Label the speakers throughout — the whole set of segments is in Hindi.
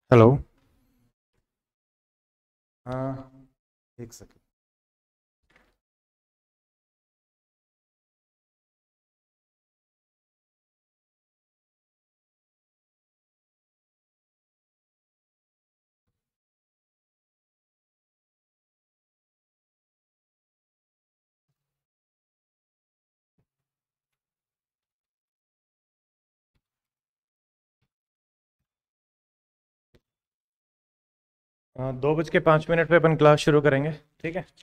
Speaker 1: हेलो। हाँ, एक सेकंड। 2:05 पे अपन क्लास शुरू करेंगे। ठीक है।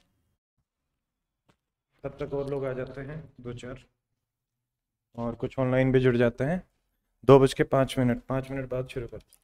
Speaker 1: तब तक और लोग आ जाते हैं, दो चार, और कुछ ऑनलाइन भी जुड़ जाते हैं। 2:05, 5 मिनट बाद शुरू करते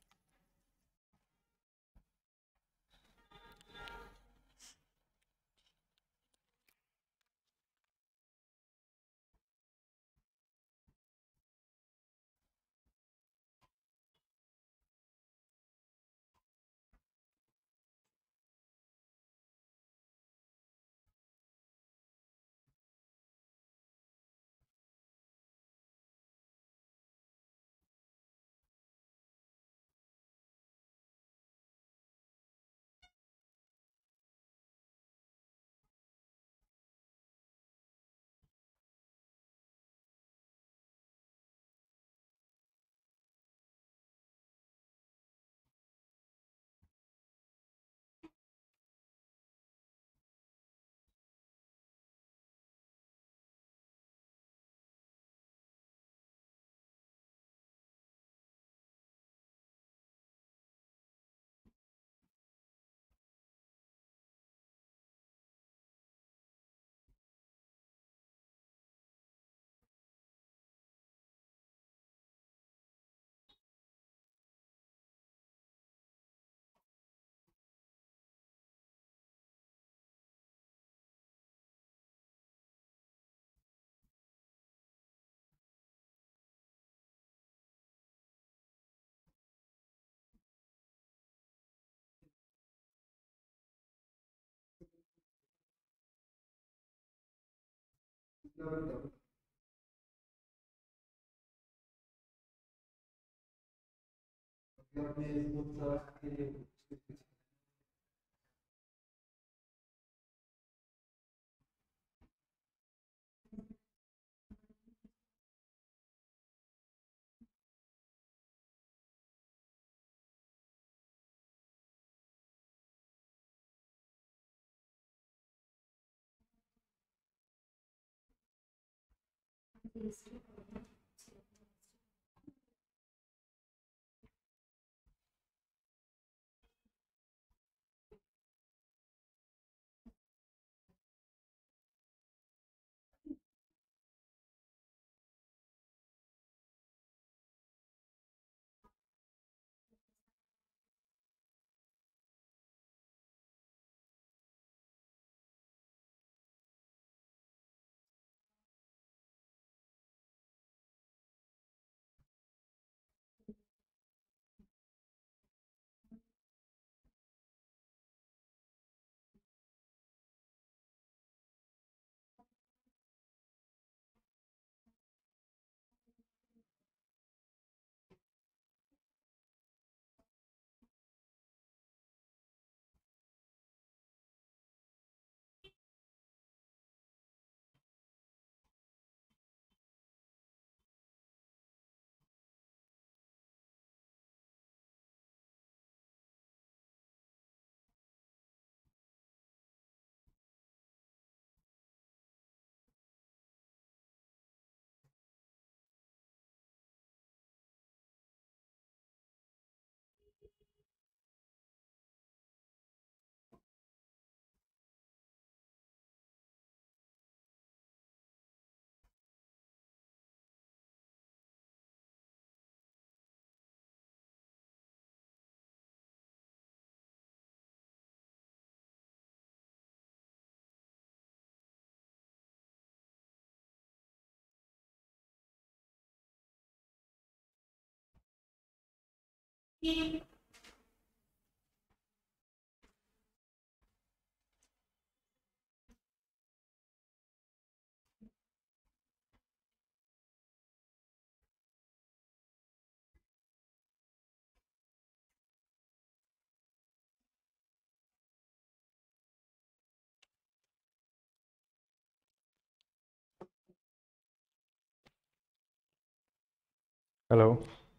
Speaker 1: हेलो।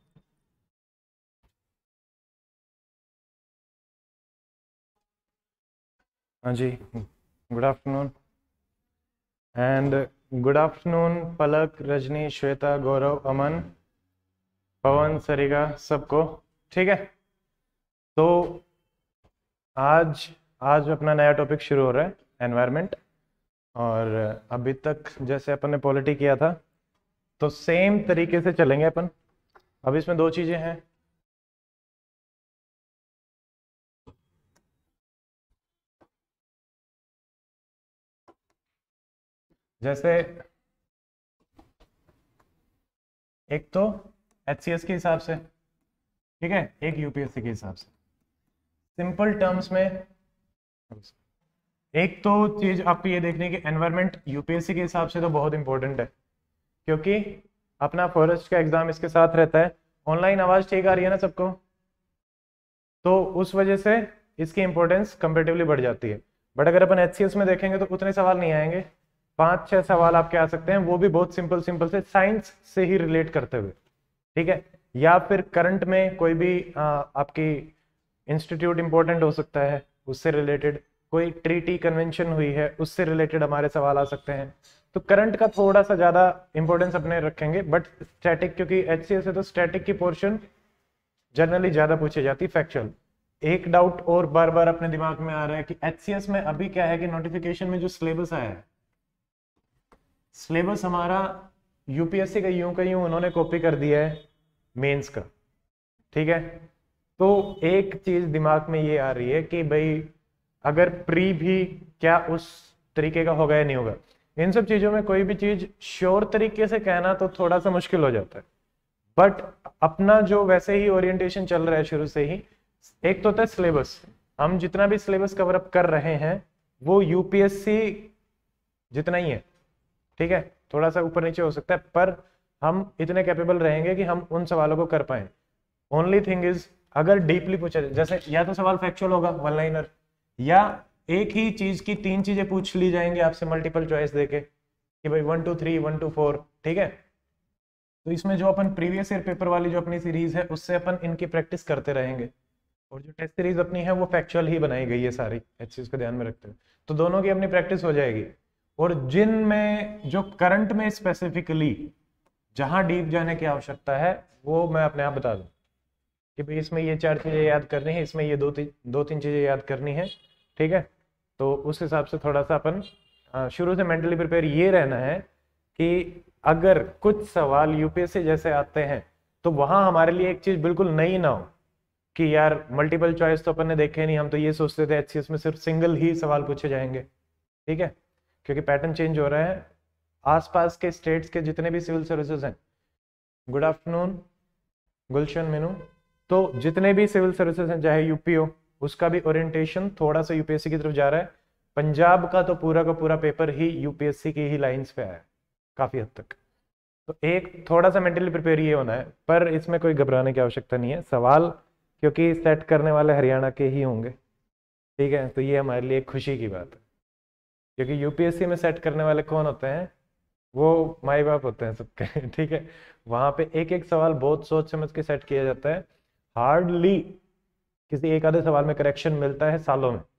Speaker 1: हाँ जी, good afternoon. And good afternoon Palak, Rajni, Shweta, Gaurav, Aman, Pawan, Sariga, सबको। ठीक है, तो आज आज अपना नया टॉपिक शुरू हो रहा है, एनवायरनमेंट। और अभी तक जैसे अपन ने पॉलिटी किया था, तो सेम तरीके से चलेंगे अपन। अब इसमें दो चीज़ें हैं। जैसे एक तो एचसीएस के हिसाब से, ठीक है, एक यूपीएससी के हिसाब से। सिंपल टर्म्स में एक तो चीज आपको ये देखनी है कि एनवायरनमेंट यूपीएससी के हिसाब से तो बहुत इंपॉर्टेंट है, क्योंकि अपना फॉरेस्ट का एग्जाम इसके साथ रहता है। ऑनलाइन आवाज ठीक आ रही है ना सबको? तो उस वजह से इसकी इंपॉर्टेंस कंपेरेटिवली बढ़ जाती है। बट अगर अपन एचसीएस में देखेंगे तो उतने सवाल नहीं आएंगे, 5-6 सवाल आपके आ सकते हैं, वो भी बहुत सिंपल सिंपल से साइंस से ही रिलेट करते हुए। ठीक है, या फिर करंट में कोई भी आपकी इंस्टीट्यूट इंपॉर्टेंट हो सकता है, उससे रिलेटेड कोई ट्रीटी कन्वेंशन हुई है, उससे रिलेटेड हमारे सवाल आ सकते हैं। तो करंट का थोड़ा सा ज्यादा इंपॉर्टेंस अपने रखेंगे। बट स्टैटिक, क्योंकि एचसीएस है तो स्टैटिक की पोर्शन जनरली ज्यादा पूछी जाती है, फैक्चुअल। एक डाउट और बार बार अपने दिमाग में आ रहा है कि एचसीएस में अभी क्या है कि नोटिफिकेशन में जो सिलेबस आया है, सिलेबस हमारा यूपीएससी का यूं उन्होंने कॉपी कर दिया है मेंस का। ठीक है, तो एक चीज दिमाग में ये आ रही है कि भाई अगर प्री भी क्या उस तरीके का होगा या नहीं होगा। इन सब चीजों में कोई भी चीज श्योर तरीके से कहना तो थोड़ा सा मुश्किल हो जाता है। बट अपना जो वैसे ही ओरिएंटेशन चल रहा है शुरू से ही, एक तो होता है सिलेबस। हम जितना भी सिलेबस कवर अप कर रहे हैं वो यूपीएससी जितना ही है। ठीक है, थोड़ा सा ऊपर नीचे हो सकता है, पर हम इतने कैपेबल रहेंगे कि हम उन सवालों को कर पाए। ओनली थिंग इज, अगर डीपली पूछा जाए, जैसे या तो सवाल फैक्चुअल होगा वन लाइनर, या एक ही चीज की 3 चीजें पूछ ली जाएंगी आपसे मल्टीपल चॉइस देके कि भाई 1 2 3 1 2 4। ठीक है, तो इसमें जो अपन प्रीवियस ईयर पेपर वाली जो अपनी सीरीज है उससे अपन इनकी प्रैक्टिस करते रहेंगे। और जो टेस्ट सीरीज अपनी है वो फैक्चुअल ही बनाई गई है सारी, इस चीज को ध्यान में रखते हुए, तो दोनों की अपनी प्रैक्टिस हो जाएगी। और जिन में जो करंट में स्पेसिफिकली जहां डीप जाने की आवश्यकता है वो मैं अपने आप बता दूं कि भाई इसमें ये 4 चीजें याद करनी है, इसमें ये दो तीन चीजें याद करनी है। ठीक है, तो उस हिसाब से थोड़ा सा अपन शुरू से मेंटली प्रिपेयर ये रहना है कि अगर कुछ सवाल यूपीएससी जैसे आते हैं तो वहां हमारे लिए एक चीज बिल्कुल नई ना हो कि यार मल्टीपल चॉइस तो अपन ने देखे नहीं, हम तो ये सोचते थे एचसीएस में सिर्फ सिंगल ही सवाल पूछे जाएंगे। ठीक है, क्योंकि पैटर्न चेंज हो रहा है। आसपास के स्टेट्स के जितने भी सिविल सर्विसेज हैं, गुड आफ्टरनून गुलशन मीनू, तो जितने भी सिविल सर्विसेज हैं चाहे यूपी हो, उसका भी ओरिएंटेशन थोड़ा सा यूपीएससी की तरफ जा रहा है। पंजाब का तो पूरा का पूरा पेपर ही यूपीएससी की ही लाइंस पे आया है काफी हद तक। तो एक थोड़ा सा मेंटली प्रिपेयर ये होना है, पर इसमें कोई घबराने की आवश्यकता नहीं है। सवाल क्योंकि सेट करने वाले हरियाणा के ही होंगे। ठीक है, तो ये हमारे लिए एक खुशी की बात है, क्योंकि यूपीएससी में सेट करने वाले कौन होते हैं? वो माई बाप होते हैं सबके। ठीक है, वहां पे एक एक सवाल बहुत सोच समझ के सेट किया जाता है। हार्डली किसी एक आधे सवाल में करेक्शन मिलता है सालों में।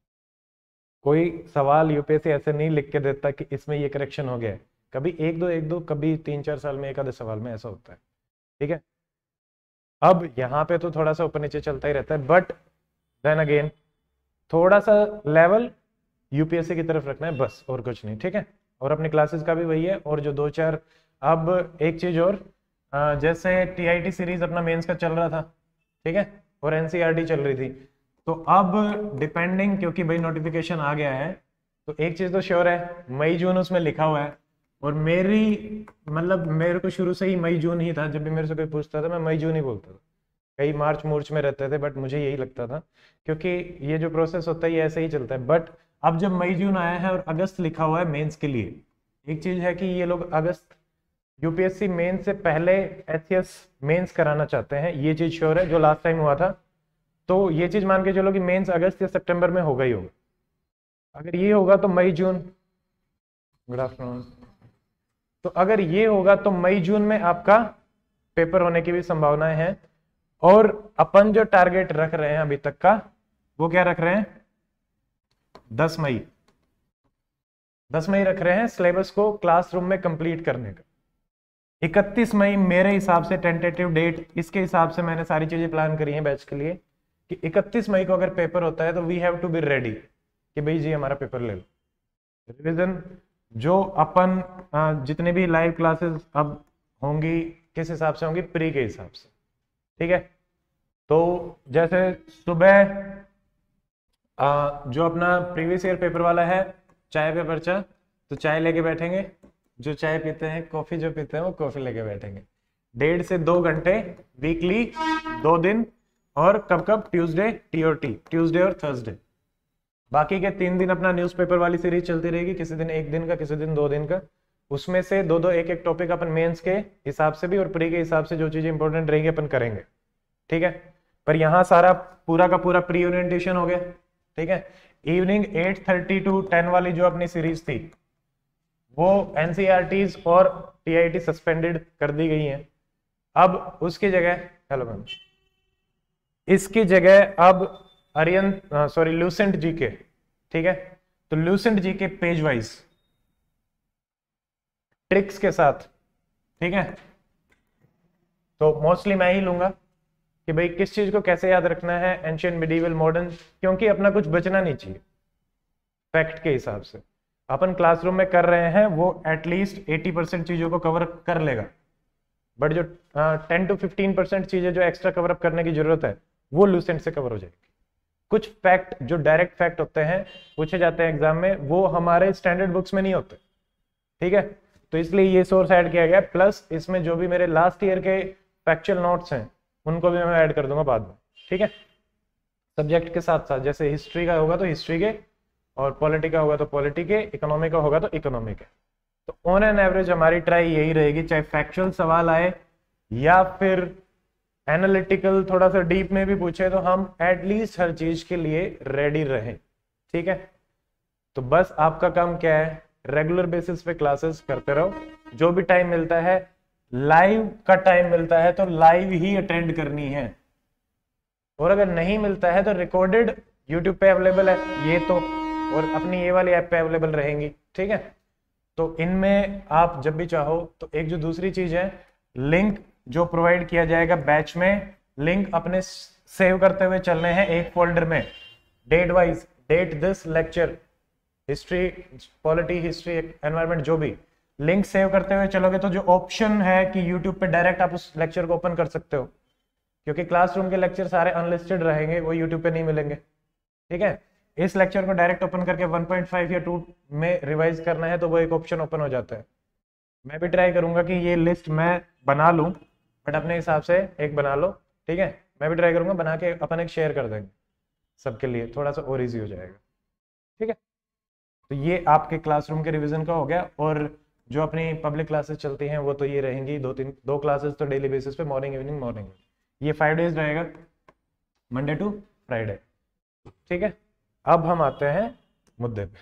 Speaker 1: कोई सवाल यूपीएससी ऐसे नहीं लिख के देता कि इसमें ये करेक्शन हो गया है। कभी एक दो कभी 3-4 साल में एक आधे सवाल में ऐसा होता है। ठीक है, अब यहाँ पे तो थोड़ा सा ऊपर नीचे चलता ही रहता है, बट देन अगेन थोड़ा सा लेवल यूपीएससी की तरफ रखना है बस, और कुछ नहीं। ठीक है, और अपनी क्लासेस का भी वही है। और जो 2-4, अब एक चीज और, जैसे टीआईटी सीरीज अपना मेंस का चल रहा था, ठीक है, और एनसीईआरटी चल रही थी, तो अब डिपेंडिंग, क्योंकि भाई नोटिफिकेशन आ गया है, तो एक चीज तो श्योर है, मई जून उसमें लिखा हुआ है। और मेरी मतलब मेरे को शुरू से ही मई जून ही था, जब भी मेरे से कोई पूछता था मैं मई जून ही बोलता था। कई मार्च मूर्च में रहते थे, बट मुझे यही लगता था, क्योंकि ये जो प्रोसेस होता है ये ऐसे ही चलता है। बट अब जब मई जून आया है और अगस्त लिखा हुआ है मेंस के लिए, एक चीज है कि ये लोग अगस्त यूपीएससी मेंस से पहले एचसीएस मेंस कराना चाहते हैं, ये चीज श्योर है, जो लास्ट टाइम हुआ था। तो ये चीज मान के चलो कि मेंस अगस्त या सितंबर में होगा ही होगा। अगर ये होगा तो मई जून, गुड आफ्टरनून, तो अगर ये होगा तो मई जून में आपका पेपर होने की भी संभावनाएं हैं। और अपन जो टारगेट रख रहे हैं अभी तक का, वो क्या रख रहे हैं, 10 मई 10 मई रख रहे हैं सिलेबस को क्लासरूम में कंप्लीट करने का। 31 मई मेरे हिसाब से टेंटेटिव डेट, इसके हिसाब से मैंने सारी चीजें प्लान करी हैं बैच के लिए कि 31 मई को अगर पेपर होता है तो we have to be ready कि भाई जी हमारा पेपर ले लो। रिवीजन जो अपन जितने भी लाइव क्लासेस अब होंगी किस हिसाब से होंगी, प्री के हिसाब से, ठीक है। तो जैसे सुबह जो अपना प्रीवियस ईयर पेपर वाला है चाय पे पर्चा, तो चाय लेके बैठेंगे, जो चाय पीते हैं कॉफी जो पीते हैं वो कॉफी लेके बैठेंगे। 1.5 से 2 घंटे वीकली 2 दिन, और कब कब, ट्यूसडे टी और टी, ट्यूसडे और थर्सडे। बाकी के 3 दिन अपना न्यूज़पेपर वाली सीरीज चलती रहेगी, किसी दिन 1 दिन का, किसी दिन 2 दिन का। उसमें से 2-2 एक-एक टॉपिक अपन मेंस के हिसाब से भी और प्री के हिसाब से जो चीजें इंपॉर्टेंट रहेंगी अपन करेंगे, ठीक है। पर यहाँ सारा पूरा का पूरा प्री ओरिएंटेशन हो गया, ठीक है। इवनिंग 8:30 to 10 वाली जो अपनी सीरीज थी वो एनसीईआरटीज और टीआईटी सस्पेंडेड कर दी गई हैं। अब उसकी जगह, हेलो मैम, इसकी जगह अब लूसेंट जीके, ठीक है। तो Lucent GK page wise tricks के साथ, ठीक है। तो मोस्टली मैं ही लूंगा कि भाई किस चीज को कैसे याद रखना है, एंशिएंट, मिडीवल, मॉडर्न, क्योंकि अपना कुछ बचना नहीं चाहिए। फैक्ट के हिसाब से अपन क्लासरूम में कर रहे हैं वो एटलीस्ट 80% चीजों को कवर कर लेगा, बट जो 10 to 15% चीजें जो एक्स्ट्रा कवर अप करने की जरूरत है वो लूसेंट से कवर हो जाएगी। कुछ फैक्ट जो डायरेक्ट फैक्ट होते हैं, पूछे जाते हैं एग्जाम में, वो हमारे स्टैंडर्ड बुक्स में नहीं होते, ठीक है। तो इसलिए ये सोर्स ऐड किया गया, प्लस इसमें जो भी मेरे लास्ट ईयर के फैक्चुअल नोट्स हैं उनको भी मैं ऐड कर दूंगा बाद में, ठीक है। सब्जेक्ट के साथ साथ, जैसे हिस्ट्री का होगा तो हिस्ट्री के, और पॉलिटी का होगा तो पॉलिटी के, इकोनॉमी का होगा तो इकोनॉमी के। तो ऑन एन एवरेज हमारी ट्राई यही रहेगी, चाहे फैक्चुअल सवाल आए या फिर एनालिटिकल थोड़ा सा डीप में भी पूछे, तो हम एटलीस्ट हर चीज के लिए रेडी रहें, ठीक है। तो बस आपका काम क्या है, रेगुलर बेसिस पे क्लासेस करते रहो, जो भी टाइम मिलता है, लाइव का टाइम मिलता है तो लाइव ही अटेंड करनी है, और अगर नहीं मिलता है तो रिकॉर्डेड यूट्यूब पे अवेलेबल है ये तो, और अपनी ये वाली ऐप पे अवेलेबल रहेंगी, ठीक है। तो इनमें आप जब भी चाहो तो, एक जो दूसरी चीज है, लिंक जो प्रोवाइड किया जाएगा बैच में, लिंक अपने सेव करते हुए चलने हैं एक फोल्डर में, date wise, date this lecture, history, polity, history, environment, जो भी लिंक सेव करते हुए चलोगे तो जो ऑप्शन है कि यूट्यूब पे डायरेक्ट आप उस लेक्चर को ओपन कर सकते हो, क्योंकि क्लासरूम के लेक्चर सारे अनलिस्टेड रहेंगे, वो यूट्यूब पे नहीं मिलेंगे, ठीक है। इस लेक्चर को डायरेक्ट ओपन करके 1.5 या 2 में रिवाइज करना है तो वो एक ऑप्शन ओपन हो जाता है। मैं भी ट्राई करूंगा कि ये लिस्ट मैं बना लूं, बट अपने हिसाब से एक बना लो, ठीक है। मैं भी ट्राई करूंगा बना के, अपन एक शेयर कर देंगे सबके लिए, थोड़ा सा और ईजी हो जाएगा, ठीक है। तो ये आपके क्लासरूम के रिवीजन का हो गया, और जो अपनी पब्लिक क्लासेस चलती हैं वो तो ये रहेंगी, 2 क्लासेस तो डेली बेसिस पे, मॉर्निंग इवनिंग मॉर्निंग, ये 5 डेज रहेगा, मंडे टू फ्राइडे, ठीक है। अब हम आते हैं मुद्दे पे।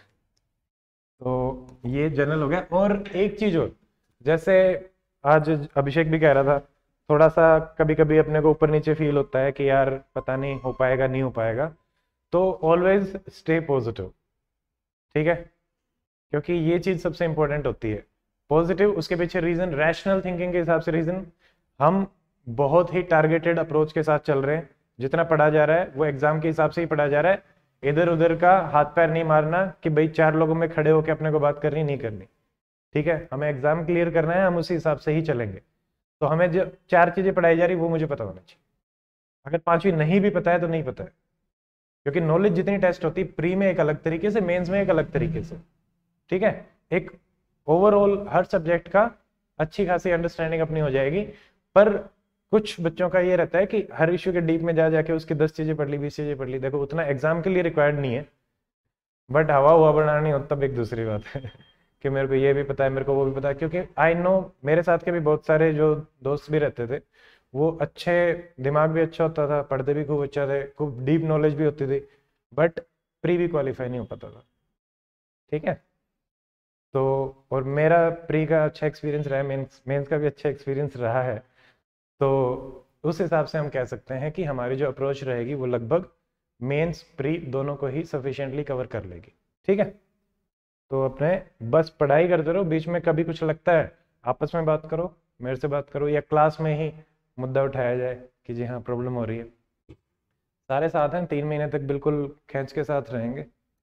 Speaker 1: तो ये जनरल हो गया, और एक चीज और, जैसे आज अभिषेक भी कह रहा था, थोड़ा सा कभी कभी अपने को ऊपर नीचे फील होता है कि यार पता नहीं हो पाएगा नहीं हो पाएगा, तो ऑलवेज स्टे पॉजिटिव, ठीक है, क्योंकि ये चीज सबसे इंपॉर्टेंट होती है। पॉजिटिव, उसके पीछे रीजन, रैशनल थिंकिंग के हिसाब से रीजन, हम बहुत ही टारगेटेड अप्रोच के साथ चल रहे हैं, जितना पढ़ा जा रहा है वो एग्जाम के हिसाब से ही पढ़ा जा रहा है, इधर उधर का हाथ पैर नहीं मारना कि भाई 4 लोगों में खड़े होकर अपने को बात करनी नहीं करनी, ठीक है। हमें एग्जाम क्लियर करना है, हम उसी हिसाब से ही चलेंगे। तो हमें जो 4 चीजें पढ़ाई जा रही वो मुझे पता होना चाहिए, अगर 5वीं नहीं भी पता है तो नहीं पता है, क्योंकि नॉलेज जितनी टेस्ट होती है, प्री में एक अलग तरीके से, मेंस में एक अलग तरीके से, ठीक है। एक ओवरऑल हर सब्जेक्ट का अच्छी खासी अंडरस्टैंडिंग अपनी हो जाएगी। पर कुछ बच्चों का ये रहता है कि हर इश्यू के डीप में जा जाके उसकी 10 चीजें पढ़ ली, 20 चीजें पढ़ ली, देखो उतना एग्जाम के लिए रिक्वायर्ड नहीं है, बट हवा हुआ बनानी हो तब एक दूसरी बात है कि मेरे को ये भी पता है, मेरे को वो भी पता है, क्योंकि आई नो मेरे साथ के भी बहुत सारे जो दोस्त भी रहते थे, वो अच्छे, दिमाग भी अच्छा होता था, पढ़ते भी खूब अच्छा थे, खूब डीप नॉलेज भी होती थी, बट प्री भी क्वालिफाई नहीं हो पाता था, ठीक है। तो और मेरा प्री का अच्छा एक्सपीरियंस रहा है, मेंस का भी अच्छा एक्सपीरियंस रहा है, तो उस हिसाब से हम कह सकते हैं कि हमारी जो अप्रोच रहेगी वो लगभग मेंस प्री दोनों को ही सफिशिएंटली कवर कर लेगी। ठीक है, तो अपने बस पढ़ाई करते रहो, बीच में कभी कुछ लगता है आपस में बात करो, मेरे से बात करो, या क्लास में ही मुद्दा उठाया जाए कि जी हाँ प्रॉब्लम हो रही है। सारे साथ हैं, 3 महीने तक बिल्कुल खींच के साथ रहेंगे।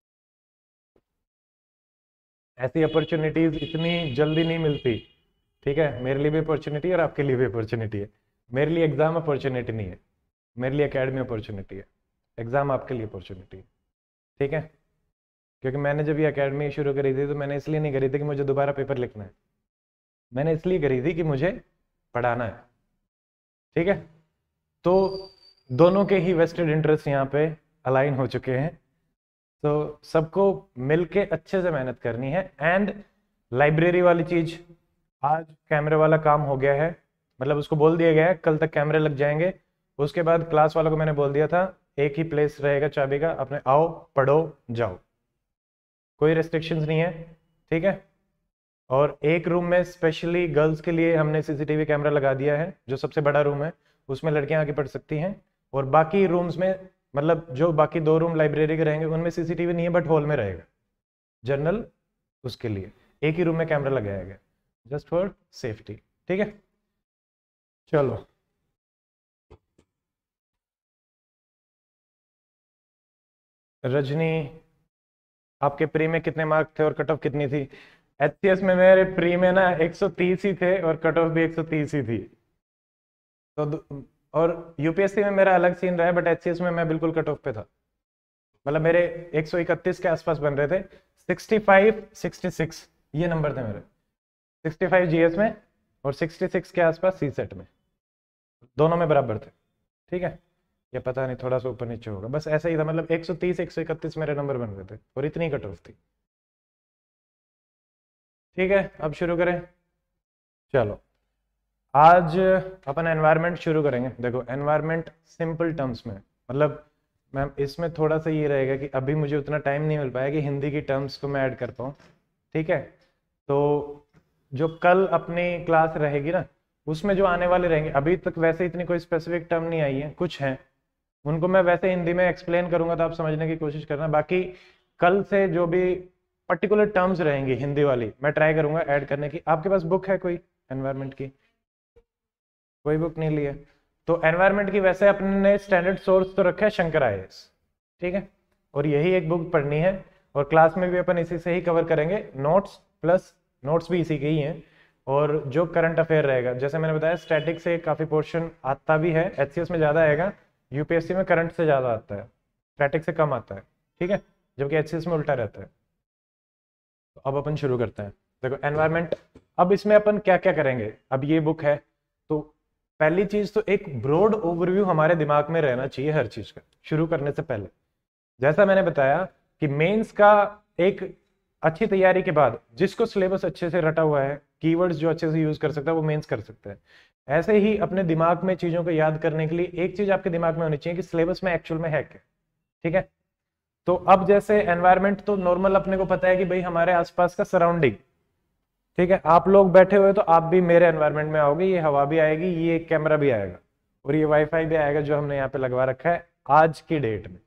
Speaker 1: ऐसी अपॉर्चुनिटीज इतनी जल्दी नहीं मिलती। ठीक है, मेरे लिए भी अपॉर्चुनिटी है और आपके लिए भी अपॉर्चुनिटी है। मेरे लिए एग्जाम अपॉर्चुनिटी नहीं है, मेरे लिए एकेडमी अपॉर्चुनिटी है, एग्जाम आपके लिए अपॉर्चुनिटी है। ठीक है, क्योंकि मैंने जब ये एकेडमी शुरू करी थी तो मैंने इसलिए नहीं करी थी कि मुझे दोबारा पेपर लिखना है, मैंने इसलिए करी थी कि मुझे पढ़ाना है। ठीक है, तो दोनों के ही वेस्टेड इंटरेस्ट यहाँ पे अलाइन हो चुके हैं, तो सबको मिलके अच्छे से मेहनत करनी है। एंड लाइब्रेरी वाली चीज, आज कैमरे वाला काम हो गया है, मतलब उसको बोल दिया गया है कल तक कैमरे लग जाएंगे। उसके बाद क्लास वालों को मैंने बोल दिया था एक ही प्लेस रहेगा चाबी का, अपने आओ पढ़ो जाओ, कोई रेस्ट्रिक्शंस नहीं है। ठीक है, और एक रूम में स्पेशली गर्ल्स के लिए हमने सीसीटीवी कैमरा लगा दिया है, जो सबसे बड़ा रूम है उसमें लड़कियां आके पढ़ सकती हैं, और बाकी रूम्स में, मतलब जो बाकी 2 रूम लाइब्रेरी के रहेंगे उनमें सीसीटीवी नहीं है, बट हॉल में रहेगा जनरल, उसके लिए एक ही रूम में कैमरा लगाया गया जस्ट फॉर सेफ्टी। ठीक है, चलो रजनी, आपके प्री में कितने मार्क थे और कट ऑफ कितनी थी? एचसीएस में मेरे प्री में ना 130 ही थे और कट ऑफ भी 130 ही थी। और यूपीएससी में मेरा अलग सीन रहा है, बट एचसीएस में मैं बिल्कुल कट ऑफ पे था, मतलब मेरे 131 के आसपास बन रहे थे, 65 66 ये नंबर थे मेरे, 65 जीएस में और 66 के आसपास सी सेट में, दोनों में बराबर थे। ठीक है, ये पता नहीं थोड़ा सा ऊपर नीचे होगा, बस ऐसा ही था, मतलब 130 131 मेरे नंबर बन रहे थे और इतनी कट ऑफ थी। ठीक है, अब शुरू करें। चलो आज अपन एनवायरनमेंट शुरू करेंगे। देखो एनवायरनमेंट सिंपल टर्म्स में, मतलब मैम इसमें थोड़ा सा ये रहेगा कि अभी मुझे उतना टाइम नहीं मिल पाया कि हिंदी की टर्म्स को मैं ऐड कर पाऊँ। ठीक है, तो जो कल अपनी क्लास रहेगी ना उसमें जो आने वाले रहेंगे, अभी तक वैसे इतनी कोई स्पेसिफिक टर्म नहीं आई है, कुछ हैं उनको मैं वैसे हिंदी में एक्सप्लेन करूंगा तो आप समझने की कोशिश करना। बाकी कल से जो भी पर्टिकुलर टर्म्स रहेंगी हिंदी वाली मैं ट्राई करूंगा ऐड करने की। आपके पास बुक है कोई एनवायरनमेंट की? कोई बुक नहीं ली है तो एनवायरनमेंट की वैसे अपने ने स्टैंडर्ड सोर्स तो रखा है शंकर आईएएस। ठीक है, और यही एक बुक पढ़नी है और क्लास में भी अपन इसी से ही कवर करेंगे, नोट्स प्लस नोट्स भी इसी के ही हैं, और जो करंट अफेयर रहेगा जैसे मैंने बताया स्टैटिक से काफ़ी पोर्शन आता भी है, एचसीएस में ज़्यादा आएगा, यूपीएससी में करंट से ज़्यादा आता है, स्टैटिक से कम आता है। ठीक है, जबकि एचसीएस में उल्टा रहता है। तो अब अपन शुरू करते हैं। देखो एनवायरनमेंट, अब इसमें अपन क्या क्या करेंगे, अब ये बुक है तो पहली चीज तो एक ब्रॉड ओवरव्यू हमारे दिमाग में रहना चाहिए हर चीज का शुरू करने से पहले। जैसा मैंने बताया कि मेंस का एक अच्छी तैयारी के बाद जिसको सिलेबस अच्छे से रटा हुआ है, कीवर्ड्स जो अच्छे से यूज कर सकता है वो मेंस कर सकता है। ऐसे ही अपने दिमाग में चीजों को याद करने के लिए एक चीज आपके दिमाग में होनी चाहिए कि सिलेबस में एक्चुअल में है क्या। ठीक है, तो अब जैसे एनवायरनमेंट तो नॉर्मल अपने को पता है कि भाई हमारे आसपास का सराउंडिंग। ठीक है, आप लोग बैठे हुए तो आप भी मेरे एनवायरनमेंट में आओगे, ये हवा भी आएगी, ये कैमरा भी आएगा और ये वाईफाई भी आएगा जो हमने यहाँ पे लगवा रखा है आज की डेट में।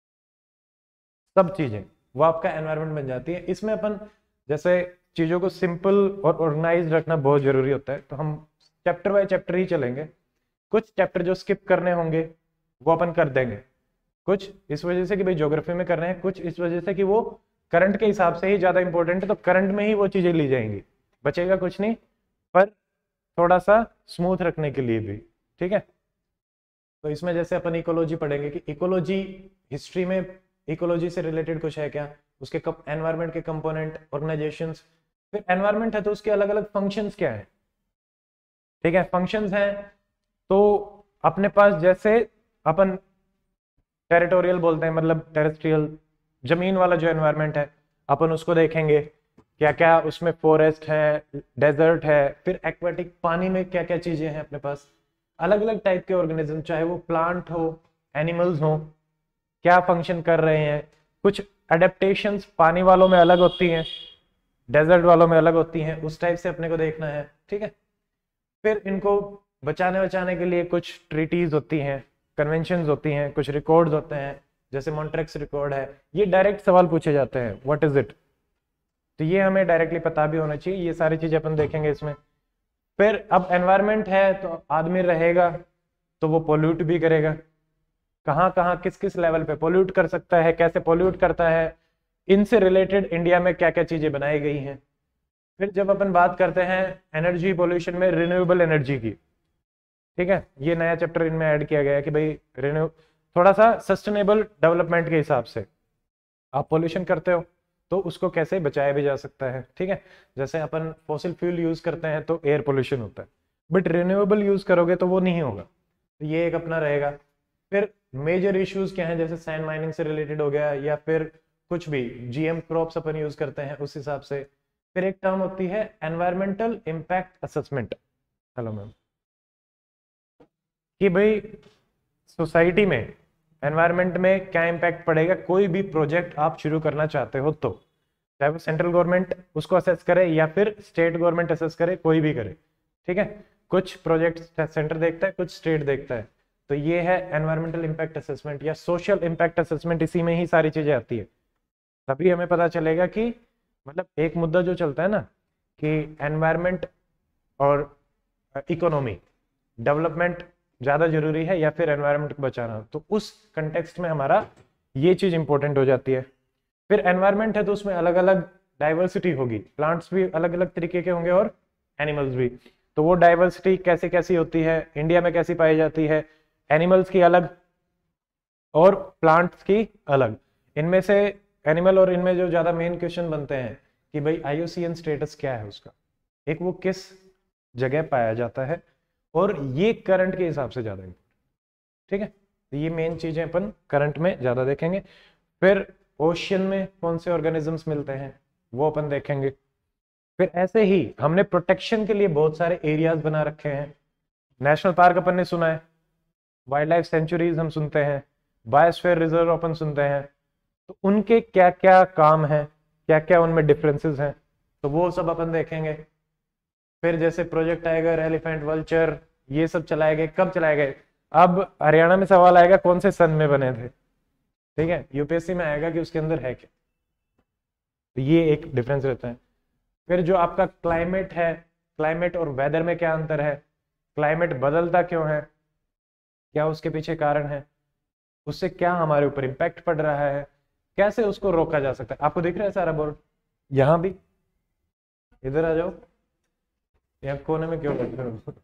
Speaker 1: सब चीजें वो आपका एनवायरनमेंट बन जाती है। इसमें अपन जैसे चीजों को सिंपल और ऑर्गेनाइज रखना बहुत जरूरी होता है, तो हम चैप्टर बाय चैप्टर ही चलेंगे। कुछ चैप्टर जो स्किप करने होंगे वो अपन कर देंगे, कुछ इस वजह से कि भाई ज्योग्राफी में कर रहे हैं, कुछ इस वजह से कि वो करंट के हिसाब से ही ज्यादा इंपॉर्टेंट है, तो करंट में ही वो चीजें ली जाएंगी, बचेगा कुछ नहीं, पर थोड़ा सा स्मूथ रखने के लिए भी। ठीक है, तो इसमें जैसे अपन इकोलॉजी पढ़ेंगे कि इकोलॉजी हिस्ट्री में इकोलॉजी से रिलेटेड कुछ है क्या, उसके एनवायरनमेंट के कंपोनेंट, ऑर्गेनाइजेशंस, फिर एनवायरनमेंट है तो उसके अलग अलग फंक्शंस क्या है। ठीक है, फंक्शंस हैं तो अपने पास जैसे अपन टेरिटोरियल बोलते हैं, मतलब टेरेस्ट्रियल जमीन वाला जो एनवायरनमेंट है अपन उसको देखेंगे, क्या क्या उसमें फॉरेस्ट है, डेजर्ट है, फिर एक्वेटिक पानी में क्या क्या चीजें हैं अपने पास, अलग अलग टाइप के ऑर्गेनिज्म, चाहे वो प्लांट हो एनिमल्स हो, क्या फंक्शन कर रहे हैं। कुछ एडेप्टेशंस पानी वालों में अलग होती हैं, डेजर्ट वालों में अलग होती हैं, उस टाइप से अपने को देखना है। ठीक है, फिर इनको बचाने बचाने के लिए कुछ ट्रीटीज होती हैं, कन्वेंशंस होती हैं, कुछ रिकॉर्ड्स होते हैं, जैसे मॉन्ट्रेक्स रिकॉर्ड है। ये डायरेक्ट सवाल पूछे जाते हैं, व्हाट इज इट। तो ये हमें डायरेक्टली पता भी होना चाहिए, ये सारी चीजें अपन देखेंगे इसमें। फिर अब एनवायरनमेंट है तो आदमी रहेगा तो वो पोल्यूट भी करेगा, कहाँ कहाँ किस किस लेवल पे पोल्यूट कर सकता है, कैसे पोल्यूट करता है, इनसे रिलेटेड इंडिया में क्या क्या चीजें बनाई गई हैं। फिर जब अपन बात करते हैं एनर्जी पोल्यूशन में रिन्यूएबल एनर्जी की, ठीक है, ये नया चैप्टर इनमें ऐड किया गया है कि भाई रिन्यू थोड़ा सा सस्टेनेबल डेवलपमेंट के हिसाब से आप पोल्यूशन करते हो तो उसको कैसे बचाया भी जा सकता है, ठीक है। जैसे अपन फॉसिल फ्यूल यूज करते हैं तो एयर पोल्यूशन होता है, बट रिन्यूएबल यूज करोगे तो वो नहीं होगा। तो ये एक अपना रहेगा। फिर मेजर इश्यूज क्या हैं, जैसे सैंड माइनिंग से रिलेटेड हो गया, या फिर कुछ भी जीएम क्रॉप्स अपन यूज करते हैं उस हिसाब से। फिर एक टर्म होती है environmental impact assessment. Hello ma'am. कि भाई सोसाइटी में एनवायरनमेंट में क्या इम्पैक्ट पड़ेगा, कोई भी प्रोजेक्ट आप शुरू करना चाहते हो तो, चाहे वो सेंट्रल गवर्नमेंट उसको असेस करे या फिर स्टेट गवर्नमेंट असेस करे, कोई भी करे, ठीक है। कुछ प्रोजेक्ट सेंटर देखता है, कुछ स्टेट देखता है। तो ये है एनवायरमेंटल इम्पैक्ट असेसमेंट या सोशल इम्पैक्ट असेसमेंट, इसी में ही सारी चीजें आती है। तभी हमें पता चलेगा कि मतलब एक मुद्दा जो चलता है ना कि एनवायरमेंट और इकोनॉमी डेवलपमेंट ज्यादा जरूरी है या फिर एनवायरनमेंट को बचाना, तो उस कंटेक्स्ट में हमारा ये चीज इंपॉर्टेंट हो जाती है। फिर एनवायरनमेंट है तो उसमें अलग अलग डाइवर्सिटी होगी, प्लांट्स भी अलग अलग तरीके के होंगे और एनिमल्स भी। तो वो डाइवर्सिटी कैसे कैसी होती है, इंडिया में कैसी पाई जाती है, एनिमल्स की अलग और प्लांट्स की अलग। इनमें से एनिमल और इनमें जो ज्यादा मेन क्वेश्चन बनते हैं कि भाई आईयूसीएन स्टेटस क्या है उसका, एक वो किस जगह पाया जाता है, और ये करंट के हिसाब से ज्यादा, ठीक है। तो ये मेन चीजें अपन करंट में ज्यादा देखेंगे। फिर ओशियन में कौन से ऑर्गेनिजम्स मिलते हैं वो अपन देखेंगे। फिर ऐसे ही हमने प्रोटेक्शन के लिए बहुत सारे एरियाज बना रखे हैं। नेशनल पार्क अपन ने सुना है, वाइल्ड लाइफ सेंचुरीज हम सुनते हैं, बायोस्फीयर रिजर्व अपन सुनते हैं। तो उनके क्या क्या काम है, क्या क्या उनमें डिफरेंसेस हैं, तो वो सब अपन देखेंगे। फिर जैसे प्रोजेक्ट टाइगर, एलिफेंट, वल्चर, ये सब चलाए गए, कब चलाए गए। अब हरियाणा में सवाल आएगा कौन से सन में बने थे, ठीक है, यूपीएससी में आएगा कि उसके अंदर है क्या। तो ये एक डिफरेंस रहता है। फिर जो आपका क्लाइमेट है, क्लाइमेट और वेदर में क्या अंतर है, क्लाइमेट बदलता क्यों है, क्या उसके पीछे कारण है, उससे क्या हमारे ऊपर इम्पैक्ट पड़ रहा है, कैसे उसको रोका जा सकता है। आपको दिख रहा है सारा बोर्ड, यहाँ भी, इधर आ जाओ, यहाँ कोने में क्यों बैठे हो।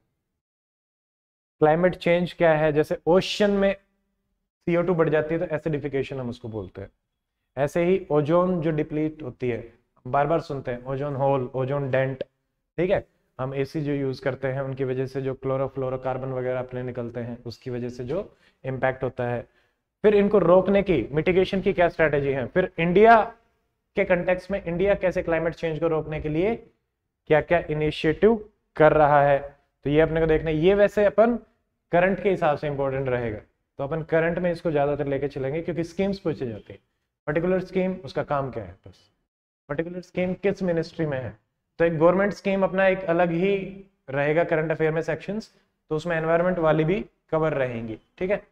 Speaker 1: क्लाइमेट चेंज क्या है, जैसे ओशन में CO2 बढ़ जाती है तो एसिडिफिकेशन हम उसको बोलते हैं। ऐसे ही ओजोन जो डिप्लीट होती है, बार बार सुनते हैं ओजोन होल, ओजोन डेंट, ठीक है। हम एसी जो यूज करते हैं उनकी वजह से जो क्लोरोफ्लोरोकार्बन वगैरह अपने निकलते हैं उसकी वजह से जो इम्पैक्ट होता है। फिर इनको रोकने की मिटिगेशन की क्या स्ट्रेटेजी है। फिर इंडिया के कंटेक्स्ट में इंडिया कैसे क्लाइमेट चेंज को रोकने के लिए क्या क्या इनिशिएटिव कर रहा है, तो ये अपने को देखना है। ये वैसे अपन करंट के हिसाब से इंपॉर्टेंट रहेगा, तो अपन करंट में इसको ज्यादातर लेके चलेंगे क्योंकि स्कीम्स पूछी जाती है। पर्टिकुलर स्कीम उसका काम क्या है, बस पर्टिकुलर स्कीम किस मिनिस्ट्री में है। तो एक गवर्नमेंट स्कीम अपना एक अलग ही रहेगा करंट अफेयर में सेक्शंस, तो उसमें एनवायरमेंट वाली भी कवर रहेंगी, ठीक है।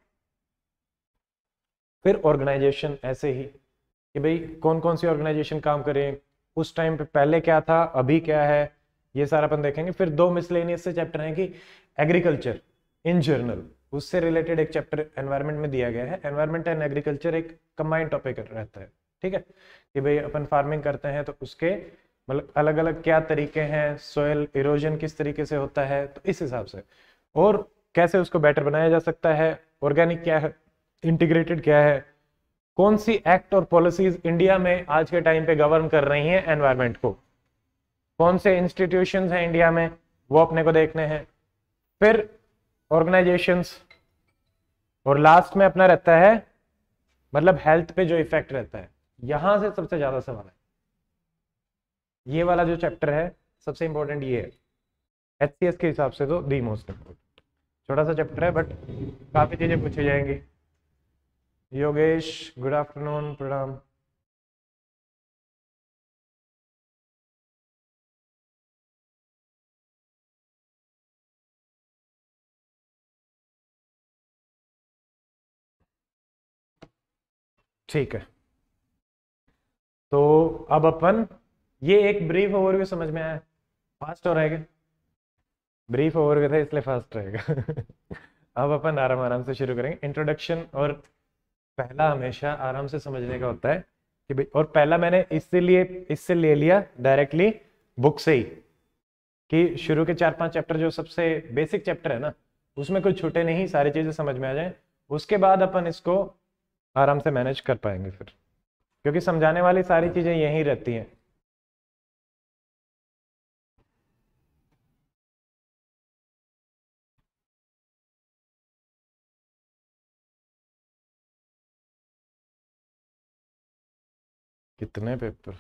Speaker 1: फिर ऑर्गेनाइजेशन ऐसे ही कि भाई कौन कौन सी ऑर्गेनाइजेशन काम करें, उस टाइम पे पहले क्या था अभी क्या है, ये सारा अपन देखेंगे। फिर दो मिसलेनियस से चैप्टर हैं कि एग्रीकल्चर इन जनरल, उससे रिलेटेड एक चैप्टर एनवायरनमेंट में दिया गया है। एनवायरनमेंट एंड एग्रीकल्चर एक कंबाइंड टॉपिक रहता है, ठीक है, कि भाई अपन फार्मिंग करते हैं तो उसके मतलब अलग अलग क्या तरीके हैं, सोयल इरोजन किस तरीके से होता है, तो इस हिसाब से, और कैसे उसको बेटर बनाया जा सकता है, ऑर्गेनिक क्या है, इंटीग्रेटेड क्या है, कौन सी एक्ट और पॉलिसीज इंडिया में आज के टाइम पे गवर्न कर रही हैं एनवायरनमेंट को, कौन से इंस्टीट्यूशंस हैं इंडिया में, वो अपने को देखने हैं। फिर ऑर्गेनाइजेशंस, और लास्ट में अपना रहता है मतलब हेल्थ पे जो इफेक्ट रहता है, यहां से सबसे ज्यादा सवाल है। ये वाला जो चैप्टर है सबसे इंपॉर्टेंट ये है, HCS के हिसाब से तो दी मोस्ट इम्पोर्टेंट। छोटा सा चैप्टर है बट काफी चीजें पूछी जाएंगी। योगेश गुड आफ्टरनून, प्रणाम। ठीक है, तो अब अपन ये एक ब्रीफ ओवरव्यू समझ में आया? फास्ट हो रहा है क्या? ब्रीफ ओवरव्यू था इसलिए फास्ट रहेगा। अब अपन आराम आराम से शुरू करेंगे इंट्रोडक्शन। और पहला हमेशा आराम से समझने का होता है कि भाई, और पहला मैंने इससे ले लिया डायरेक्टली बुक से ही, कि शुरू के 4-5 चैप्टर जो सबसे बेसिक चैप्टर है ना, उसमें कुछ छूटे नहीं, सारी चीजें समझ में आ जाए, उसके बाद अपन इसको आराम से मैनेज कर पाएंगे फिर, क्योंकि समझाने वाली सारी चीजें यहीं रहती हैं। कितने पेपर?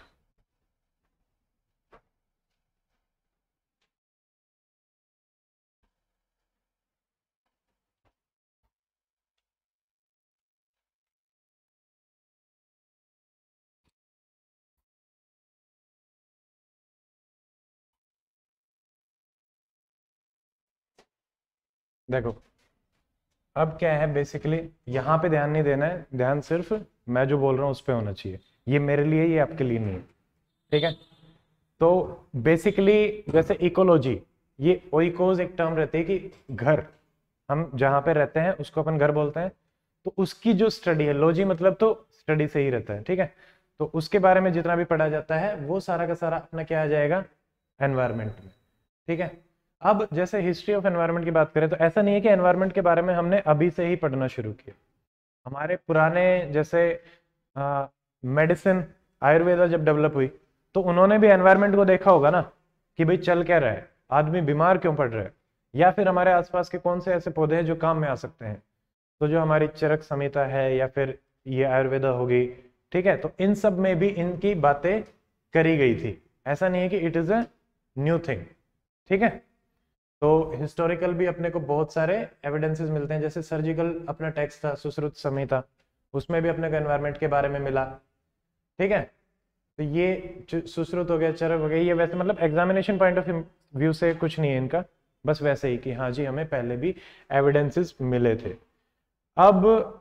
Speaker 1: देखो, अब क्या है बेसिकली, यहाँ पे ध्यान नहीं देना है, ध्यान सिर्फ मैं जो बोल रहा हूँ उस पे होना चाहिए। ये मेरे लिए, ये आपके लिए नहीं है, ठीक है? तो बेसिकली जैसे इकोलॉजी, ये ओइकोज एक टर्म रहती है कि घर, हम जहाँ पे रहते हैं उसको अपन घर बोलते हैं, तो उसकी जो स्टडी है, लॉजी मतलब तो स्टडी से ही रहता है, ठीक है? तो उसके बारे में जितना भी पढ़ा जाता है वो सारा का सारा अपना क्या आ जाएगा, एनवायरमेंट में, ठीक है? अब जैसे हिस्ट्री ऑफ एनवायरनमेंट की बात करें तो ऐसा नहीं है कि एनवायरनमेंट के बारे में हमने अभी से ही पढ़ना शुरू किया। हमारे पुराने जैसे मेडिसिन, आयुर्वेदा जब डेवलप हुई तो उन्होंने भी एनवायरनमेंट को देखा होगा ना, कि भाई चल क्या रहा है, आदमी बीमार क्यों पड़ रहा है, या फिर हमारे आसपास के कौन से ऐसे पौधे हैं जो काम में आ सकते हैं। तो जो हमारी चरक संहिता है या फिर ये आयुर्वेदा हो गई, ठीक है, तो इन सब में भी इनकी बातें करी गई थी। ऐसा नहीं है कि it is a new thing, ठीक है? तो हिस्टोरिकल भी अपने को बहुत सारे एविडेंसेस मिलते हैं, जैसे सर्जिकल अपना टेक्स्ट था सुश्रुत संहिता, उसमें भी अपने को एनवायरनमेंट के बारे में मिला, ठीक है? तो ये सुश्रुत हो गया, चरक हो गया, ये वैसे मतलब एग्जामिनेशन पॉइंट ऑफ व्यू से कुछ नहीं है इनका, बस वैसे ही कि हाँ जी हमें पहले भी एविडेंसेस मिले थे। अब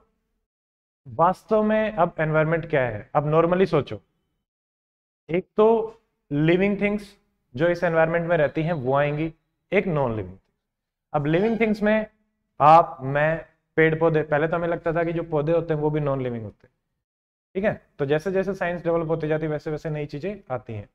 Speaker 1: वास्तव में अब एनवायरनमेंट क्या है, अब नॉर्मली सोचो, एक तो लिविंग थिंग्स जो इस एनवायरनमेंट में रहती हैं वो आएंगी, एक नॉन लिविंग। अब लिविंग थिंग्स में आप, मैं, पेड़ पौधे, पहले तो हमें लगता था कि जो पौधे होते हैं वो भी नॉन लिविंग होते हैं, ठीक है? तो जैसे जैसे साइंस डेवलप होती जाती है वैसे वैसे नई चीजें आती हैं।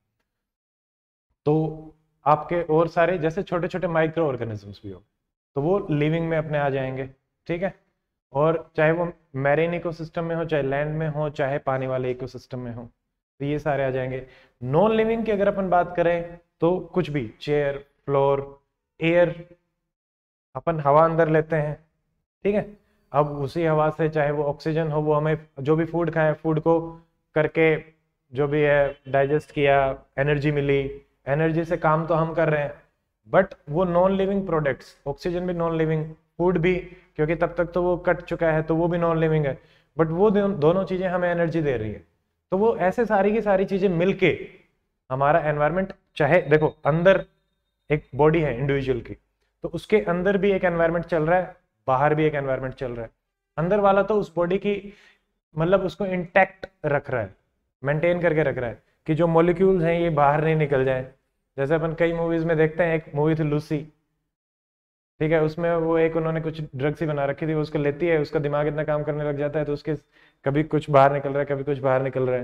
Speaker 1: तो आपके और सारे जैसे छोटे छोटे माइक्रो ऑर्गेनिजम्स भी हो तो वो लिविंग में अपने आ जाएंगे, ठीक है? और चाहे वो मैरीन इकोसिस्टम में हो, चाहे लैंड में हो, चाहे पानी वाले इकोसिस्टम में हो, तो ये सारे आ जाएंगे। नॉन लिविंग की अगर अपन बात करें तो कुछ भी, चेयर, फ्लोर, एयर, अपन हवा अंदर लेते हैं, ठीक है? अब उसी हवा से चाहे वो ऑक्सीजन हो, वो हमें जो भी फूड खाएं, फूड को करके जो भी है डाइजेस्ट किया, एनर्जी मिली, एनर्जी से काम तो हम कर रहे हैं, बट वो नॉन लिविंग प्रोडक्ट्स, ऑक्सीजन भी नॉन लिविंग, फूड भी, क्योंकि तब तक तो वो कट चुका है तो वो भी नॉन लिविंग है, बट वो दोनों चीजें हमें एनर्जी दे रही है। तो वो ऐसे सारी की सारी चीजें मिलके हमारा एनवायरनमेंट, चाहे देखो अंदर एक बॉडी है इंडिविजुअल की, तो उसके अंदर भी एक एनवायरनमेंट चल रहा है, बाहर भी एक एनवायरनमेंट चल रहा है। अंदर वाला तो उस बॉडी की मतलब उसको इंटैक्ट रख रहा है, मेंटेन करके रख रहा है कि जो मॉलिक्यूल्स हैं ये बाहर नहीं निकल जाए। जैसे अपन कई मूवीज में देखते हैं, एक मूवी थी लूसी, ठीक है, उसमें वो एक उन्होंने कुछ ड्रग्स ही बना रखी थी, वो उसको लेती है, उसका दिमाग इतना काम करने लग जाता है तो उसके कभी कुछ बाहर निकल रहा है, कभी कुछ बाहर निकल रहा है।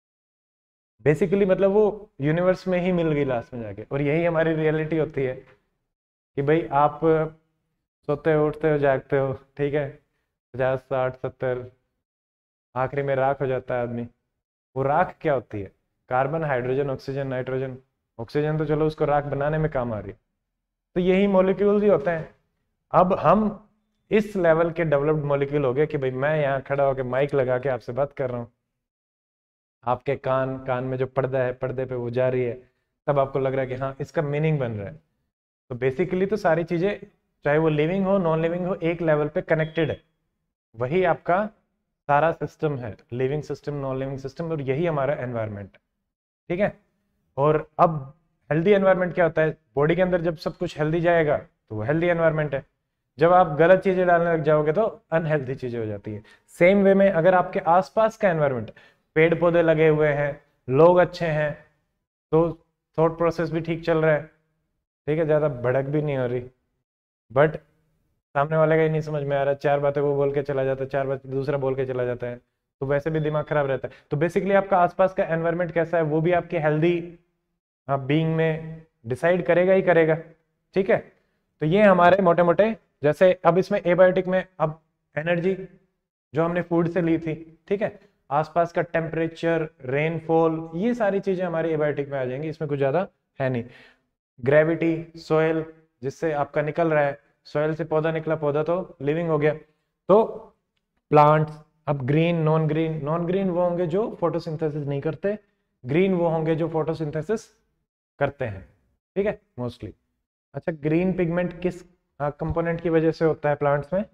Speaker 1: बेसिकली मतलब वो यूनिवर्स में ही मिल गई लास्ट में जाके, और यही हमारी रियलिटी होती है कि भाई आप सोते हो, उठते हो, जागते हो, ठीक है, 50, 60, 70, आखिरी में राख हो जाता है आदमी। वो राख क्या होती है? Carbon, hydrogen, oxygen, nitrogen. Oxygen तो चलो उसको राख बनाने में काम आ रही है, तो यही मॉलिक्यूल्स ही होते हैं। अब हम इस लेवल के डेवलप्ड मॉलिक्यूल हो गए कि भाई मैं यहाँ खड़ा होकर माइक लगा के आपसे बात कर रहा हूँ, आपके कान कान में जो पर्दा है पर्दे पे वो जा रही है, तब आपको लग रहा है कि हाँ इसका मीनिंग बन रहा है। तो बेसिकली तो सारी चीजें, चाहे वो लिविंग हो नॉन लिविंग हो, एक लेवल पे कनेक्टेड है। वही आपका सारा सिस्टम है, living system, non living system, और यही हमारा एनवायरनमेंट है, ठीक है? और अब हेल्दी एनवायरनमेंट क्या होता है, बॉडी के अंदर जब सब कुछ हेल्दी जाएगा तो वो हेल्दी एनवायरनमेंट है। जब आप गलत चीजें डालने लग जाओगे तो अनहेल्थी चीजें हो जाती है। सेम वे में अगर आपके आसपास का एनवायरनमेंट, पेड़ पौधे लगे हुए हैं, लोग अच्छे हैं, तो थॉट प्रोसेस भी ठीक चल रहा है, ठीक है, ज्यादा भड़क भी नहीं हो रही। बट सामने वाले का ही नहीं समझ में आ रहा, चार बातें वो बोल के चला जाता है, चार बातें दूसरा बोल के चला जाता है, तो वैसे भी दिमाग खराब रहता है। तो बेसिकली आपका आसपास का एनवायरनमेंट कैसा है वो भी आपकी हेल्दी बीइंग में डिसाइड करेगा ही करेगा, ठीक है। तो ये हमारे मोटे मोटे, जैसे अब इसमें एबायोटिक में अब एनर्जी जो हमने फूड से ली थी, ठीक है, आसपास का टेम्परेचर, रेनफॉल, ये सारी चीजें हमारी एबायोटिक में आ जाएंगी, इसमें कुछ ज्यादा है नहीं। ग्रेविटी, सोयल जिससे आपका निकल रहा है, सोयल से पौधा निकला, पौधा तो लिविंग हो गया। तो प्लांट्स, अब green, non green, non green वो होंगे जो फोटोसिंथेसिस नहीं करते, ग्रीन वो होंगे जो फोटोसिंथेसिस करते हैं, ठीक है, मोस्टली। अच्छा, ग्रीन पिगमेंट किस कंपोनेंट की वजह से होता है प्लांट्स में?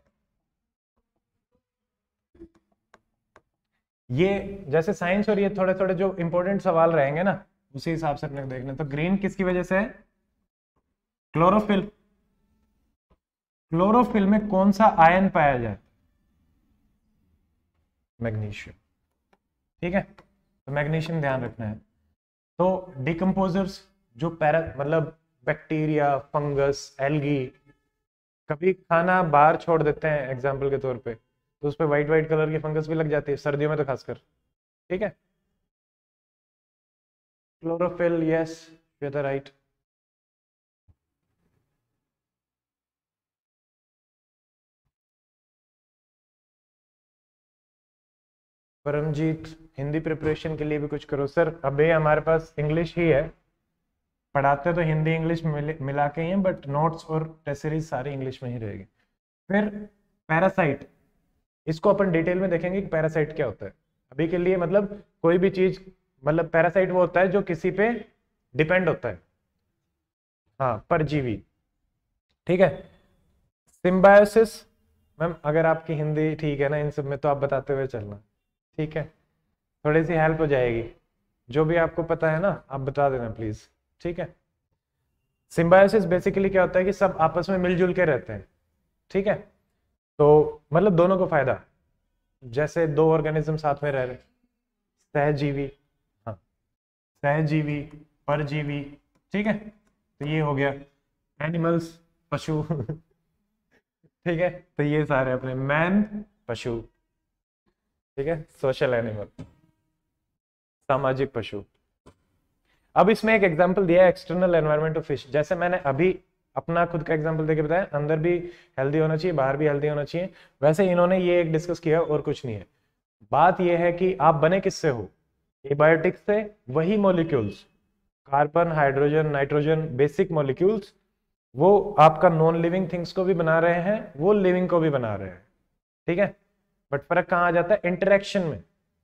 Speaker 1: ये जैसे साइंस और ये थोड़े थोड़े जो इंपॉर्टेंट सवाल रहेंगे ना, उसी हिसाब से अपने देखने। तो ग्रीन किसकी वजह से है? क्लोरोफिल। क्लोरोफिल में कौन सा आयन पाया जाए? मैग्नीशियम, ठीक है, तो मैग्नीशियम ध्यान रखना है। तो डिकम्पोजर्स जो मतलब बैक्टीरिया, फंगस, एल्गी, कभी खाना बाहर छोड़ देते हैं एग्जाम्पल के तौर पे, तो उस पर व्हाइट व्हाइट कलर की फंगस भी लग जाती है, सर्दियों में तो खासकर, ठीक है। Chlorophyll, yes, you are right. Paramjit, Hindi preparation के लिए भी कुछ करो। सर अभी हमारे पास इंग्लिश ही है, पढ़ाते तो हिंदी इंग्लिश मिला के ही हैं, बट नोट्स और टेस्ट सीरीज सारी इंग्लिश में ही रहेगी। फिर पैरासाइट, इसको अपन डिटेल में देखेंगे कि पैरासाइट क्या होता है। अभी के लिए मतलब कोई भी चीज, मतलब पैरासाइट वो होता है जो किसी पे डिपेंड होता है, हाँ, परजीवी, ठीक है। सिम्बायोसिस, मैम अगर आपकी हिंदी ठीक है ना इन सब में तो आप बताते हुए चलना, ठीक है, थोड़ी सी हेल्प हो जाएगी। जो भी आपको पता है ना आप बता देना प्लीज, ठीक है। सिम्बायोसिस बेसिकली क्या होता है कि सब आपस में मिलजुल के रहते हैं, ठीक है, तो मतलब दोनों को फायदा, जैसे दो ऑर्गेनिज्म साथ में रह रहे, सहजीवी, हाँ, सहजीवी, परजीवी, ठीक है, तो ये हो गया एनिमल्स, पशु ठीक है, तो ये सारे अपने मैन, पशु, ठीक है, सोशल एनिमल, सामाजिक पशु। अब इसमें एक एग्जांपल दिया है एक्सटर्नल एनवायरनमेंट ऑफ फिश, जैसे मैंने अभी अपना खुद का एग्जांपल देके बताया, अंदर भी हेल्दी होना चाहिए, बाहर भी हेल्दी होना चाहिए, वैसे इन्होंने ये एक डिस्कस किया और कुछ नहीं है। बात यह है कि आप बने किससे हो? एबायोटिक्स से, वही molecules, carbon, hydrogen, nitrogen, basic molecules, वो आपका नॉन लिविंग थिंग्स को भी बना रहे हैं, वो लिविंग को भी बना रहे हैं, ठीक है। बट फर्क कहां आ जाता है? इंटरेक्शन में।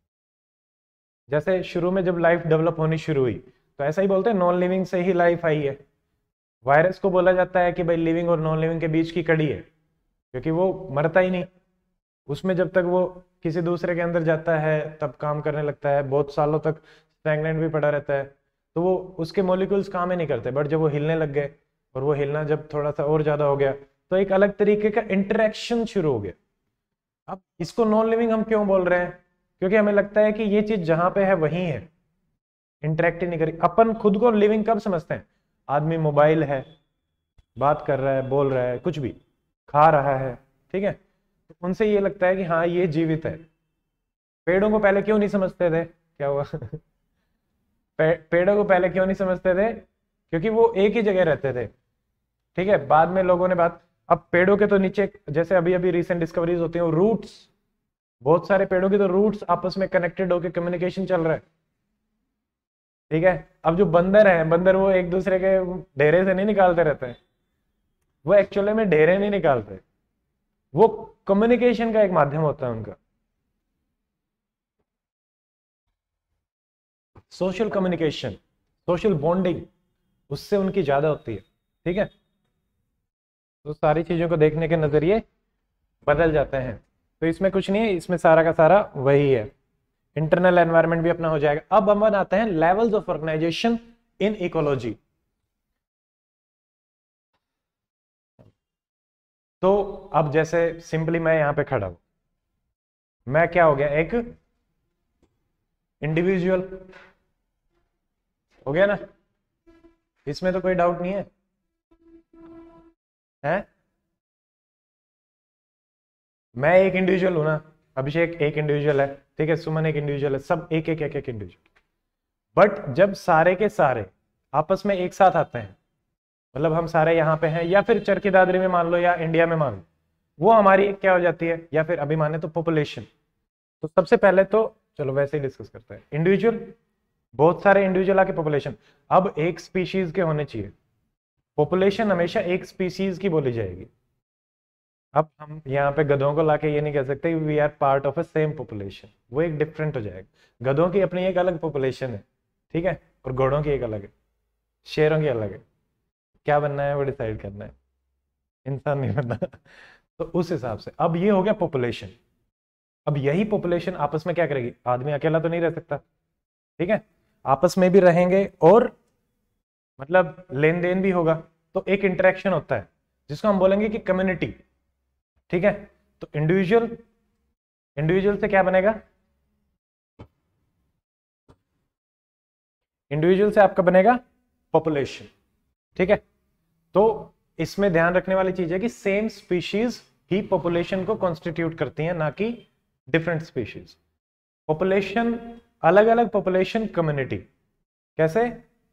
Speaker 1: जैसे शुरू में जब लाइफ डेवलप होनी शुरू हुई तो ऐसा ही बोलते हैं नॉन लिविंग से ही लाइफ आई है। वायरस को बोला जाता है कि भाई लिविंग और नॉन लिविंग के बीच की कड़ी है, क्योंकि वो मरता ही नहीं, उसमें जब तक वो किसी दूसरे के अंदर जाता है तब काम करने लगता है, बहुत सालों तक स्टैग्नेंट भी पड़ा रहता है, तो वो उसके मॉलिक्यूल्स काम ही नहीं करते। बट जब वो हिलने लग गए और वो हिलना जब थोड़ा सा और ज्यादा हो गया तो एक अलग तरीके का इंटरेक्शन शुरू हो गया। अब इसको नॉन लिविंग हम क्यों बोल रहे हैं? क्योंकि हमें लगता है कि ये चीज जहां पे है वहीं है, इंटरेक्ट ही नहीं करी। अपन खुद को लिविंग कब समझते हैं? आदमी मोबाइल है, बात कर रहा है, बोल रहा है, कुछ भी खा रहा है, ठीक है, तो उनसे ये लगता है कि हाँ ये जीवित है। पेड़ों को पहले क्यों नहीं समझते थे? क्या हुआ पेड़ों को पहले क्यों नहीं समझते थे? क्योंकि वो एक ही जगह रहते थे, ठीक है। बाद में लोगों ने बात, अब पेड़ों के तो नीचे जैसे अभी अभी रिसेंट डिस्कवरीज होती हैं, रूट्स, बहुत सारे पेड़ों के तो रूट्स आपस में कनेक्टेड होकर कम्युनिकेशन चल रहा है, ठीक है। अब जो बंदर है, बंदर वो एक दूसरे के ढेरे से नहीं निकालते रहते हैं, वो एक्चुअली में ढेरे नहीं निकालते, वो कम्युनिकेशन का एक माध्यम होता है उनका, सोशल कम्युनिकेशन, सोशल बॉन्डिंग, उससे उनकी ज्यादा होती है, ठीक है। तो सारी चीजों को देखने के नजरिए बदल जाते हैं। तो इसमें कुछ नहीं है, इसमें सारा का सारा वही है। इंटरनल एनवायरनमेंट भी अपना हो जाएगा। अब हम आते हैं levels of organisation in ecology. तो अब जैसे सिंपली मैं यहां पे खड़ा हूं, मैं क्या हो गया, एक इंडिविजुअल हो गया ना, इसमें तो कोई डाउट नहीं है, है? मैं एक इंडिविजुअल हूं ना, अभिषेक एक इंडिविजुअल है, ठीक है, सुमन एक इंडिविजुअल है, सब एक एक एक एक इंडिविजुअल। बट जब सारे के सारे आपस में एक साथ आते हैं, मतलब हम सारे यहाँ पे हैं, या फिर चरखी दादरी में मान लो, या इंडिया में मान लो, वो हमारी क्या हो जाती है, या फिर अभी माने तो पॉपुलेशन। तो सबसे पहले तो चलो वैसे ही डिस्कस करते हैं, इंडिविजुअल, बहुत सारे इंडिविजुअल आके पॉपुलेशन। अब एक स्पीशीज के होने चाहिए, पॉपुलेशन हमेशा एक स्पीशीज की बोली जाएगी। अब हम यहाँ पे गधों को लाके ये नहीं कह सकते we are part of a same population, वो एक डिफरेंट हो जाएगा। गधों की अपनी एक अलग पॉपुलेशन है, ठीक है, और घोड़ों की एक अलग है, शेरों की अलग है। क्या बनना है वो डिसाइड करना है, इंसान नहीं बनना। तो उस हिसाब से अब ये हो गया पॉपुलेशन। अब यही पॉपुलेशन आपस में क्या करेगी, आदमी अकेला तो नहीं रह सकता, ठीक है, आपस में भी रहेंगे और मतलब लेन देन भी होगा, तो एक इंटरेक्शन होता है जिसको हम बोलेंगे कि कम्युनिटी, ठीक है। तो इंडिविजुअल, इंडिविजुअल से क्या बनेगा, इंडिविजुअल से आपका बनेगा पॉपुलेशन, ठीक है। तो इसमें ध्यान रखने वाली चीज है कि सेम स्पीशीज ही पॉपुलेशन को कॉन्स्टिट्यूट करती हैं, ना कि डिफरेंट स्पीशीज। पॉपुलेशन अलग अलग, पॉपुलेशन कम्युनिटी। कैसे,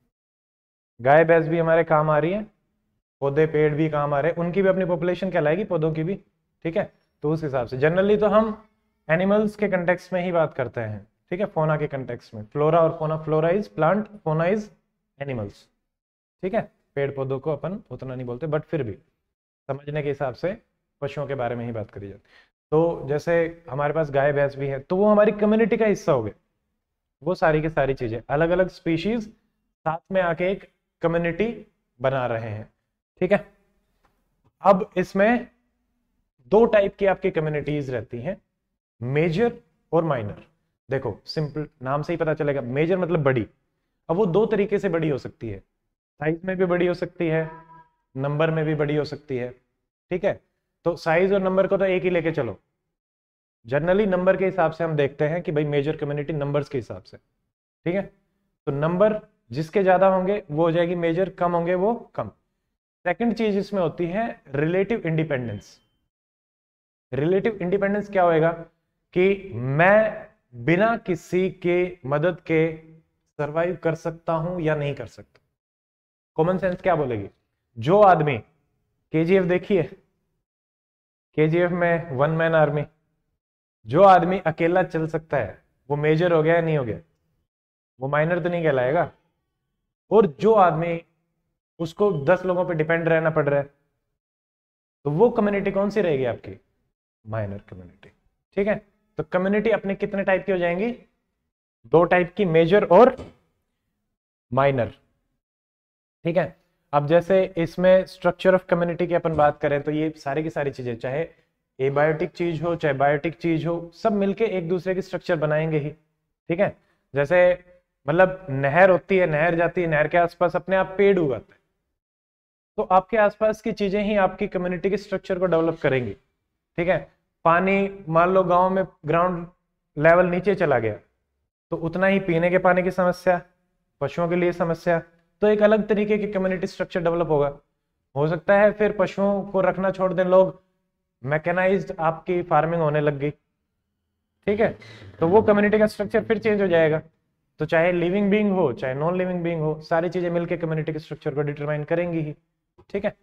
Speaker 1: गाय भैंस भी हमारे काम आ रही है, पौधे पेड़ भी काम आ रहे हैं, उनकी भी अपनी पॉपुलेशन कहलाएगी, पौधों की भी, ठीक है। तो उस हिसाब से जनरली तो हम एनिमल्स के कंटेक्स्ट में ही बात करते हैं, ठीक है, फोना के कंटेक्स्ट में, फ्लोरा और fauna, flora is plant, fauna is animals, ठीक है। पेड़ पौधों को अपन उतना नहीं बोलते, बट फिर भी समझने के हिसाब से पशुओं के बारे में ही बात करी जाती। तो जैसे हमारे पास गाय भैंस भी है, तो वो हमारी कम्युनिटी का हिस्सा हो गए, वो सारी की सारी चीजें, अलग अलग स्पीशीज साथ में आके एक कम्युनिटी बना रहे हैं, ठीक है। अब इसमें दो टाइप की आपकी कम्युनिटीज रहती हैं, मेजर और माइनर। देखो सिंपल नाम से ही पता चलेगा, मेजर मतलब बड़ी। अब वो दो तरीके से बड़ी हो सकती है, साइज में भी बड़ी हो सकती है, नंबर में भी बड़ी हो सकती है, ठीक है। तो साइज और नंबर को तो एक ही लेके चलो, जनरली नंबर के हिसाब से हम देखते हैं कि भाई मेजर कम्युनिटी नंबर्स के हिसाब से, ठीक है। तो नंबर जिसके ज्यादा होंगे वो हो जाएगी मेजर, कम होंगे वो कम। सेकंड चीज इसमें होती है रिलेटिव इंडिपेंडेंस। रिलेटिव इंडिपेंडेंस क्या होएगा कि मैं बिना किसी के मदद के सरवाइव कर सकता हूं या नहीं कर सकता। कॉमन सेंस क्या बोलेगी, जो आदमी, केजीएफ देखिए, केजीएफ में वन मैन आर्मी, जो आदमी अकेला चल सकता है वो मेजर हो गया या नहीं हो गया, वो माइनर तो नहीं कहलाएगा। और जो आदमी, उसको 10 लोगों पे डिपेंड रहना पड़ रहा है, तो वो कम्युनिटी कौन सी रहेगी आपकी, माइनर कम्युनिटी, ठीक है। तो कम्युनिटी अपने कितने टाइप की हो जाएंगी, दो टाइप की, मेजर और माइनर, ठीक है। अब जैसे इसमें स्ट्रक्चर ऑफ कम्युनिटी की अपन बात करें, तो ये सारी की सारी चीजें, चाहे एबायोटिक चीज हो चाहे बायोटिक चीज हो, सब मिलके एक दूसरे की स्ट्रक्चर बनाएंगे ही, ठीक है। जैसे मतलब नहर होती है, नहर जाती है, नहर के आसपास अपने आप पेड़ उगाते हैं, तो आपके आसपास की चीजें ही आपकी कम्युनिटी के स्ट्रक्चर को डेवलप करेंगी, ठीक है। पानी मान लो गांव में ग्राउंड लेवल नीचे चला गया, तो उतना ही पीने के पानी की समस्या, पशुओं के लिए समस्या, तो एक अलग तरीके की कम्युनिटी स्ट्रक्चर डेवलप होगा। हो सकता है फिर पशुओं को रखना छोड़ दें लोग, मैकेनाइज्ड आपकी फार्मिंग होने लग गई, ठीक है, तो वो कम्युनिटी का स्ट्रक्चर फिर चेंज हो जाएगा। तो चाहे लिविंग बीइंग हो चाहे नॉन लिविंग बीइंग हो, सारी चीजें मिलकर कम्युनिटी के स्ट्रक्चर को डिटरमाइन करेंगी ही, ठीक है।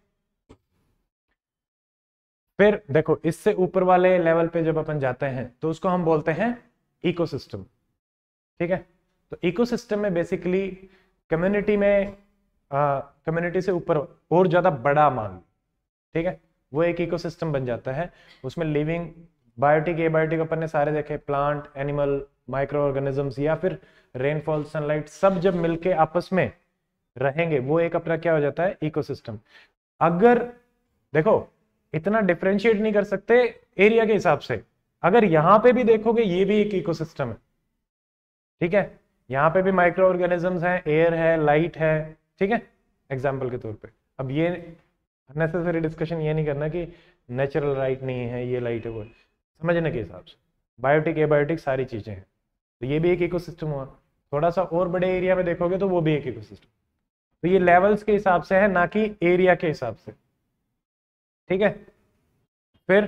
Speaker 1: फिर देखो इससे ऊपर वाले लेवल पे जब अपन जाते हैं तो उसको हम बोलते हैं इकोसिस्टम, ठीक है। तो इकोसिस्टम में बेसिकली कम्युनिटी में कम्युनिटी से ऊपर और ज्यादा बड़ा मान, ठीक है, वो एक इकोसिस्टम बन जाता है। उसमें लिविंग, बायोटिक, एबायोटिक अपन ने सारे देखे, प्लांट, एनिमल, माइक्रो ऑर्गेनिजम्स, या फिर रेनफॉल, सनलाइट, सब जब मिलके आपस में रहेंगे वो एक अपना क्या हो जाता है, इकोसिस्टम। अगर देखो इतना डिफरेंशिएट नहीं कर सकते एरिया के हिसाब से, अगर यहां पे भी देखोगे ये भी एक इकोसिस्टम है, ठीक है। यहाँ पे भी माइक्रो ऑर्गेनिजम्स हैं, एयर है, लाइट है, ठीक है, एग्जाम्पल के तौर पे। अब ये अननेसेसरी डिस्कशन ये नहीं करना कि नेचुरल लाइट नहीं है, ये लाइट है वो है। समझने के हिसाब से बायोटिक एबायोटिक सारी चीजें हैं, तो ये भी एक इकोसिस्टम हुआ। थोड़ा सा और बड़े एरिया में देखोगे तो वो भी एक इकोसिस्टम। तो ये लेवल्स के हिसाब से है, ना कि एरिया के हिसाब से, ठीक है। फिर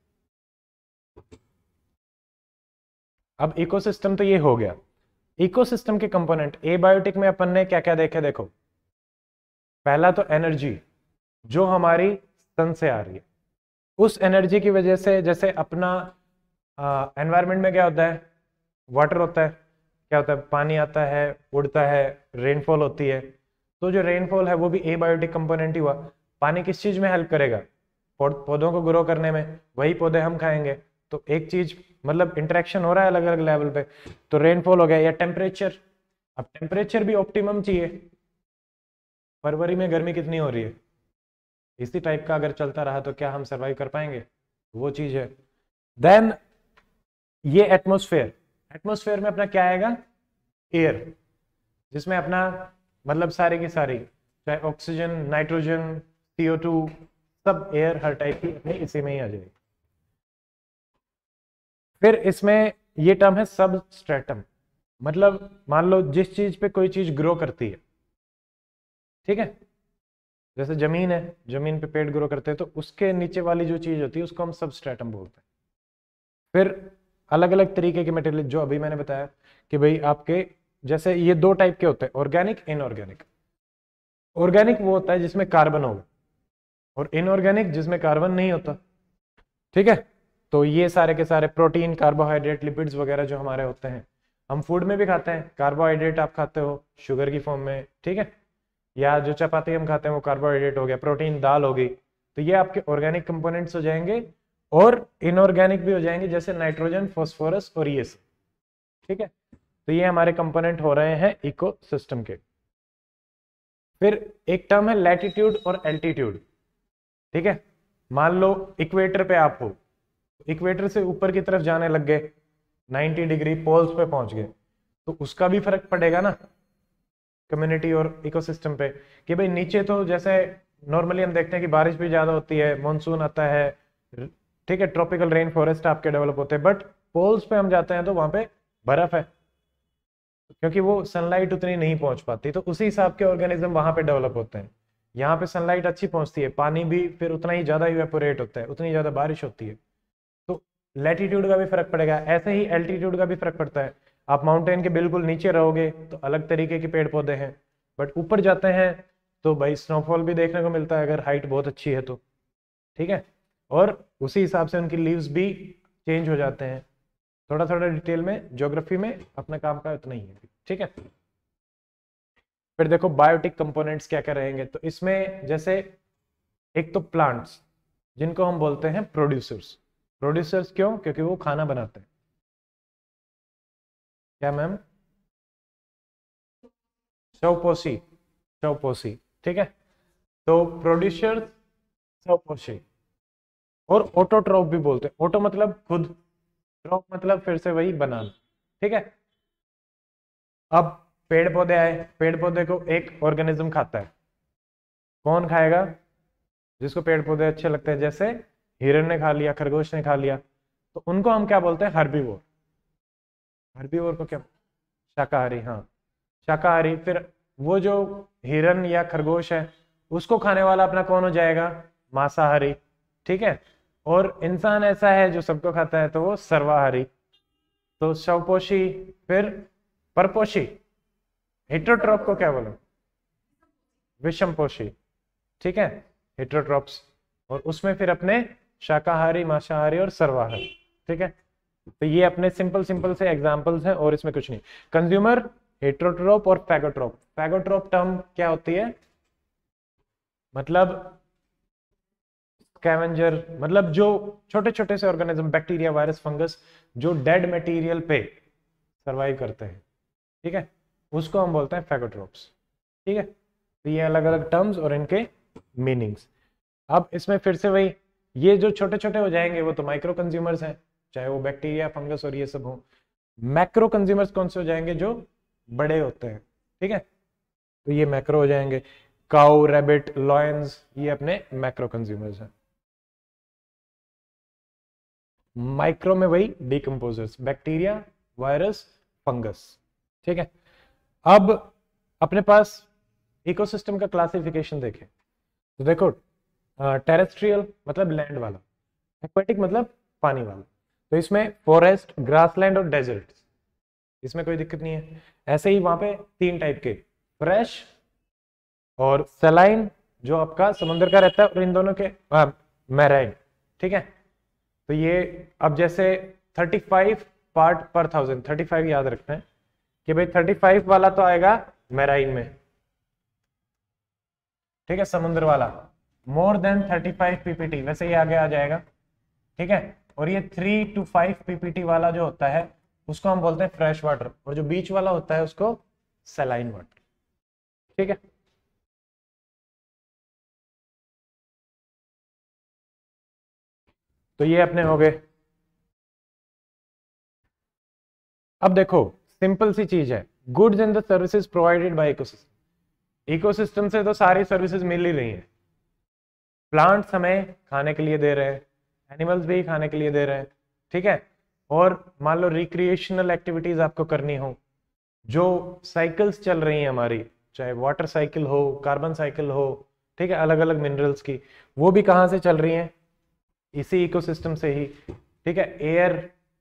Speaker 1: अब इकोसिस्टम तो ये हो गया। इकोसिस्टम के कंपोनेंट एबायोटिक में अपन ने क्या क्या देखे, देखो पहला तो एनर्जी जो हमारी सन से आ रही है, उस एनर्जी की वजह से जैसे अपना एनवायरनमेंट में क्या होता है, वाटर होता है, क्या होता है, पानी आता है, उड़ता है, रेनफॉल होती है। तो जो रेनफॉल है वो भी एबायोटिक कंपोनेंट ही हुआ। पानी किस चीज में हेल्प करेगा, पौधों को ग्रो करने में, वही पौधे हम खाएंगे। तो एक चीज मतलब इंटरेक्शन हो रहा है अलग अलग लेवल पे। तो रेनफॉल हो गया, या टेम्परेचर। अब टेम्परेचर भी ऑप्टिमम चाहिए। फरवरी में गर्मी कितनी हो रही है, इसी टाइप का अगर चलता रहा तो क्या हम सरवाइव कर पाएंगे, वो चीज है। देन ये एटमोस्फेयर, एटमोस्फेयर में अपना क्या आएगा, एयर, जिसमें अपना मतलब सारी की सारी, चाहे ऑक्सीजन, नाइट्रोजन, CO2, सब एयर हर टाइप की अपनी इसी में ही आ जाएगी। फिर इसमें ये टर्म है सब स्ट्रेटम, मतलब मान लो जिस चीज पे कोई चीज ग्रो करती है, ठीक है, जैसे जमीन है, जमीन पे पेड़ ग्रो करते हैं, तो उसके नीचे वाली जो चीज होती है उसको हम सब स्ट्रेटम बोलते हैं। फिर अलग अलग तरीके के मटेरियल, जो अभी मैंने बताया कि भाई आपके जैसे ये दो टाइप के होते हैं, ऑर्गेनिक, इनऑर्गेनिक। ऑर्गेनिक वो होता है जिसमें कार्बन होगा, और इनऑर्गेनिक जिसमें कार्बन नहीं होता, ठीक है। तो ये सारे के सारे प्रोटीन, कार्बोहाइड्रेट, लिपिड्स वगैरह जो हमारे होते हैं, हम फूड में भी खाते हैं। कार्बोहाइड्रेट आप खाते हो शुगर की फॉर्म में, ठीक है, या जो चपाती हम खाते हैं वो कार्बोहाइड्रेट हो गया, प्रोटीन दाल हो गई। तो ये आपके ऑर्गेनिक कंपोनेंट्स हो जाएंगे, और इनऑर्गेनिक भी हो जाएंगे, जैसे नाइट्रोजन, फास्फोरस और ये सब, ठीक है। तो ये हमारे कंपोनेंट हो रहे हैं इकोसिस्टम के। फिर एक टर्म है लैटिट्यूड और एल्टीट्यूड, ठीक है। मान लो इक्वेटर पे आप हो, इक्वेटर से ऊपर की तरफ जाने लग गए, 90 डिग्री पोल्स पे पहुंच गए, तो उसका भी फर्क पड़ेगा ना कम्युनिटी और इकोसिस्टम पे। कि भाई नीचे तो जैसे नॉर्मली हम देखते हैं कि बारिश भी ज्यादा होती है, मानसून आता है, ठीक है, ट्रॉपिकल रेन फॉरेस्ट आपके डेवलप होते हैं, बट पोल्स पे हम जाते हैं तो वहां पे बर्फ है, क्योंकि वो सनलाइट उतनी नहीं पहुंच पाती, तो उसी हिसाब के ऑर्गेनिज्म वहां पे डेवलप होते हैं। यहाँ पे सनलाइट अच्छी पहुंचती है, पानी भी फिर उतना ही ज्यादा इवेपोरेट होता है, उतनी ज्यादा बारिश होती है। तो लैटिट्यूड का भी फर्क पड़ेगा, ऐसे ही एल्टीट्यूड का भी फर्क पड़ता है। आप माउंटेन के बिल्कुल नीचे रहोगे तो अलग तरीके के पेड़ पौधे हैं, बट ऊपर जाते हैं तो भाई स्नोफॉल भी देखने को मिलता है अगर हाइट बहुत अच्छी है तो, ठीक है। और उसी हिसाब से उनकी लीव्स भी चेंज हो जाते हैं। थोड़ा थोड़ा डिटेल में ज्योग्राफी में अपना काम का उतना ही है, ठीक है। फिर देखो बायोटिक कंपोनेंट्स क्या क्या रहेंगे, तो इसमें जैसे एक तो प्लांट्स, जिनको हम बोलते हैं प्रोड्यूसर्स। प्रोड्यूसर्स क्यों, क्योंकि वो खाना बनाते हैं। क्या मैम, स्वपोषी, स्वपोषी, ठीक है। तो प्रोड्यूसर्स, स्वपोषी, और ऑटोट्रॉफ भी बोलते हैं। ऑटो मतलब खुद, ट्रॉप मतलब फिर से वही बनाना, ठीक है। अब पेड़ पौधे आए, पेड़ पौधे को एक ऑर्गेनिज्म खाता है, कौन खाएगा, जिसको पेड़ पौधे अच्छे लगते हैं, जैसे हिरन ने खा लिया, खरगोश ने खा लिया, तो उनको हम क्या बोलते हैं, हर्बीवोर। हर्बीवोर को क्या, शाकाहारी, हाँ शाकाहारी। फिर वो जो हिरन या खरगोश है उसको खाने वाला अपना कौन हो जाएगा, मांसाहारी, ठीक है। और इंसान ऐसा है जो सबको खाता है, तो वो सर्वाहारी। तो स्वपोषी, फिर परपोषी, हेटरोट्रॉप को क्या बोलो, विषमपोषी, ठीक है, हेटरोट्रॉप्स। और उसमें फिर अपने शाकाहारी, मांसाहारी और सर्वाहारी, ठीक है। तो ये अपने सिंपल सिंपल से एग्जांपल्स हैं, और इसमें कुछ नहीं। कंज्यूमर, हेटरोट्रॉप और फैगोट्रॉप। फैगोट्रॉप टर्म क्या होती है, मतलब स्कैवेंजर, मतलब जो छोटे छोटे से ऑर्गेनिज्म, बैक्टीरिया, वायरस, फंगस, जो डेड मटेरियल पे सरवाइव करते हैं, ठीक है, उसको हम बोलते हैं फैगोट्रॉप्स, ठीक है। तो ये अलग अलग टर्म्स और इनके मीनिंग्स। अब इसमें फिर से वही, ये जो छोटे छोटे हो जाएंगे वो तो माइक्रो कंज्यूमर्स हैं, चाहे वो बैक्टीरिया, फंगस और ये सब हो। मैक्रो कंज्यूमर्स कौन से हो जाएंगे, जो बड़े होते हैं, ठीक है, तो ये मैक्रो हो जाएंगे। काउ, रैबिट, लॉयंस, ये अपने मैक्रो कंज्यूमर्स हैं। माइक्रो में वही डिकम्पोजर्स, बैक्टीरिया, वायरस, फंगस। ठीक है, अब अपने पास इकोसिस्टम का क्लासिफिकेशन देखें तो देखो, टेरेस्ट्रियल मतलब लैंड वाला, एक्वेटिक मतलब पानी वाला। तो इसमें फॉरेस्ट, ग्रासलैंड और डेजर्ट, इसमें कोई दिक्कत नहीं है। ऐसे ही वहां पे तीन टाइप के, फ्रेश और सलाइन जो आपका समुद्र का रहता है, और इन दोनों के मैराइन। ठीक है, तो ये अब जैसे 35 पार्ट पर 1000, 35 याद रखना है कि भाई 35 वाला तो आएगा मैराइन में। ठीक है, समुद्र वाला मोर देन 35 पीपीटी वैसे ही आगे आ जाएगा। ठीक है, और ये 3 to 5 पीपीटी वाला जो होता है उसको हम बोलते हैं फ्रेश वाटर, और जो बीच वाला होता है उसको सलाइन वाटर। ठीक है, तो ये अपने हो गए। अब देखो, सिंपल सी चीज है, goods and the services provided by ecosystem. Ecosystem से तो सारी सर्विसेज मिल ही रही हैं। प्लांट्स हमें खाने के लिए दे रहे हैं, एनिमल्स भी खाने के लिए दे रहे हैं। ठीक है, और मान लो रिक्रिएशनल एक्टिविटीज आपको करनी हो, जो साइकिल्स चल रही हैं हमारी, चाहे वाटर साइकिल हो, कार्बन साइकिल हो, ठीक है, अलग अलग मिनरल्स की, वो भी कहाँ से चल रही हैं, इसी इकोसिस्टम से ही। ठीक है, एयर,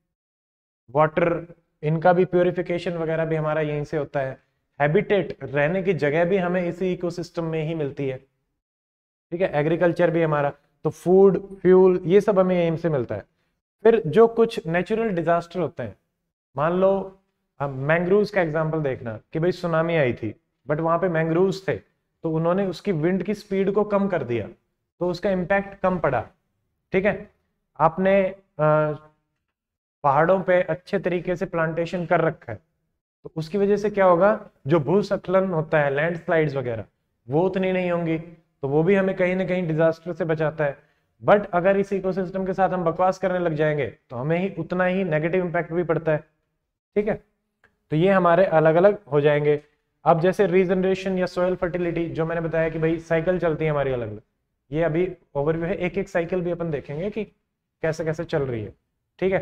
Speaker 1: वाटर, इनका भी प्योरिफिकेशन वगैरह भी हमारा यहीं से होता है। हैबिटेट, रहने की जगह भी हमें इसी इकोसिस्टम में ही मिलती है। ठीक है, एग्रीकल्चर भी हमारा, तो फूड, फ्यूल, ये सब हमें यहीं से मिलता है। फिर जो कुछ नेचुरल डिजास्टर होते हैं, मान लो मैंग्रोव्स का एग्जांपल देखना कि भाई सुनामी आई थी, बट वहां पे मैंग्रोव्स थे, तो उन्होंने उसकी विंड की स्पीड को कम कर दिया, तो उसका इम्पैक्ट कम पड़ा। ठीक है, आपने पहाड़ों पे अच्छे तरीके से प्लांटेशन कर रखा है, तो उसकी वजह से क्या होगा, जो भूस्खलन होता है, लैंडस्लाइड्स वगैरह, वो उतनी नहीं होंगी, तो वो भी हमें कहीं ना कहीं डिजास्टर से बचाता है। बट अगर इस इकोसिस्टम के साथ हम बकवास करने लग जाएंगे तो हमें ही उतना ही नेगेटिव इंपैक्ट भी पड़ता है। ठीक है, तो ये हमारे अलग अलग हो जाएंगे। अब जैसे रीजनरेशन या सॉइल फर्टिलिटी, जो मैंने बताया कि भाई साइकिल चलती है हमारी अलग अलग, ये अभी ओवरव्यू है, एक एक साइकिल भी अपन देखेंगे कि कैसे कैसे चल रही है। ठीक है,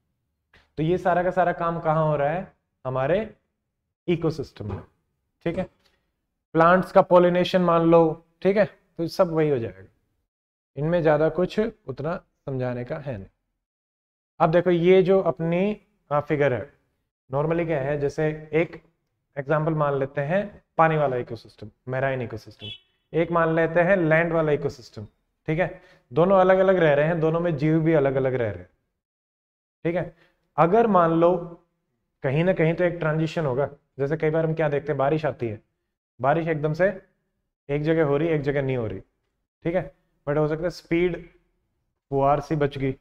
Speaker 1: तो ये सारा का सारा काम कहाँ हो रहा है, हमारे इकोसिस्टम में। ठीक है, प्लांट्स का पॉलिनेशन मान लो, ठीक है, तो सब वही हो जाएगा, इनमें ज्यादा कुछ उतना समझाने का है नहीं। अब देखो, ये जो अपनी फिगर है, नॉर्मली क्या है, जैसे एक एग्जांपल मान लेते हैं पानी वाला इकोसिस्टम, मैराइन इकोसिस्टम, एक मान लेते हैं लैंड वाला इकोसिस्टम। ठीक है, दोनों अलग अलग रह रहे हैं, दोनों में जीव भी अलग अलग रह रहे हैं। ठीक है, अगर मान लो कहीं ना कहीं तो एक ट्रांजिशन होगा, जैसे कई बार हम क्या देखते हैं, बारिश आती है, बारिश एकदम से एक जगह हो रही, एक जगह नहीं हो रही। ठीक है, बट हो सकता है स्पीड फुहार सी बच गई,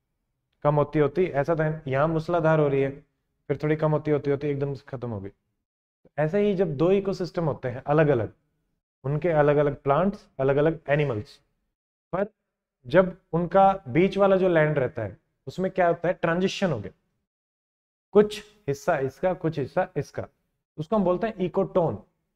Speaker 1: कम होती होती, ऐसा था यहाँ मूसलाधार हो रही है, फिर थोड़ी कम होती होती होती एकदम से खत्म हो गई। ऐसे ही जब दो इकोसिस्टम होते हैं अलग अलग, उनके अलग अलग प्लांट्स, अलग अलग एनिमल्स, पर जब उनका बीच वाला जो लैंड रहता है उसमें क्या होता है, ट्रांजिशन हो गया, कुछ हिस्सा इसका, कुछ हिस्सा इसका, उसको हम बोलते हैं इकोटोन।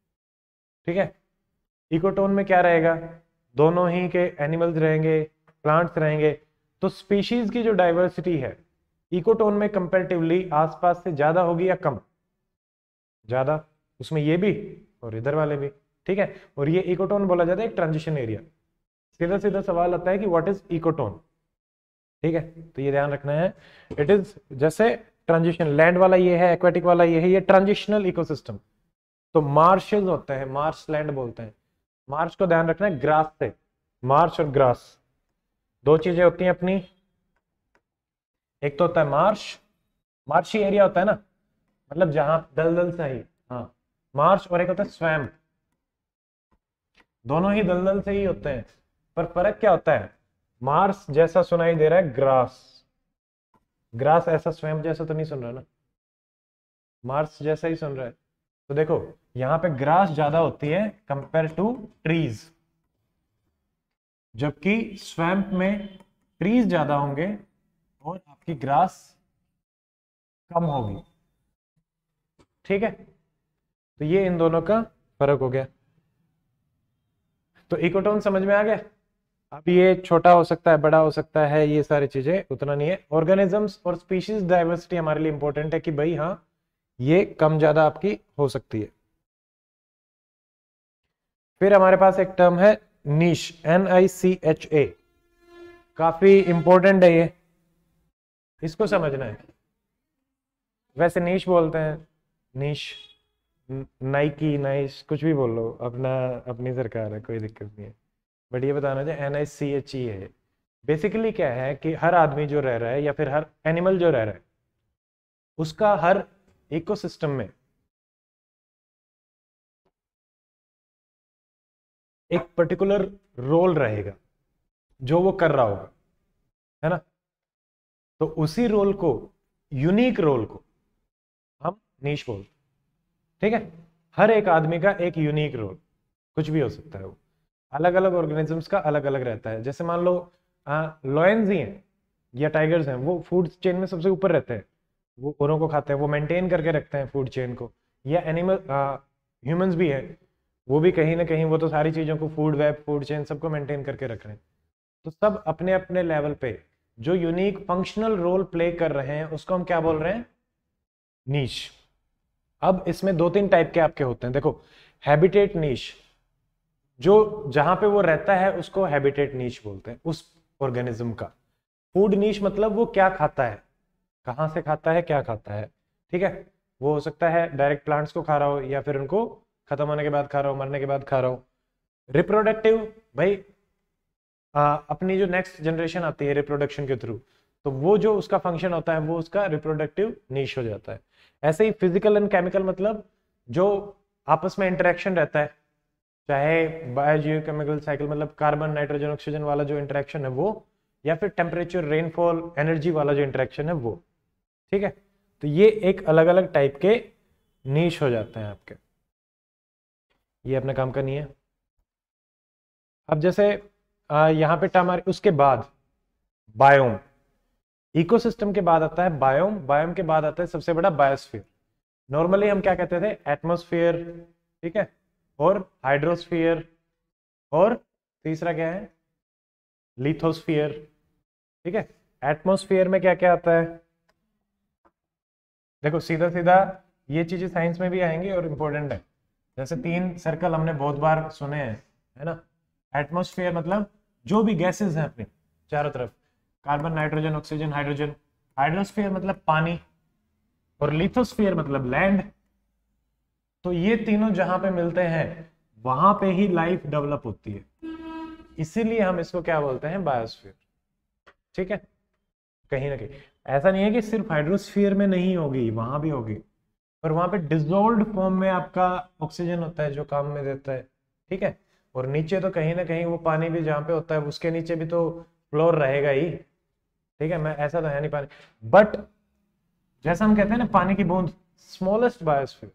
Speaker 1: ठीक है, इकोटोन में क्या रहेगा, दोनों ही के एनिमल्स रहेंगे, प्लांट्स रहेंगे, तो स्पीशीज की जो डाइवर्सिटी है इकोटोन में कंपैरेटिवली आसपास से ज्यादा होगी या कम, ज्यादा, उसमें ये भी और इधर वाले भी। ठीक है, और ये इकोटोन बोला जाता है एक ट्रांजिशन एरिया। सीधा सीधा सवाल आता है कि व्हाट इज इकोटोन। ठीक है, तो ये ध्यान रखना है, इट इज जैसे ट्रांजिशन, लैंड वाला ये है, एक्वेटिक वाला ये है, ये ट्रांजिशनल इकोसिस्टम। तो मार्शल होता है, मार्श लैंड बोलते हैं, मार्श को ध्यान रखना है ग्रास से, मार्श और ग्रास दो चीजें होती हैं अपनी, एक तो होता है मार्श, मार्शी एरिया होता है ना, मतलब जहां दलदल से ही, हाँ, मार्श, और एक होता है स्वैम्प, दोनों ही दलदल से ही होते हैं, पर फर्क क्या होता है, मार्स जैसा सुनाई दे रहा है ग्रास, ग्रास ऐसा स्वयं जैसा तो नहीं सुन रहा ना, मार्स जैसा ही सुन रहा है। तो देखो, यहाँ पे ग्रास ज्यादा होती है कंपेयर टू ट्रीज, जबकि स्वैम्प में ट्रीज ज्यादा होंगे और आपकी ग्रास कम होगी। ठीक है, तो ये इन दोनों का फर्क हो गया। तो इकोटोन समझ में आ गया। अब ये छोटा हो सकता है, बड़ा हो सकता है, ये सारी चीजें उतना नहीं है। ऑर्गेनिजम्स और स्पीशीज डाइवर्सिटी हमारे लिए इंपॉर्टेंट है कि भाई हाँ ये कम ज्यादा आपकी हो सकती है। फिर हमारे पास एक टर्म है नीश, NICHA, काफी इंपॉर्टेंट है ये, इसको समझना है। वैसे नीश बोलते हैं, नीश, नाइकी, नाइस, कुछ भी बोल लो, अपना अपनी सरकार है, कोई दिक्कत नहीं है। बट ये बताना चाहिए NICHE है। बेसिकली क्या है कि हर आदमी जो रह रहा है या फिर हर एनिमल जो रह रहा है उसका हर इकोसिस्टम में एक पर्टिकुलर रोल रहेगा जो वो कर रहा होगा, है ना। तो उसी रोल को, यूनिक रोल को हम नीश बोलते हैं, ठीक है। हर एक आदमी का एक यूनिक रोल, कुछ भी हो सकता है वो, अलग अलग ऑर्गेनिजम्स का अलग अलग रहता है। जैसे मान लो लॉयंस ही हैं या टाइगर्स हैं, वो फूड चेन में सबसे ऊपर रहते हैं, वो औरों को खाते हैं, वो मेंटेन करके रखते हैं फूड चेन को। या एनिमल ह्यूमंस भी है, वो भी कहीं ना कहीं वो तो सारी चीजों को, फूड वेब, फूड चेन, सबको मेंटेन करके रख रहे हैं। तो सब अपने अपने लेवल पे जो यूनिक फंक्शनल रोल प्ले कर रहे हैं उसको हम क्या बोल रहे हैं, नीश। अब इसमें दो तीन टाइप के आपके होते हैं, देखो। हैबिटेट नीश, जो जहां पे वो रहता है उसको हैबिटेट नीश बोलते हैं, उस ऑर्गेनिज्म का। फूड नीश मतलब वो क्या खाता है, कहाँ से खाता है, क्या खाता है, ठीक है। वो हो सकता है डायरेक्ट प्लांट्स को खा रहा हो, या फिर उनको खत्म होने के बाद खा रहा हो, मरने के बाद खा रहा हो। रिप्रोडक्टिव, भाई अपनी जो नेक्स्ट जनरेशन आती है रिप्रोडक्शन के थ्रू, तो वो जो उसका फंक्शन होता है वो उसका रिप्रोडक्टिव नीश हो जाता है। ऐसे ही फिजिकल एंड केमिकल, मतलब जो आपस में इंटरेक्शन रहता है, चाहे बायोजियोकेमिकल साइकिल, मतलब कार्बन नाइट्रोजन ऑक्सीजन वाला जो इंटरेक्शन है वो, या फिर टेम्परेचर, रेनफॉल, एनर्जी वाला जो इंटरेक्शन है वो, ठीक है। तो ये एक अलग अलग टाइप के नीश हो जाते हैं आपके, ये अपने काम का नहीं है। अब जैसे यहाँ पे टर्म उसके बाद बायोम, इकोसिस्टम के बाद आता है बायोम, बायोम के बाद आता है सबसे बड़ा बायोस्फीयर। नॉर्मली हम क्या कहते थे, एटमॉस्फेयर, ठीक है, और हाइड्रोस्फीयर, और तीसरा क्या है, लिथोस्फीयर, ठीक है। एटमॉस्फेयर में क्या क्या आता है, देखो सीधा सीधा ये चीजें साइंस में भी आएंगी और इंपॉर्टेंट है। जैसे 3 सर्कल हमने बहुत बार सुने हैं, है ना। एटमॉस्फेयर मतलब जो भी गैसेस हैं अपने चारों तरफ, carbon, nitrogen, oxygen, hydrogen. Hydrosphere मतलब पानी, और लिथोस्फीयर मतलब लैंड। तो ये तीनों जहां पे मिलते हैं वहां पे ही लाइफ डेवलप होती है, इसीलिए हम इसको क्या बोलते हैं, बायोस्फीयर, ठीक है। कहीं ना कहीं ऐसा नहीं है कि सिर्फ हाइड्रोस्फीयर में नहीं होगी, वहां भी होगी, पर वहां पे डिसॉल्व्ड फॉर्म में आपका ऑक्सीजन होता है जो काम में देता है, ठीक है। और नीचे तो कहीं ना कहीं वो पानी भी जहाँ पे होता है उसके नीचे भी तो फ्लोर रहेगा ही, ठीक है। मैं ऐसा तो है नहीं पानी, बट जैसा हम कहते हैं ना पानी की बूंद, स्मॉलेस्ट बायोस्फीयर,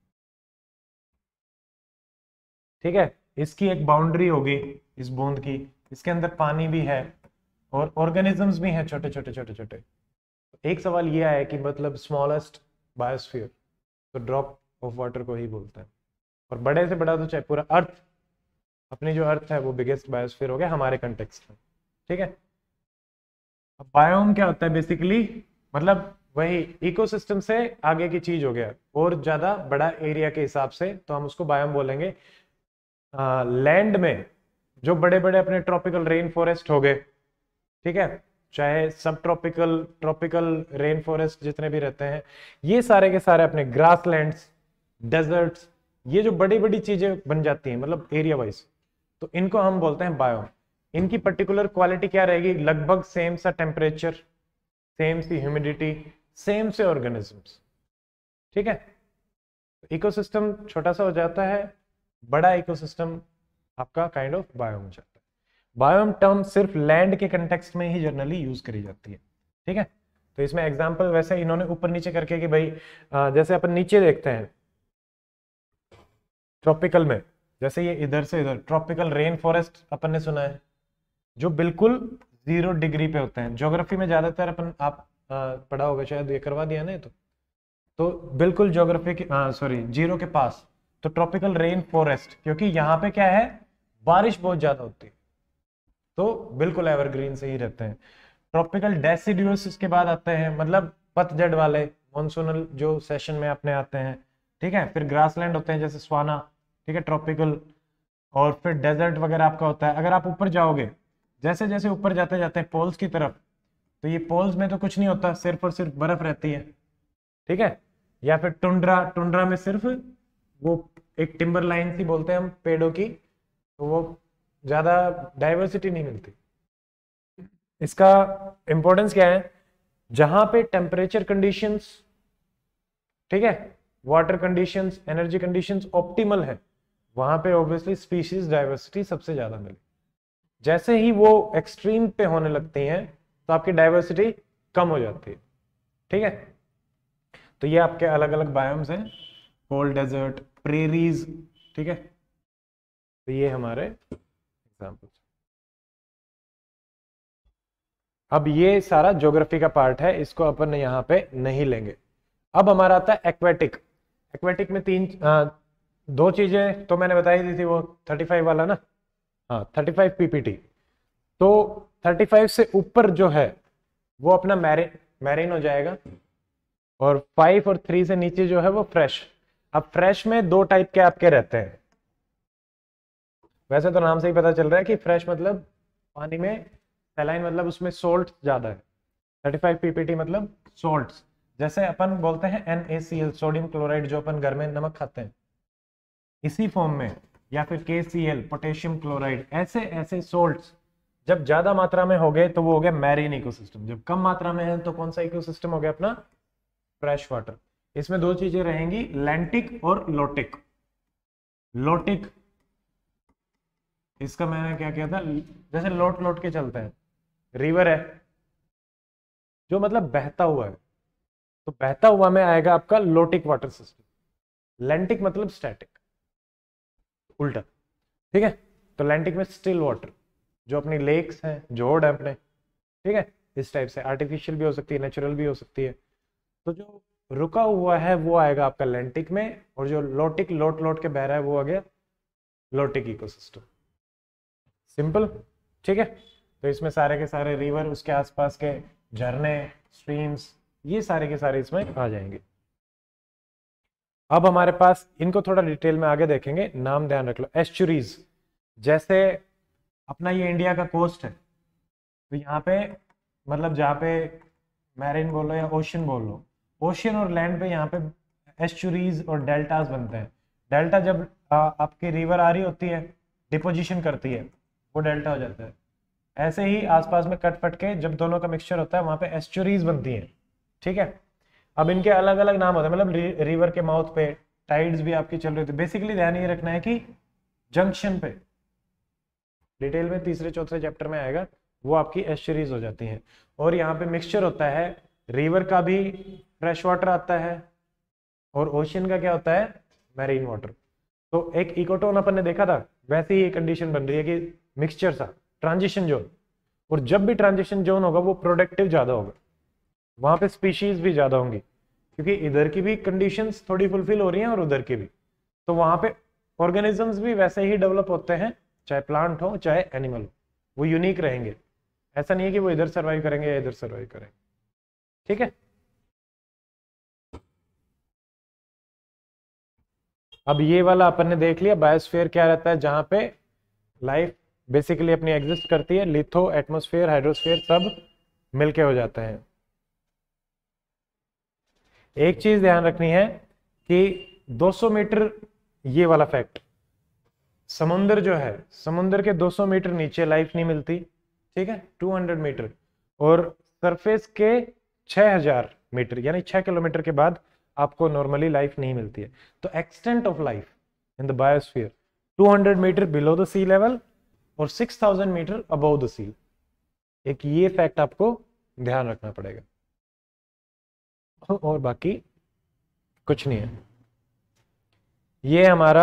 Speaker 1: ठीक है। इसकी एक बाउंड्री होगी इस बूंद की, इसके अंदर पानी भी है और ऑर्गेनिजम्स भी हैं छोटे छोटे छोटे छोटे। एक सवाल यह है कि मतलब स्मॉलेस्ट बायोस्फीयर, तो ड्रॉप ऑफ वाटर को ही बोलते हैं। और बड़े से बड़ा तो चाहे पूरा अर्थ, अपनी जो अर्थ है वो बिगेस्ट बायोस्फीयर हो गया हमारे कंटेक्स्ट में, ठीक है। अब बायोम क्या होता है बेसिकली, मतलब वही इकोसिस्टम से आगे की चीज हो गया, और ज्यादा बड़ा एरिया के हिसाब से तो हम उसको बायोम बोलेंगे। लैंड में जो बड़े बड़े अपने ट्रॉपिकल रेन फॉरेस्ट हो गए, ठीक है, चाहे सब ट्रॉपिकल, ट्रॉपिकल रेन फॉरेस्ट जितने भी रहते हैं, ये सारे के सारे अपने ग्रास लैंड्स, डेजर्ट्स, ये जो बड़ी बड़ी चीजें बन जाती हैं मतलब एरिया वाइज, तो इनको हम बोलते हैं बायोम। इनकी पर्टिकुलर क्वालिटी क्या रहेगी, लगभग सेम सा टेम्परेचर, सेम सी ह्यूमिडिटी, सेम से ऑर्गेनिजम्स, ठीक है। इकोसिस्टम छोटा सा हो जाता है, बड़ा इकोसिस्टम आपका काइंड ऑफ बायोम हो जाता है। बायोम टर्म सिर्फ लैंड के कंटेक्स्ट में ही जनरली यूज करी जाती है, ठीक है। तो इसमें एग्जांपल वैसे इन्होंने ऊपर नीचे करके कि भाई जैसे अपन नीचे देखते हैं ट्रॉपिकल में, जैसे ये इधर से इधर ट्रॉपिकल रेन फॉरेस्ट अपन ने सुना है जो बिल्कुल 0 डिग्री पे होते हैं। ज्योग्राफी में ज्यादातर अपन आप पढ़ा होगा शायद, ये करवा दिया ना, तो बिल्कुल ज्योग्राफी के सॉरी 0 के पास, तो ट्रॉपिकल रेन फॉरेस्ट, क्योंकि यहाँ पे क्या है, बारिश बहुत ज्यादा होती है, तो बिल्कुल एवरग्रीन से ही रहते हैं। ट्रॉपिकल डेसिडियस इसके बाद आते हैं, मतलब पतझड़ वाले मॉनसूनल जो सेशन में अपने आते हैं, ठीक है। फिर ग्रासलैंड होते हैं जैसे स्वाना, ठीक है, ट्रॉपिकल। और फिर डेजर्ट वगैरह आपका होता है। अगर आप ऊपर जाओगे, जैसे जैसे ऊपर जाते जाते हैं पोल्स की तरफ, तो ये पोल्स में तो कुछ नहीं होता, सिर्फ और सिर्फ बर्फ रहती है, ठीक है। या फिर टुंड्रा, टुंड्रा में सिर्फ वो एक टिम्बर लाइन सी बोलते हैं हम पेड़ों की, तो वो ज्यादा डाइवर्सिटी नहीं मिलती। इसका इंपॉर्टेंस क्या है, जहां पे टेम्परेचर कंडीशंस, ठीक है, water conditions, energy conditions optimal है, वहां पे ऑब्वियसली स्पीशीज डाइवर्सिटी सबसे ज्यादा मिले। जैसे ही वो एक्सट्रीम पे होने लगती हैं तो आपकी डाइवर्सिटी कम हो जाती है, ठीक है। तो ये आपके अलग अलग बायोम्स हैं, कोल्ड डेजर्ट, प्रेरीज, ठीक है। तो ये हमारे एग्जाम्पल्स। अब ये सारा ज्योग्राफी का पार्ट है, इसको अपन यहाँ पे नहीं लेंगे। अब हमारा आता है एक्वेटिक। एक्वेटिक में दो चीजें तो मैंने बताई दी थी, वो 35 वाला ना, हाँ 35 पीपीटी। तो 35 से ऊपर जो है वो अपना मैरीन हो जाएगा, और 5 और 3 से नीचे जो है वो फ्रेश। अब फ्रेश में दो टाइप के आपके रहते हैं, वैसे तो नाम से ही पता चल रहा है कि फ्रेश मतलब पानी में, सैलाइन मतलब उसमें सोल्ट ज्यादा है। 35 पीपीटी मतलब सोल्ट्स, जैसे अपन बोलते हैं NaCl, सोडियम क्लोराइड, जो अपन घर में नमक खाते हैं, इसी फॉर्म में। या फिर KCl, पोटेशियम क्लोराइड, ऐसे ऐसे सोल्ट्स जब ज्यादा मात्रा में हो गए तो वो हो गया मैरीन इकोसिस्टम। जब कम मात्रा में है तो कौन सा इकोसिस्टम हो गया अपना, फ्रेश वाटर। इसमें दो चीजें रहेंगी, लैंटिक और लोटिक। लोटिक, इसका मैंने क्या किया था, जैसे लोट लोट के चलते हैं, रिवर है जो मतलब बहता हुआ है, तो बहता हुआ में आएगा आपका लोटिक वाटर सिस्टम। लैंटिक मतलब स्टैटिक, उल्टा, ठीक है। तो लैंटिक में स्टिल वाटर, जो अपनी लेक्स हैं, जोड़ है अपने, ठीक है, इस टाइप से आर्टिफिशियल भी हो सकती है, नेचुरल भी हो सकती है। तो जो रुका हुआ है वो आएगा आपका लैंटिक में, और जो लोटिक लोट लोट के बह रहा है वो आ गया लोटिक इकोसिस्टम। सिंपल, ठीक है। तो इसमें सारे के सारे रिवर, उसके आसपास के झरने, स्ट्रीम्स, ये सारे के सारे इसमें आ जाएंगे। अब हमारे पास इनको थोड़ा डिटेल में आगे देखेंगे, नाम ध्यान रख लो। एस्चुरीज, जैसे अपना ये इंडिया का कोस्ट है, तो यहाँ पे मतलब जहाँ पे मैरिन बोलो या ओशन बोलो, ओशन और लैंड पे यहाँ पे एस्चुरीज और डेल्टास बनते हैं। डेल्टा जब आपकी रिवर आ रही होती है, डिपोजिशन करती है, वो डेल्टा हो जाता है। ऐसे ही आसपास में कट पट के जब दोनों का मिक्सचर होता है वहां पे एस्चुरीज बनती हैं, ठीक है। अब इनके अलग अलग नाम होते हैं, मतलब रिवर के माउथ पे टाइड्स भी आपकी चल रही थी। बेसिकली ध्यान ये रखना है कि जंक्शन पे, डिटेल में तीसरे चौथे चैप्टर में आएगा, वो आपकी एस्चुरीज हो जाती हैं। और यहाँ पे मिक्सचर होता है, रिवर का भी फ्रेश वाटर आता है, और ओशियन का क्या होता है, मैरीन वाटर। तो एक इकोटोन अपन ने देखा था, वैसे ही कंडीशन बन रही है कि मिक्सचर सा, ट्रांजिशन जोन। और जब भी ट्रांजिशन जोन होगा वो प्रोडक्टिव ज्यादा होगा, वहां पे स्पीशीज भी ज्यादा होंगी, क्योंकि इधर की भी कंडीशंस थोड़ी फुलफिल हो रही हैं और उधर की भी। तो वहां पे ऑर्गेनिजम्स भी वैसे ही डेवलप होते हैं, चाहे प्लांट हो चाहे एनिमल हो, वो यूनिक रहेंगे। ऐसा नहीं है कि वो इधर सर्वाइव करेंगे या इधर सर्वाइव करेंगे, ठीक है। अब ये वाला अपन ने देख लिया, बायोस्फीयर क्या रहता है, जहां पे लाइफ बेसिकली अपनी एग्जिस्ट करती है। लिथो, एटमोस्फेयर, हाइड्रोस्फीयर सब मिलके हो जाते हैं। एक चीज ध्यान रखनी है कि 200 मीटर, ये वाला फैक्ट, समुंदर जो है, समुंदर के 200 मीटर नीचे लाइफ नहीं मिलती, ठीक है, 200 मीटर। और सरफेस के 6000 मीटर यानी 6 किलोमीटर के बाद आपको नॉर्मली लाइफ नहीं मिलती है। तो extent of life in the biosphere 200 metre below the sea level और 6000 मीटर अबव द सी। एक ये फैक्ट आपको ध्यान रखना पड़ेगा, और बाकी कुछ नहीं है। ये हमारा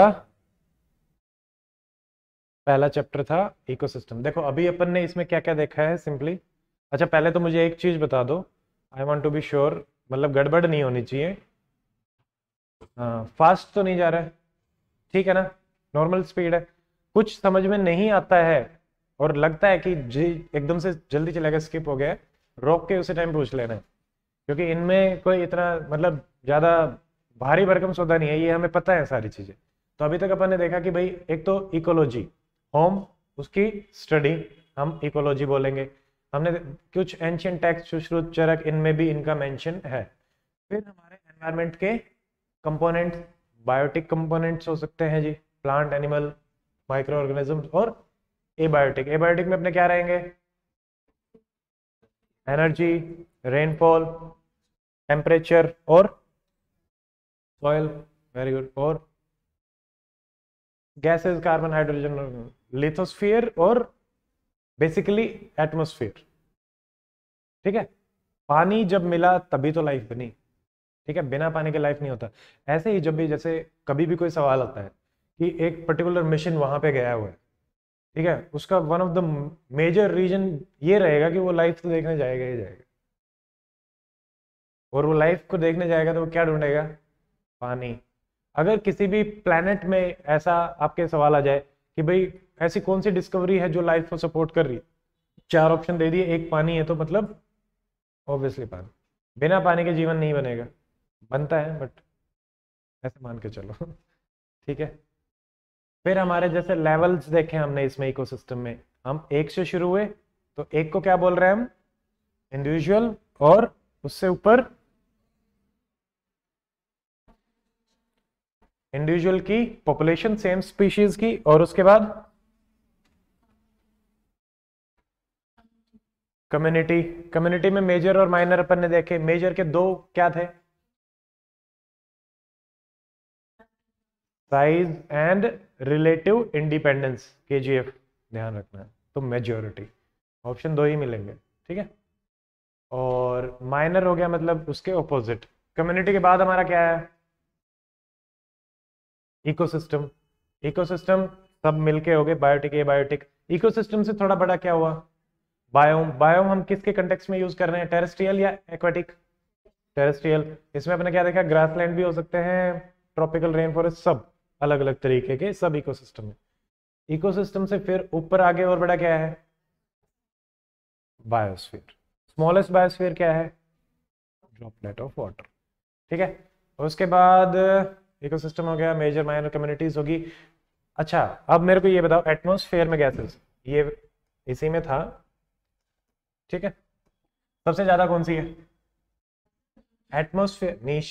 Speaker 1: पहला चैप्टर था इकोसिस्टम। देखो अभी अपन ने इसमें क्या क्या देखा है सिंपली। अच्छा पहले तो मुझे एक चीज बता दो, I want to be sure, मतलब गड़बड़ नहीं होनी चाहिए। हाँ फास्ट तो नहीं जा रहा है, ठीक है ना, नॉर्मल स्पीड है। कुछ समझ में नहीं आता है और लगता है कि जी एकदम से जल्दी चला गया, स्किप हो गया है, रोक के उसी टाइम पूछ लेना है, क्योंकि इनमें कोई इतना मतलब ज्यादा भारी भरकम सौदा नहीं है, ये हमें पता है सारी चीजें। तो अभी तक अपन ने देखा कि भाई एक तो इकोलॉजी, होम, उसकी स्टडी हम इकोलॉजी बोलेंगे। हमने कुछ एंशियंट टेक्स्ट सुश्रुत चरक, इनमें भी इनका मेंशन है। फिर हमारे एनवायरनमेंट के कंपोनेंट्स, बायोटिक कंपोनेंट्स हो सकते हैं जी, प्लांट, एनिमल, माइक्रो ऑर्गेनिजम्स, और एबायोटिक। एबायोटिक में अपने क्या रहेंगे? एनर्जी, रेनफॉल, टेम्परेचर और सॉइल, वेरी गुड, और गैसेस, कार्बन, हाइड्रोजन, लिथोस्फीयर और बेसिकली एटमॉस्फेयर। ठीक है, पानी जब मिला तभी तो लाइफ बनी। ठीक है, बिना पानी के लाइफ नहीं होता। ऐसे ही जब भी जैसे कभी भी कोई सवाल आता है कि एक पर्टिकुलर मिशन वहां पे गया हुआ है, ठीक है, उसका one of the major reason ये रहेगा कि वो लाइफ तो देखने जाएगा ही जाएगा, और वो लाइफ को देखने जाएगा तो वो क्या ढूंढेगा? पानी। अगर किसी भी प्लेनेट में ऐसा आपके सवाल आ जाए कि भाई ऐसी कौन सी डिस्कवरी है जो लाइफ को सपोर्ट कर रही है, चार ऑप्शन दे दिए, एक पानी है, तो मतलब ऑब्वियसली पानी। बिना पानी के जीवन नहीं बनेगा, बनता है बट ऐसे मान के चलो। ठीक है, फिर हमारे जैसे लेवल्स देखे हमने इसमें इकोसिस्टम में, हम एक से शुरू हुए, तो एक को क्या बोल रहे हैं हम? इंडिविजुअल, और उससे ऊपर इंडिविजुअल की पॉपुलेशन सेम स्पीशीज की, और उसके बाद कम्युनिटी। कम्युनिटी में मेजर और माइनर अपन ने देखे। मेजर के दो क्या थे? Size and relative independence, KGF ध्यान रखना है। तो मेजॉरिटी, ऑप्शन दो ही मिलेंगे। ठीक है, और माइनर हो गया मतलब उसके ऑपोजिट। कम्युनिटी के बाद हमारा क्या है? इकोसिस्टम। इकोसिस्टम सब मिलके हो गए, बायोटिक, एबायोटिक। इकोसिस्टम से थोड़ा बड़ा क्या हुआ? बायोम। बायोम हम किसके कंटेक्स्ट में यूज कर रहे हैं? टेरेस्ट्रियल या एक्वाटिक? टेरेस्ट्रियल। इसमें अपने क्या देखा? ग्रासलैंड भी हो सकते हैं, ट्रॉपिकल रेन फॉरेस्ट, सब अलग अलग तरीके के सब इकोसिस्टम है। इकोसिस्टम से फिर ऊपर आगे और बड़ा क्या है? बायोस्फीयर। स्मॉलेस्ट बायोस्फीयर क्या है? Droplet of water. ठीक है, उसके बाद इकोसिस्टम हो गया, मेजर माइनर कम्युनिटीज होगी। अच्छा, अब मेरे को ये बताओ, एटमॉस्फेयर में गैसेस, ये इसी में था। ठीक है, सबसे ज्यादा कौन सी है? एटमॉस्फेयर। नीश।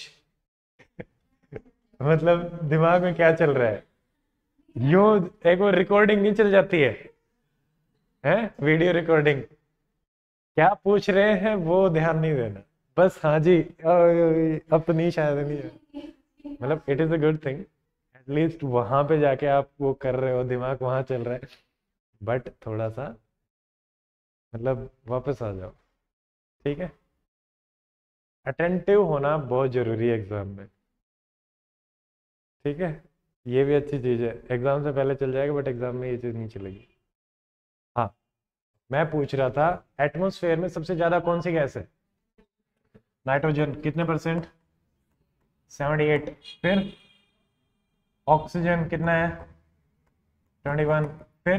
Speaker 1: मतलब दिमाग में क्या चल रहा है? यूं एक वो रिकॉर्डिंग नहीं चल जाती है वीडियो रिकॉर्डिंग, क्या पूछ रहे हैं वो ध्यान नहीं देना, बस हाँ जी, अब तो नहीं, शायद नहीं है। मतलब it is a good thing, at least वहां पे जाके आप वो कर रहे हो, दिमाग वहां चल रहा है, बट थोड़ा सा मतलब वापस आ जाओ। ठीक है, अटेंटिव होना बहुत जरूरी है एग्जाम में। ठीक है, ये भी अच्छी चीज है, एग्जाम से पहले चल जाएगा बट एग्जाम में ये चीज नहीं चलेगी। हाँ, मैं पूछ रहा था एटमॉस्फेयर में सबसे ज्यादा कौन सी गैस है? नाइट्रोजन, कितने परसेंट? 78। फिर ऑक्सीजन कितना है? 21। फिर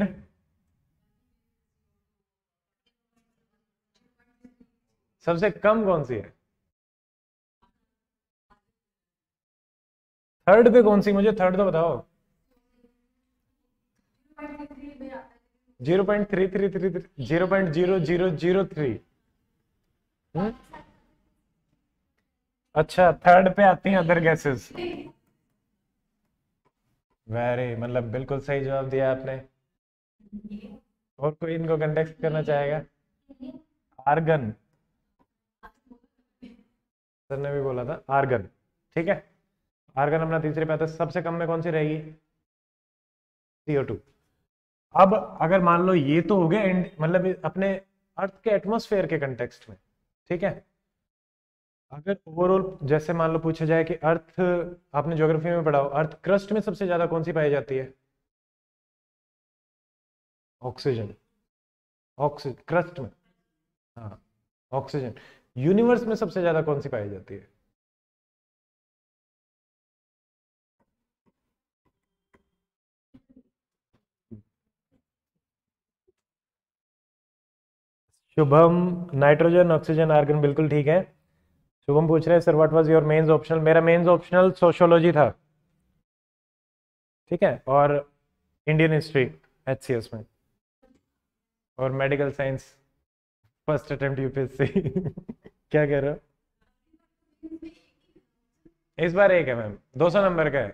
Speaker 1: सबसे कम कौन सी है? थर्ड पे कौन सी? मुझे थर्ड तो बताओ। 0.3333, 0.0003। अच्छा, थर्ड पे आती हैं अदर गैसेस। वेरी, मतलब बिल्कुल सही जवाब दिया आपने। और कोई इनको कंटेक्स्ट करना चाहेगा? आर्गन, सर ने भी बोला था आर्गन। ठीक है, आर्गन अपना तीसरे पे आता है। सबसे कम में कौन सी रहेगी? CO2। अब अगर मान लो ये तो हो गया मतलब अपने अर्थ के एटमॉस्फेयर के कंटेक्स्ट में। ठीक है, अगर ओवरऑल जैसे मान लो पूछा जाए कि अर्थ, आपने ज्योग्राफी में पढ़ा हो, अर्थ क्रस्ट में सबसे ज्यादा कौन सी पाई जाती है? ऑक्सीजन। ऑक्सीजन क्रस्ट में, हाँ, ऑक्सीजन। यूनिवर्स में सबसे ज्यादा कौन सी पाई जाती है? शुभम नाइट्रोजन ऑक्सीजन आर्गन, बिल्कुल ठीक है। शुभम पूछ रहे हैं sir what was your mains optional. मेरा मेंस ऑप्शनल सोशियोलॉजी था, ठीक है, और इंडियन हिस्ट्री HCS में, और medical science first attempt UPSC. क्या कह रहे हो? इस बार एक है मैम, 200 नंबर का है।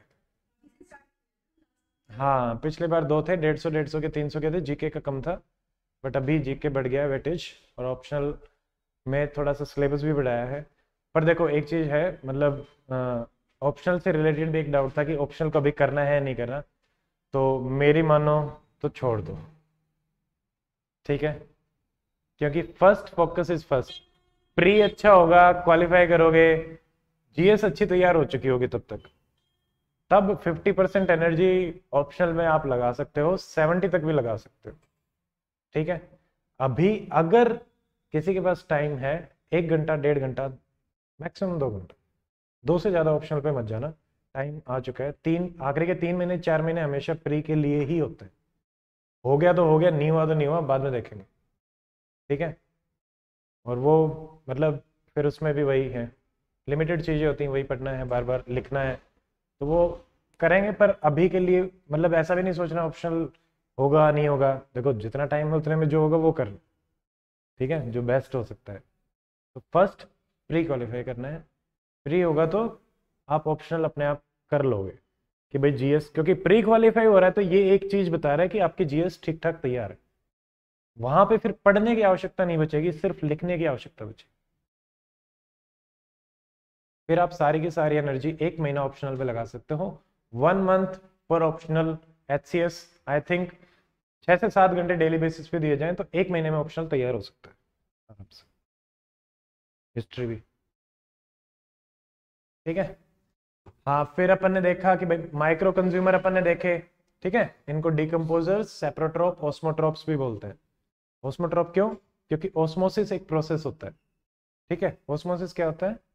Speaker 1: हाँ पिछली बार दो थे, 150 के 300 के थे, जीके का कम था, बट अभी जीके बढ़ गया है वेटेज, और ऑप्शनल में थोड़ा सा सिलेबस भी बढ़ाया है। पर देखो एक चीज़ है, मतलब ऑप्शनल से रिलेटेड भी एक डाउट था कि ऑप्शनल कभी करना है नहीं करना, तो मेरी मानो तो छोड़ दो, ठीक है, क्योंकि first focus is first. Pre अच्छा होगा, क्वालिफाई करोगे, जीएस अच्छी तैयार हो चुकी होगी तब तक, तब 50% एनर्जी ऑप्शनल में आप लगा सकते हो, 70 तक भी लगा सकते हो, ठीक है। अभी अगर किसी के पास टाइम है, 1 घंटा 1.5 घंटा, मैक्सिमम 2 घंटा, 2 से ज्यादा ऑप्शनल पे मत जाना, टाइम आ चुका है। आखिरी के 3 महीने 4 महीने हमेशा प्री के लिए ही होते हैं। हो गया तो हो गया, नहीं हुआ तो नहीं हुआ, बाद में देखेंगे, ठीक है। और वो मतलब फिर उसमें भी वही है, लिमिटेड चीजें होती हैं, वही पढ़ना है, बार बार लिखना है, तो वो करेंगे। पर अभी के लिए मतलब ऐसा भी नहीं सोचना ऑप्शनल होगा नहीं होगा, देखो जितना टाइम है उतने में जो होगा वो करना, ठीक है, जो बेस्ट हो सकता है। तो फर्स्ट प्री क्वालिफाई करना है, प्री होगा तो आप ऑप्शनल अपने आप कर लोगे कि भाई जीएस, क्योंकि प्री क्वालिफाई हो रहा है तो ये एक चीज बता रहा है कि आपकी जीएस ठीक ठाक तैयार है। वहां पे फिर पढ़ने की आवश्यकता नहीं बचेगी, सिर्फ लिखने की आवश्यकता बचेगी। फिर आप सारी की सारी एनर्जी 1 महीना ऑप्शनल पे लगा सकते हो। 1 month for optional HCS, I think 6 से 7 घंटे डेली बेसिस पे दिए जाएं तो 1 महीने में ऑप्शनल तैयार हो सकता है आराम से। हिस्ट्री भी ठीक है। हाँ फिर अपन ने देखा कि भाई माइक्रो कंज्यूमर अपन ने देखे, ठीक है, इनको डिकम्पोजर्स, सेप्रोट्रोप, ऑस्मोट्रोप्स भी बोलते हैं। ऑस्मोट्रोप क्यों? क्योंकि ऑस्मोसिस एक प्रोसेस होता है, ठीक है। ऑस्मोसिस क्या होता है?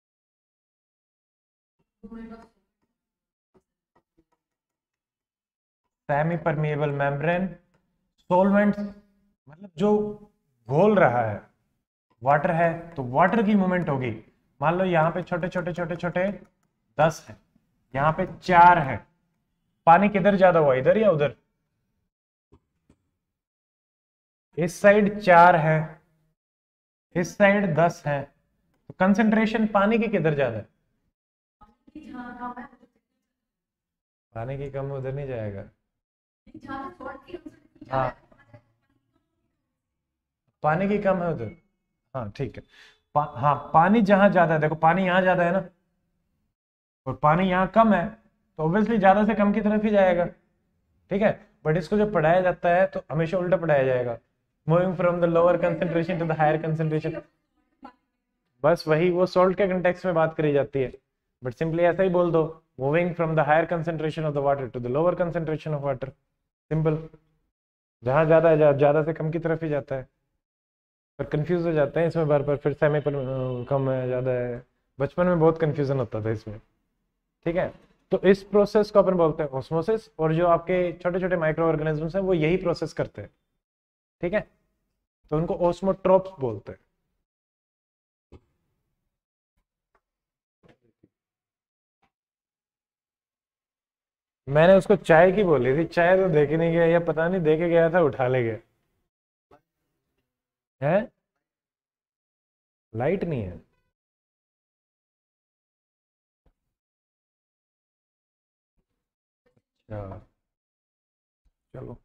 Speaker 1: सेमी परमिएबल मेम्ब्रेन, सॉल्वेंट्स, मतलब जो घोल रहा है, वाटर है तो वाटर की मूवमेंट होगी। मान लो यहाँ पे छोटे छोटे छोटे छोटे 10 है, यहाँ पे 4 है, पानी किधर ज्यादा हुआ, इधर या उधर? इस साइड 4 है, इस साइड 10 है, तो कंसेंट्रेशन पानी की किधर ज्यादा है? पानी की कम उधर नहीं जाएगा। हाँ पानी की कम है उधर, हाँ ठीक है। हाँ पानी जहां ज्यादा है, देखो पानी यहाँ ज्यादा है ना, और पानी यहाँ कम है, तो ऑब्वियसली ज्यादा से कम की तरफ ही जाएगा, ठीक है। बट इसको जब पढ़ाया जाता है तो हमेशा उल्टा पढ़ाया जाएगा, moving from the lower concentration to the higher concentration. बस वही वो सॉल्ट के कंटेक्स्ट में बात करी जाती है, बट सिंपली ऐसा ही बोल दो, moving from the higher concentration of the water to the lower concentration of water, simple. जहां ज्यादा है ज्यादा से कम की तरफ ही जाता है। पर कंफ्यूज हो जाते हैं इसमें बार बार, फिर सेमी पर कम है ज्यादा है, बचपन में बहुत कंफ्यूजन होता था इसमें, ठीक है। तो इस प्रोसेस को अपन बोलते हैं ऑस्मोसिस, और जो आपके छोटे छोटे माइक्रो ऑर्गेनिजम्स हैं वो यही प्रोसेस करते हैं, ठीक है, तो उनको ऑस्मोट्रोप्स बोलते हैं। मैंने उसको चाय की बोली थी, चाय तो देखे नहीं गया, या पता नहीं देखे गया था उठा ले गया है। लाइट नहीं है? अच्छा चलो।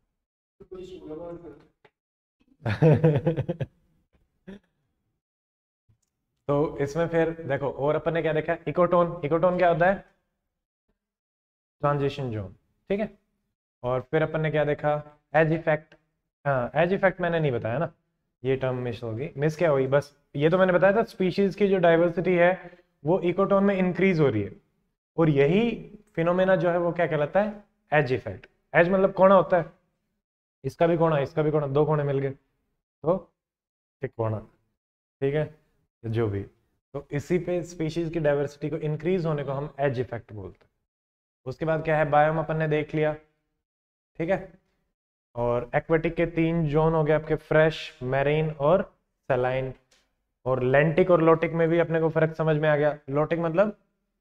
Speaker 1: तो इसमें फिर देखो और अपन ने क्या देखा, इकोटोन, इकोटोन क्या होता है? ट्रांजिशन जोन, ठीक है। और फिर अपन ने क्या देखा, एज इफेक्ट। हाँ एज इफेक्ट मैंने नहीं बताया ना, ये टर्म मिस होगी, मिस क्या हुई, बस ये तो मैंने बताया था, स्पीशीज की जो डाइवर्सिटी है वो इकोटोन में इंक्रीज हो रही है, और यही फिनोमेना जो है वो क्या कहलाता है, एज इफेक्ट। एज मतलब कोना होता है, इसका भी कोना इसका भी कोना, दो कोने मिल गए तो एक कोना, ठीक है, जो भी। तो इसी पे स्पीशीज की डाइवर्सिटी को इंक्रीज होने को हम एज इफेक्ट बोलते हैं। उसके बाद क्या है, बायोम अपन ने देख लिया, ठीक है। और एक्वेटिक के 3 जोन हो गए आपके, फ्रेश, मैरीन और सलाइन। और लेंटिक और लोटिक में भी अपने को फर्क समझ में आ गया। लोटिक मतलब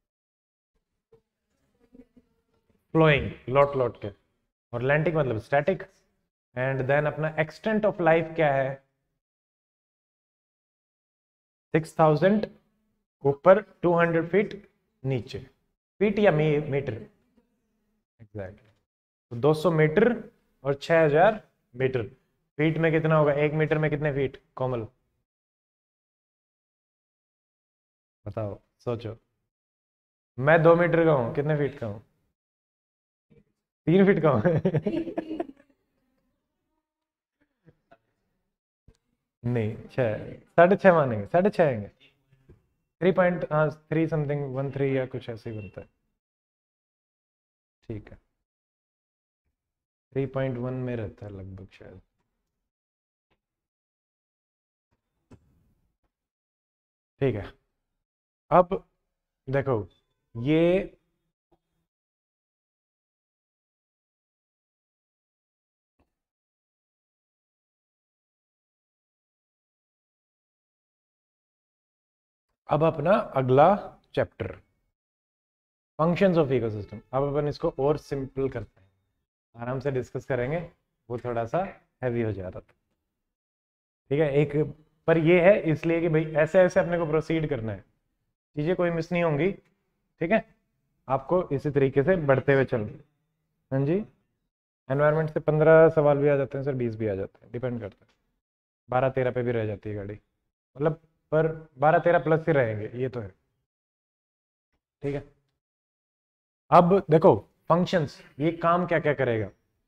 Speaker 1: फ्लोइंग, लोट लोट के, और लेंटिक मतलब स्टैटिक। एंड देन अपना एक्सटेंट ऑफ लाइफ क्या है, 6000 ऊपर, 200 फीट नीचे। फीट या मीटर, एग्जैक्टली। तो 200 मीटर और 6000 मीटर। फीट में कितना होगा, 1 मीटर में कितने फीट कोमल, बताओ, सोचो। मैं 2 मीटर का हूँ, कितने फीट का हूँ, 3 फीट का हूँ। नहीं, 6, 6.5 मानेंगे, 6.5 आएंगे, 3 पॉइंट, हाँ 3 समथिंग, 13 या कुछ ऐसे ही बनता है। ठीक है, 3.1 में रहता है लगभग शायद। ठीक है, अब देखो ये अब अपना अगला चैप्टर, फंक्शंस ऑफ इकोसिस्टम। अब अपन इसको और सिंपल करते हैं, आराम से डिस्कस करेंगे, वो थोड़ा सा हैवी हो जा रहा था। ठीक है, एक पर ये है इसलिए कि भाई ऐसे ऐसे अपने को प्रोसीड करना है, चीजें कोई मिस नहीं होंगी। ठीक है, आपको इसी तरीके से बढ़ते हुए चलना। हाँ जी, एनवायरनमेंट से 15 सवाल भी आ जाते हैं सर, 20 भी आ जाते हैं, डिपेंड करता है। 12-13 पे भी रह जाती है गाड़ी, मतलब पर 12-13 प्लस ही रहेंगे, ये तो है। ठीक है, अब देखो फंक्शंस, ये काम क्या क्या करेगा।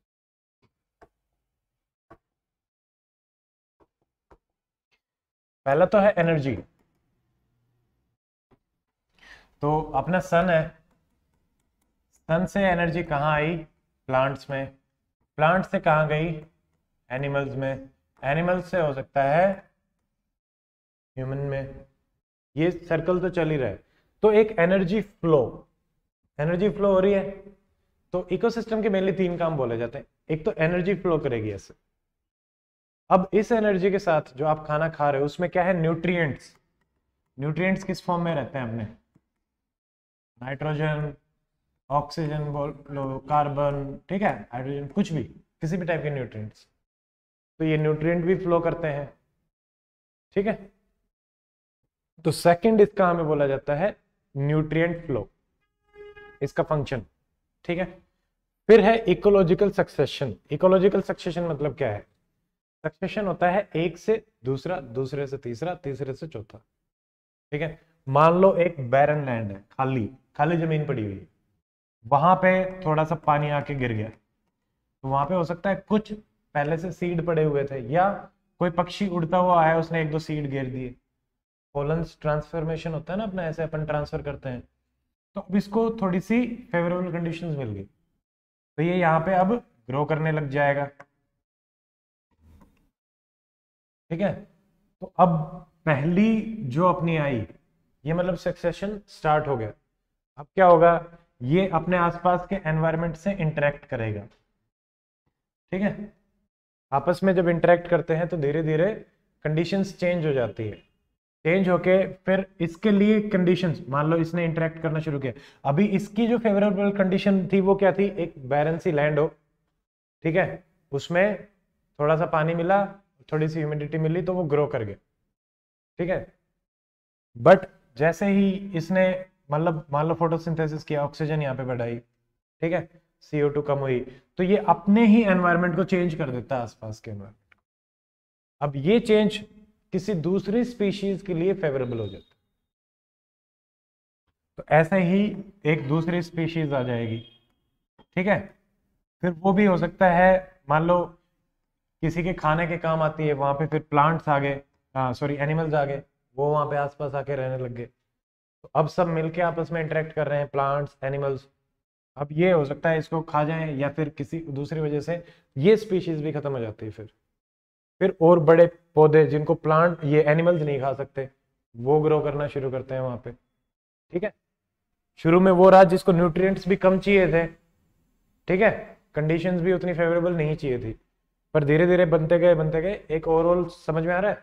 Speaker 1: पहला तो है एनर्जी। तो अपना सन है, सन से एनर्जी कहाँ आई, प्लांट्स में, प्लांट से कहाँ गई, एनिमल्स में, एनिमल्स से हो सकता है ह्यूमन में। ये सर्कल तो चल ही रहा है। तो एक एनर्जी फ्लो, एनर्जी फ्लो हो रही है। तो इकोसिस्टम के मेनली 3 काम बोले जाते हैं। एक तो एनर्जी फ्लो करेगी ऐसे। अब इस एनर्जी के साथ जो आप खाना खा रहे हो उसमें क्या है, न्यूट्रिएंट्स। न्यूट्रिएंट्स किस फॉर्म में रहते हैं अपने, नाइट्रोजन, ऑक्सीजन बोल लो, कार्बन, ठीक है, हाइड्रोजन, कुछ भी, किसी भी टाइप के न्यूट्रिएंट्स। तो ये न्यूट्रिएंट भी फ्लो करते हैं। ठीक है, तो सेकंड इसका हमें बोला जाता है न्यूट्रिएंट फ्लो, इसका फंक्शन। ठीक है, फिर है इकोलॉजिकल सक्सेशन। इकोलॉजिकल सक्सेशन मतलब क्या है, सक्सेशन होता है एक से दूसरा, दूसरे से तीसरा, तीसरे से चौथा। ठीक है, मान लो एक बैरन लैंड है, खाली खाली जमीन पड़ी हुई है, वहां पे थोड़ा सा पानी आके गिर गया, तो वहां पे हो सकता है कुछ पहले से सीड पड़े हुए थे, या कोई पक्षी उड़ता हुआ आया, उसने 1-2 सीड गिर दिए। पोलन्स ट्रांसफॉर्मेशन होता है ना अपना, ऐसे अपन ट्रांसफर करते हैं। तो अब इसको थोड़ी सी फेवरेबल कंडीशंस मिल गई, तो ये यहाँ पे अब ग्रो करने लग जाएगा। ठीक है, तो अब पहली जो अपनी आई, ये मतलब सक्सेशन स्टार्ट हो गया। अब क्या होगा, ये अपने आसपास के एनवायरनमेंट से इंटरेक्ट करेगा। ठीक है, आपस में जब इंटरेक्ट करते हैं तो धीरे धीरे कंडीशंस चेंज हो जाती है। चेंज होके फिर इसके लिए कंडीशंस, मान लो इसने इंटरेक्ट करना शुरू किया, अभी इसकी जो फेवरेबल कंडीशन थी वो क्या थी, एक बैरन सी लैंड हो, ठीक है, उसमें थोड़ा सा पानी मिला, थोड़ी सी ह्यूमिडिटी मिली, तो वो ग्रो कर गया। ठीक है, बट जैसे ही इसने मतलब मान लो फोटोसिंथेसिस किया, ऑक्सीजन यहाँ पे बढ़ाई, ठीक है, CO2 कम हुई, तो ये अपने ही एनवायरनमेंट को चेंज कर देता है, आसपास के एनवायरनमेंट। अब ये चेंज किसी दूसरी स्पीशीज के लिए फेवरेबल हो जाता है, तो ऐसे ही एक दूसरी स्पीशीज आ जाएगी। ठीक है, फिर वो भी हो सकता है, मान लो किसी के खाने के काम आती है, वहां पे फिर प्लांट्स आ गए, सॉरी एनिमल्स आ गए, वो वहां पे आसपास आके रहने लग गए, तो अब सब मिलके आपस में इंटरेक्ट कर रहे हैं, प्लांट्स, एनिमल्स। अब ये हो सकता है इसको खा जाएं, या फिर किसी दूसरी वजह से ये स्पीशीज भी खत्म हो जाती है। फिर और बड़े पौधे जिनको प्लांट ये एनिमल्स नहीं खा सकते, वो ग्रो करना शुरू करते हैं वहां पे। ठीक है, शुरू में वो रहा जिसको न्यूट्रिएंट्स भी कम चाहिए थे, ठीक है, कंडीशंस भी उतनी फेवरेबल नहीं चाहिए थी, पर धीरे धीरे बनते गए, बनते गए, एक ओवरऑल समझ में आ रहा है।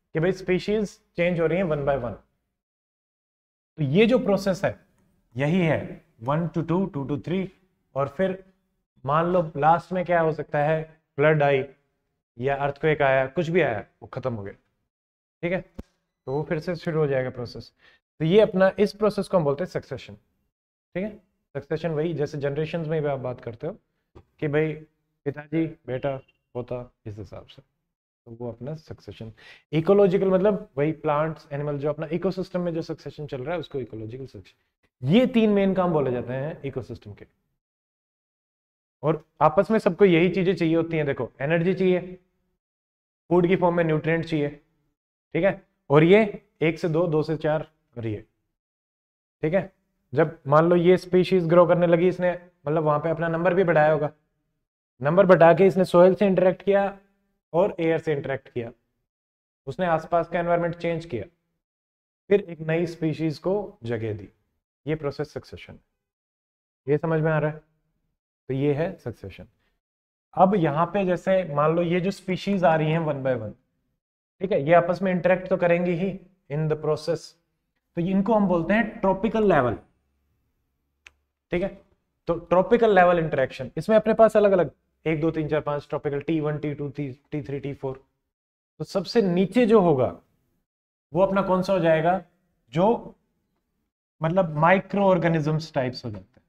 Speaker 1: कि भाई स्पीशीज चेंज हो रही है 1 by 1। तो ये जो प्रोसेस है यही है 1 to 2, 2 to 3, और फिर मान लो लास्ट में क्या हो सकता है, फ्लड आई या अर्थक्वेक आया, कुछ भी आया, वो खत्म हो गया। ठीक है, तो वो फिर से शुरू हो जाएगा प्रोसेस। तो ये अपना इस प्रोसेस को हम बोलते हैं सक्सेशन। ठीक है, सक्सेशन वही जैसे जनरेशन में भी आप बात करते हो कि भाई पिताजी बेटा पोता, इस हिसाब से, तो वो अपना सक्सेशन। इकोलॉजिकल मतलब वही प्लांट्स एनिमल, जो अपना इकोसिस्टम में जो सक्सेशन चल रहा है उसको इकोलॉजिकल सक्सेशन। ये 3 मेन काम बोले जाते हैं इकोसिस्टम के, और आपस में सबको यही चीजें चाहिए होती हैं। देखो, एनर्जी चाहिए, फूड की फॉर्म में न्यूट्रिएंट चाहिए, ठीक है, और ये 1 से 2, 2 से 4 और ये, ठीक है। जब मान लो ये स्पीशीज ग्रो करने लगी, इसने मतलब वहां पे अपना नंबर भी बढ़ाया होगा, नंबर बढ़ा के इसने सोयल से इंटरेक्ट किया और एयर से इंटरेक्ट किया, उसने आसपास का एनवायरनमेंट चेंज किया, फिर एक नई स्पीशीज को जगह दी। ये प्रोसेस सक्सेशन, ये समझ में आ रहा है? तो ये है सक्सेशन। अब यहाँ पे जैसे मान लो ये जो स्पीशीज आ रही हैं 1 by 1, ठीक है, ये आपस में इंटरेक्ट तो करेंगी ही इन द प्रोसेस, तो इनको हम बोलते हैं ट्रॉपिकल लेवल। ठीक है, तो ट्रॉपिकल लेवल इंटरेक्शन, इसमें अपने पास अलग अलग 1 2 3 4 5 tropical, T1 T2 T3 T4। तो सबसे नीचे जो होगा वो अपना कौन सा हो जाएगा, जो मतलब माइक्रो ऑर्गेनिजम्स टाइप्स हो जाते हैं।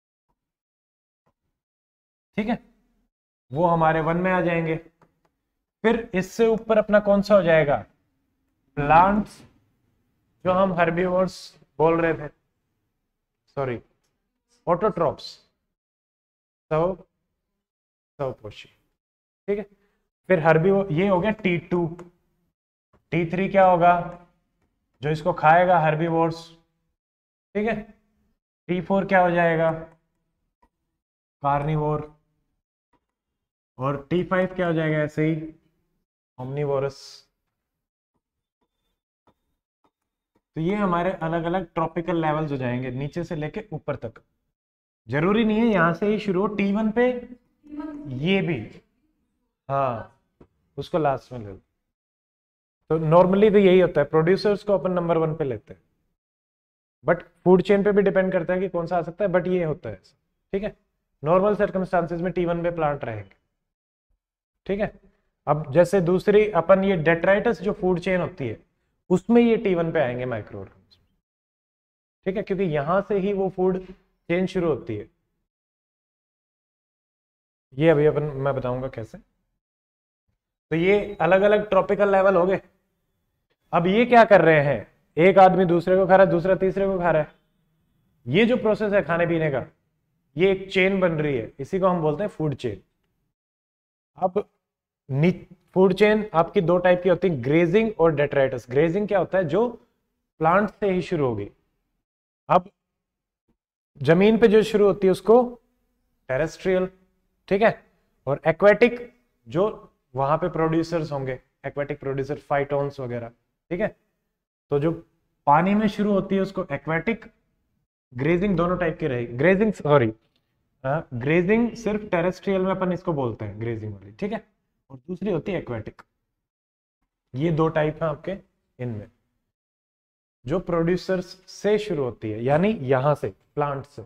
Speaker 1: ठीक है, वो हमारे 1 में आ जाएंगे। फिर इससे ऊपर अपना कौन सा हो जाएगा, प्लांट्स, जो हम हर्बीवोर्स बोल रहे थे, सॉरी ऑटोट्रॉप्स, स्वपोषी। ठीक है, फिर हर्बीवोर, ये हो गया T2। T3 क्या होगा, जो इसको खाएगा, हर्बीवोर्स। ठीक है, T4 क्या हो जाएगा, कार्निवोर। और T5 क्या हो जाएगा ऐसे ही, ओमनीवोरस। तो ये हमारे अलग अलग ट्रॉपिकल लेवल्स हो जाएंगे, नीचे से लेके ऊपर तक। जरूरी नहीं है यहां से ही शुरू हो T1 पे, ये भी, हाँ, उसको लास्ट में ले लो। तो नॉर्मली तो यही होता है, प्रोड्यूसर्स को अपन नंबर 1 पे लेते हैं, बट फूड चेन पे भी डिपेंड करता है कि कौन सा आ सकता है, बट ये होता है। ठीक है, नॉर्मल सर्कमस्टांसेस में T1 पे प्लांट रहेंगे। ठीक है, अब जैसे दूसरी अपन ये डेट्राइटस जो फूड चेन होती है, उसमें ये T1 पे आएंगे माइक्रो ऑर्गेनिज्म। ठीक है, क्योंकि यहां से ही वो फूड चेन शुरू होती है। ये अभी अपन मैं बताऊंगा कैसे। तो ये अलग अलग ट्रॉपिकल लेवल हो गए। अब ये क्या कर रहे हैं, एक आदमी दूसरे को खा रहा है, दूसरा तीसरे को खा रहा है। ये जो प्रोसेस है खाने पीने का, ये एक चेन बन रही है, इसी को हम बोलते हैं फूड चेन। अब फूड चेन आपकी 2 टाइप की होती है, ग्रेजिंग और डेट्राइटस। ग्रेजिंग क्या होता है, जो प्लांट से ही शुरू होगी। अब जमीन पे जो शुरू होती है उसको टेरेस्ट्रियल, ठीक है, और एक्वेटिक जो वहां पे प्रोड्यूसर्स होंगे, एक्वेटिक प्रोड्यूसर, फाइटोन्स वगैरह। ठीक है, तो जो पानी में शुरू होती है उसको एक्वेटिक, ग्रेजिंग दोनों टाइप की रहेगी। ग्रेजिंग, सॉरी, ग्रेजिंग सिर्फ टेरेस्ट्रियल में अपन इसको बोलते हैं, ग्रेजिंग वाली। ठीक है, और दूसरी होती है एक्वेटिक। ये 2 टाइप है आपके इनमें, जो प्रोड्यूसर्स से शुरू होती है, यानी यहां से, प्लांट से।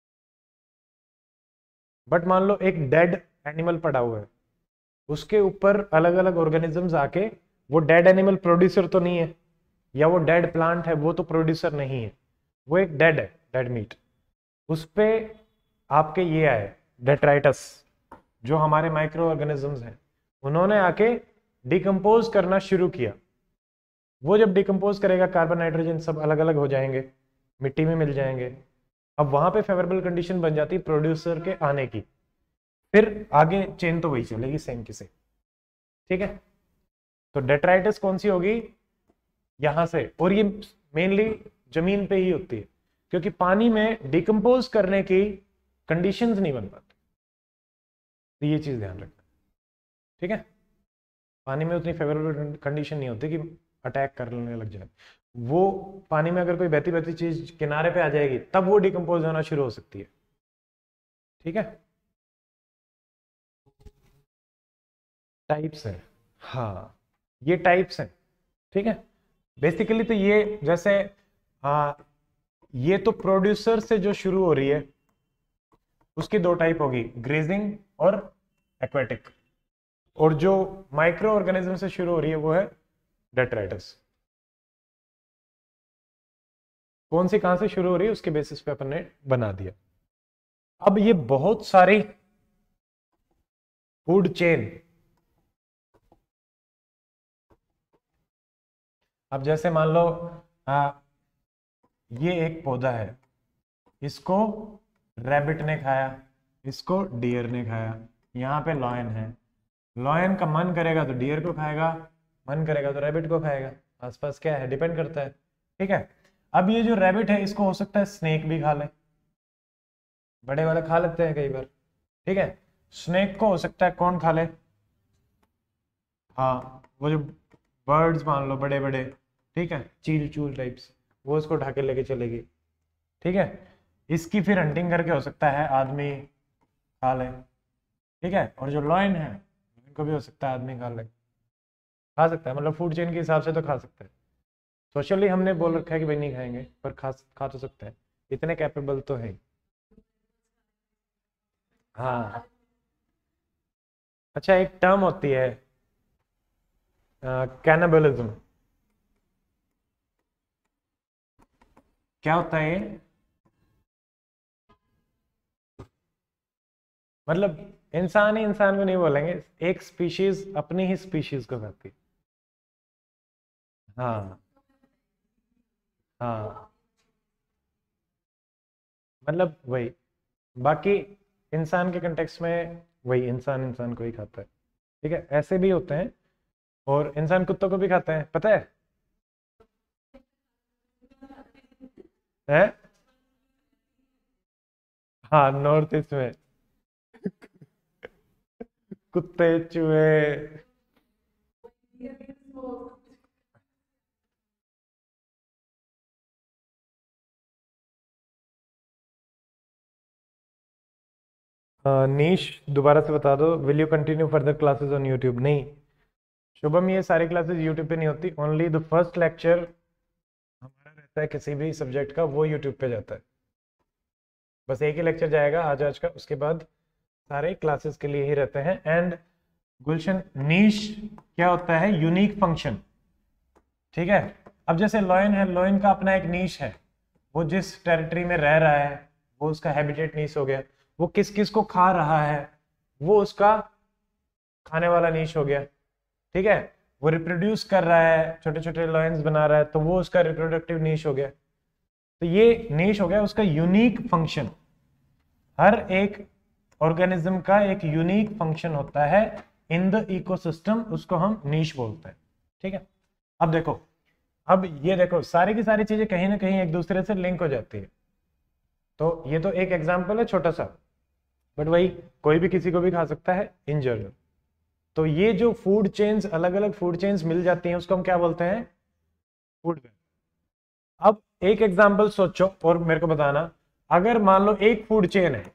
Speaker 1: बट मान लो एक डेड एनिमल पड़ा हुआ है, उसके ऊपर अलग अलग ऑर्गेनिजम्स आके, वो डेड एनिमल प्रोड्यूसर तो नहीं है, या वो डेड प्लांट है वो तो प्रोड्यूसर नहीं है, वो एक डेड है, डेड मीट। उस पे आपके ये आए डेट्राइटस, जो हमारे माइक्रो ऑर्गेनिजम्स हैं, उन्होंने आके डिकम्पोज करना शुरू किया। वो जब डिकम्पोज करेगा, कार्बन नाइट्रोजन सब अलग अलग हो जाएंगे, मिट्टी में मिल जाएंगे। अब वहां पे फेवरेबल कंडीशन बन जाती है प्रोड्यूसर के आने की, फिर आगे चेन तो वही चलेगी सेम की सेम। ठीक है, तो डेट्राइटिस कौन सी होगी, यहां से, और ये मेनली जमीन पे ही होती है, क्योंकि पानी में डिकम्पोज करने की कंडीशंस नहीं बन पाती। तो ये चीज ध्यान रखना। ठीक है, पानी में उतनी फेवरेबल कंडीशन नहीं होती कि अटैक करने लग जाए। वो पानी में अगर कोई बहती बहती चीज किनारे पे आ जाएगी, तब वो डिकम्पोज होना शुरू हो सकती है। ठीक है, टाइप्स है, हाँ, ये टाइप्स हैं। ठीक है। बेसिकली तो ये जैसे ये तो प्रोड्यूसर से जो शुरू हो रही है उसकी दो टाइप होगी, ग्रेजिंग और एक्वेटिक, और जो माइक्रो ऑर्गेनिज्म से शुरू हो रही है वो है डेट्राइटस। कौन सी कहां से शुरू हो रही है उसके बेसिस पे अपन ने बना दिया। अब ये बहुत सारी फूड चेन, अब जैसे मान लो ये एक पौधा है, इसको रैबिट ने खाया, इसको डियर ने खाया, यहाँ पे लॉयन है, लॉयन का मन करेगा तो डियर को खाएगा, मन करेगा तो रैबिट को खाएगा, आसपास क्या है डिपेंड करता है। ठीक है। अब ये जो रैबिट है इसको हो सकता है स्नेक भी खा ले, बड़े वाले खा लेते हैं कई बार। ठीक है। स्नेक को हो सकता है कौन खा ले, हाँ वो जो बर्ड्स मान लो बड़े बड़े, ठीक है, चील चूल टाइप्स, वो इसको ढाके के लेके चलेगी। ठीक है। इसकी फिर हंटिंग करके हो सकता है आदमी खा ले। ठीक है। और जो लॉयन है इनको भी हो सकता है आदमी खा ले, खा सकता है, मतलब फूड चेन के हिसाब से तो खा सकता है। सोशली हमने बोल रखा है कि भाई नहीं खाएंगे, पर खा तो सकते हैं, इतने कैपेबल तो है। हाँ। अच्छा, एक टर्म होती है कैनिबलिज्म, क्या होता है ये? मतलब इंसान ही इंसान को नहीं बोलेंगे, एक स्पीशीज अपनी ही स्पीशीज को खाती है। हाँ हाँ, मतलब वही, बाकी इंसान के कंटेक्स्ट में वही इंसान इंसान को ही खाता है। ठीक है, ऐसे भी होते हैं, और इंसान कुत्तों को भी खाता है, पता है? हैं? हाँ, नॉर्थ ईस्ट में कुत्ते चूहे। नीश दोबारा से बता दो, will you continue further classes on YouTube? नहीं शुभम, ये सारी क्लासेस यूट्यूब पे नहीं होती, ओनली द फर्स्ट लेक्चर हमारा रहता है किसी भी सब्जेक्ट का, वो यूट्यूब पे जाता है। बस एक ही लेक्चर जाएगा आज आज का, उसके बाद सारे क्लासेस के लिए ही रहते हैं। एंड गुलशन, नीश क्या होता है? Unique function. ठीक है। अब जैसे लॉयन है, लॉयन का अपना एक नीश है, वो जिस टेरिटरी में रह रहा है वो उसका हैबिटेट नीश हो गया, वो किस किस को खा रहा है वो उसका खाने वाला नीश हो गया। ठीक है। वो रिप्रोड्यूस कर रहा है, छोटे छोटे लॉयंस बना रहा है, तो वो उसका रिप्रोडक्टिव नीश हो गया। तो ये नीश हो गया उसका यूनिक फंक्शन। हर एक ऑर्गेनिज्म का एक यूनिक फंक्शन होता है इन द इकोसिस्टम, उसको हम नीश बोलते हैं। ठीक है। अब देखो, अब ये देखो सारी की सारी चीजें कहीं ना कहीं एक दूसरे से लिंक हो जाती है। तो ये तो एक एग्जाम्पल है छोटा सा, बट वही कोई भी किसी को भी खा सकता है इन जनरल। तो ये जो फूड चेन्स, अलग अलग फूड चेन्स मिल जाती हैं, उसको हम क्या बोलते हैं? Food web. अब एक एग्जाम्पल सोचो और मेरे को बताना, अगर मान लो एक फूड चेन है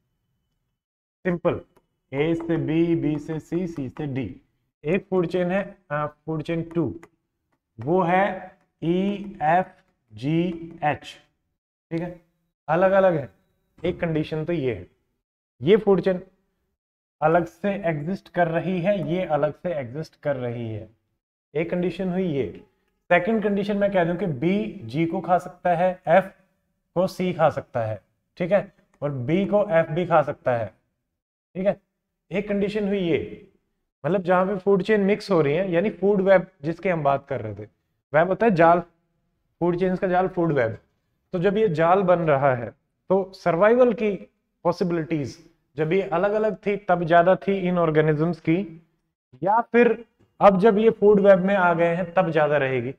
Speaker 1: सिंपल, ए से बी, बी से सी, सी से डी, एक फूड चेन है, फूड चेन 2, वो है ई एफ जी एच। ठीक है, अलग अलग है, एक कंडीशन तो ये है, ये फूड चेन अलग से एग्जिस्ट कर रही है, ये अलग से एग्जिस्ट कर रही है, एक कंडीशन हुई ये। सेकंड कंडीशन मैं कह दूं कि बी जी को खा सकता है, एफ को सी खा सकता है, ठीक है, और बी को एफ भी खा सकता है। ठीक है, एक कंडीशन हुई ये, मतलब जहां पे फूड चेन मिक्स हो रही है, यानी फूड वेब जिसकी हम बात कर रहे थे, वेब होता है जाल, फूड चेन का जाल फूड वेब। तो जब ये जाल बन रहा है तो सर्वाइवल की पॉसिबिलिटीज जब ये अलग अलग थी तब ज्यादा थी इन ऑर्गेनिजम्स की, या फिर अब जब ये फूड वेब में आ गए हैं तब ज्यादा रहेगी?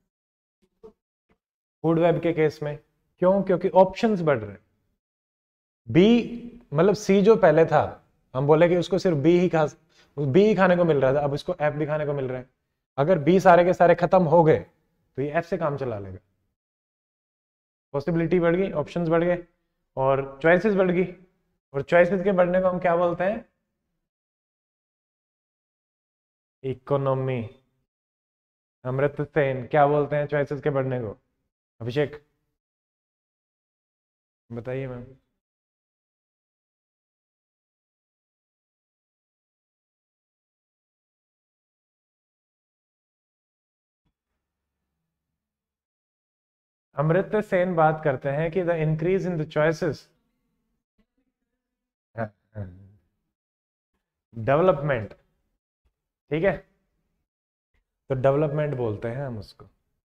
Speaker 1: फूड वेब के केस में क्यों? क्योंकि ऑप्शंस बढ़ रहे हैं। बी मतलब सी जो पहले था, हम बोले कि उसको सिर्फ बी ही खाने को मिल रहा था, अब उसको एफ भी खाने को मिल रहा है। अगर बी सारे के सारे खत्म हो गए तो ये एफ से काम चला लेगा। पॉसिबिलिटी बढ़ गई, ऑप्शंस बढ़ गए, और चॉइसेस बढ़ गई, और चॉइसेस के बढ़ने को हम क्या बोलते हैं? इकोनॉमी। अमृत सेन क्या बोलते हैं चॉइसेस के बढ़ने को? अभिषेक बताइए मैम। अमृत सेन बात करते हैं कि the increase in the choices, development, ठीक है, तो डेवलपमेंट बोलते हैं हम उसको,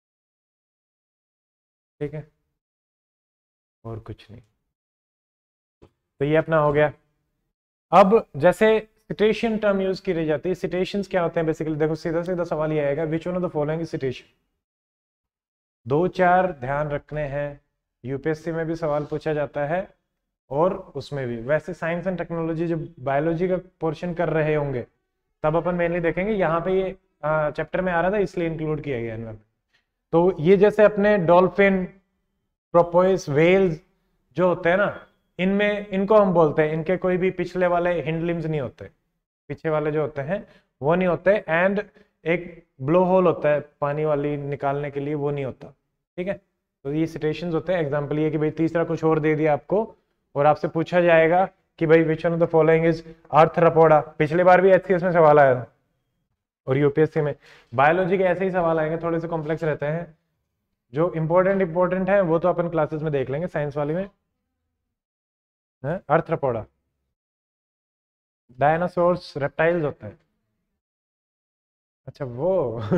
Speaker 1: ठीक है, और कुछ नहीं। तो ये अपना हो गया। अब जैसे सिटेशन टर्म यूज की रही जाती है, सिटेशंस क्या होते हैं बेसिकली, देखो सीधा सीधा सवाल ये आएगा, which one of the following is citation. दो चार ध्यान रखने हैं, यूपीएससी में भी सवाल पूछा जाता है और उसमें भी। वैसे साइंस एंड टेक्नोलॉजी जब बायोलॉजी का पोर्शन कर रहे होंगे तब अपन मेनली देखेंगे, यहाँ पे ये चैप्टर में आ रहा था इसलिए इंक्लूड किया गया इनमें। तो ये जैसे अपने डॉल्फिन, प्रोपोइस, वेल्स जो होते हैं ना, इनमें इनको हम बोलते हैं, इनके कोई भी पिछले वाले हिंड लिम्स नहीं होते, पीछे वाले जो होते हैं वो नहीं होते, एंड एक ब्लो होल होता है पानी वाली निकालने के लिए, वो नहीं होता, ठीक है। तो ये सिटेशंस होते हैं। एग्जांपल ये कि भाई तीसरा कुछ और दे दिया आपको और आपसे पूछा जाएगा कि भाई which one of the following is arthropoda. पिछली बार भी एचसीएस में सवाल आया था और यूपीएससी में। बायोलॉजी के ऐसे ही सवाल आएंगे, थोड़े से कॉम्प्लेक्स रहते हैं। जो इंपॉर्टेंट है वो तो अपन क्लासेस में देख लेंगे, साइंस वाली में। आर्थ्रोपोडा डायनासोर्स रेप्टाइल्स होते हैं। अच्छा वो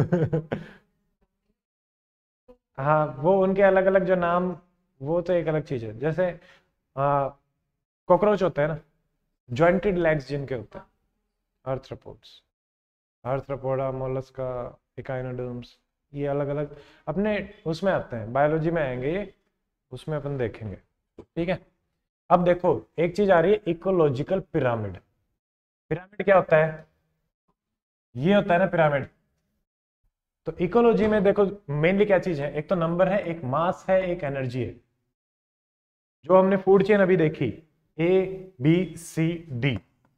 Speaker 1: हाँ, वो उनके अलग अलग जो नाम, वो तो एक अलग चीज है। जैसे कॉकरोच होते हैं ना, जॉइंटेड लेग्स जिनके होते हैं, आर्थ्रोपोड्स, आर्थ्रोपोडा, मोलस्का, इकाइनोडर्म्स, ये अलग अलग अपने उसमें आते हैं, बायोलॉजी में आएंगे ये, उसमें अपन देखेंगे, ठीक है। अब देखो एक चीज आ रही है, इकोलॉजिकल पिरामिड। पिरामिड क्या होता है? ये होता है ना पिरामिड। तो इकोलॉजी में देखो मेनली क्या चीज है, एक तो नंबर है, एक मास है, एक एनर्जी है। जो हमने फूड चेन अभी देखी, ए बी सी डी,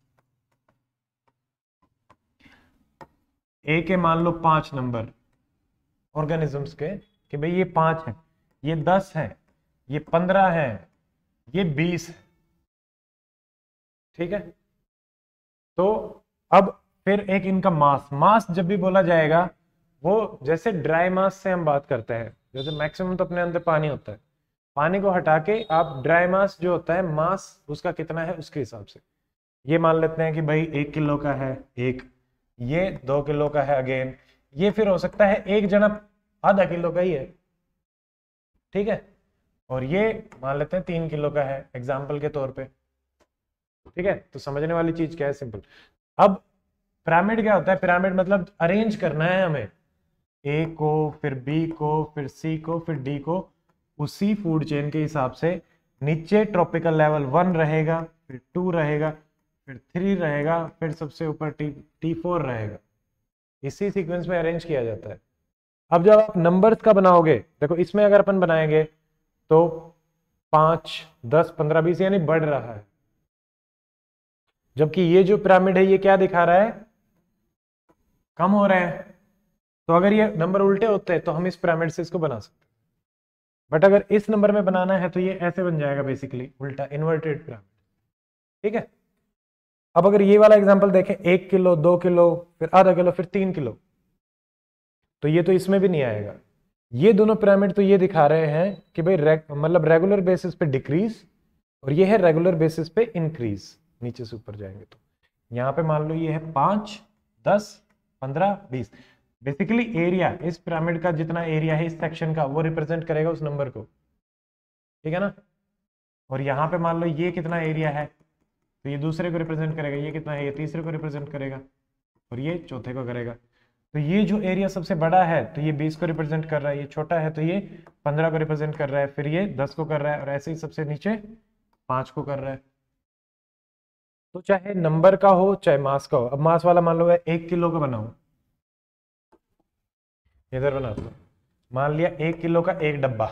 Speaker 1: ए के मान लो 5 नंबर ऑर्गेनिजम्स के, कि भाई ये 5 है, ये 10 है, ये 15 है, ये 20 है, ठीक है। तो अब फिर एक इनका मास, मास जब भी बोला जाएगा, वो जैसे ड्राई मास से हम बात करते हैं, जैसे मैक्सिमम तो अपने अंदर पानी होता है, पानी को हटा के आप ड्राई मास जो होता है, मास उसका कितना है उसके हिसाब से ये मान लेते हैं कि भाई 1 किलो का है एक, ये 2 किलो का है अगेन, ये फिर हो सकता है एक जना आधा किलो का ही है, ठीक है, और ये मान लेते हैं 3 किलो का है एग्जाम्पल के तौर पे, ठीक है। तो समझने वाली चीज क्या है, सिंपल। अब पिरामिड क्या होता है? पिरामिड मतलब अरेंज करना है हमें, ए को, फिर बी को, फिर सी को, फिर डी को, उसी फूड चेन के हिसाब से। नीचे ट्रॉपिकल लेवल 1 रहेगा, फिर 2 रहेगा, फिर 3 रहेगा, फिर सबसे ऊपर T4 रहेगा। इसी सीक्वेंस में अरेंज किया जाता है। अब जब आप नंबर्स का बनाओगे, देखो इसमें अगर अपन बनाएंगे तो 5 10 15 20 यानी बढ़ रहा है, जबकि ये जो पिरामिड है ये क्या दिखा रहा है? कम हो रहा है। तो अगर ये नंबर उल्टे होते हैं तो हम इस पिरामिड से इसको बना सकते हैं, बट अगर इस नंबर में बनाना है तो ये ऐसे बन जाएगा, बेसिकली उल्टा, इन्वर्टेड पिरामिड, ठीक है। अब अगर ये वाला एग्जांपल देखें, 1 किलो, 2 किलो, फिर आधा किलो, फिर 3 किलो, तो ये तो इसमें भी नहीं आएगा। ये दोनों पिरामिड तो ये दिखा रहे हैं कि भाई मतलब रेगुलर बेसिस पे डिक्रीज, और ये है रेगुलर बेसिस पे इंक्रीज। नीचे से ऊपर जाएंगे तो यहाँ पे मान लो ये है 5 10 15 20, बेसिकली एरिया, इस पिरामिड का जितना एरिया है इस सेक्शन का, वो रिप्रेजेंट करेगा उस नंबर को, ठीक है ना। और यहाँ पे मान लो ये कितना एरिया है, तो ये दूसरे को रिप्रेजेंट करेगा, ये कितना है, ये तीसरे को रिप्रेजेंट करेगा, और ये चौथे को करेगा। तो ये जो एरिया सबसे बड़ा है तो ये 20 को रिप्रेजेंट कर रहा है, ये छोटा है तो ये 15 को रिप्रेजेंट कर रहा है, फिर ये 10 को कर रहा है, और ऐसे ही सबसे नीचे 5 को कर रहा है। तो चाहे नंबर का हो चाहे मास का हो, अब मास वाला मान लो 1 किलो का बनाऊं, इधर बना दो, मान लिया 1 किलो का एक डब्बा,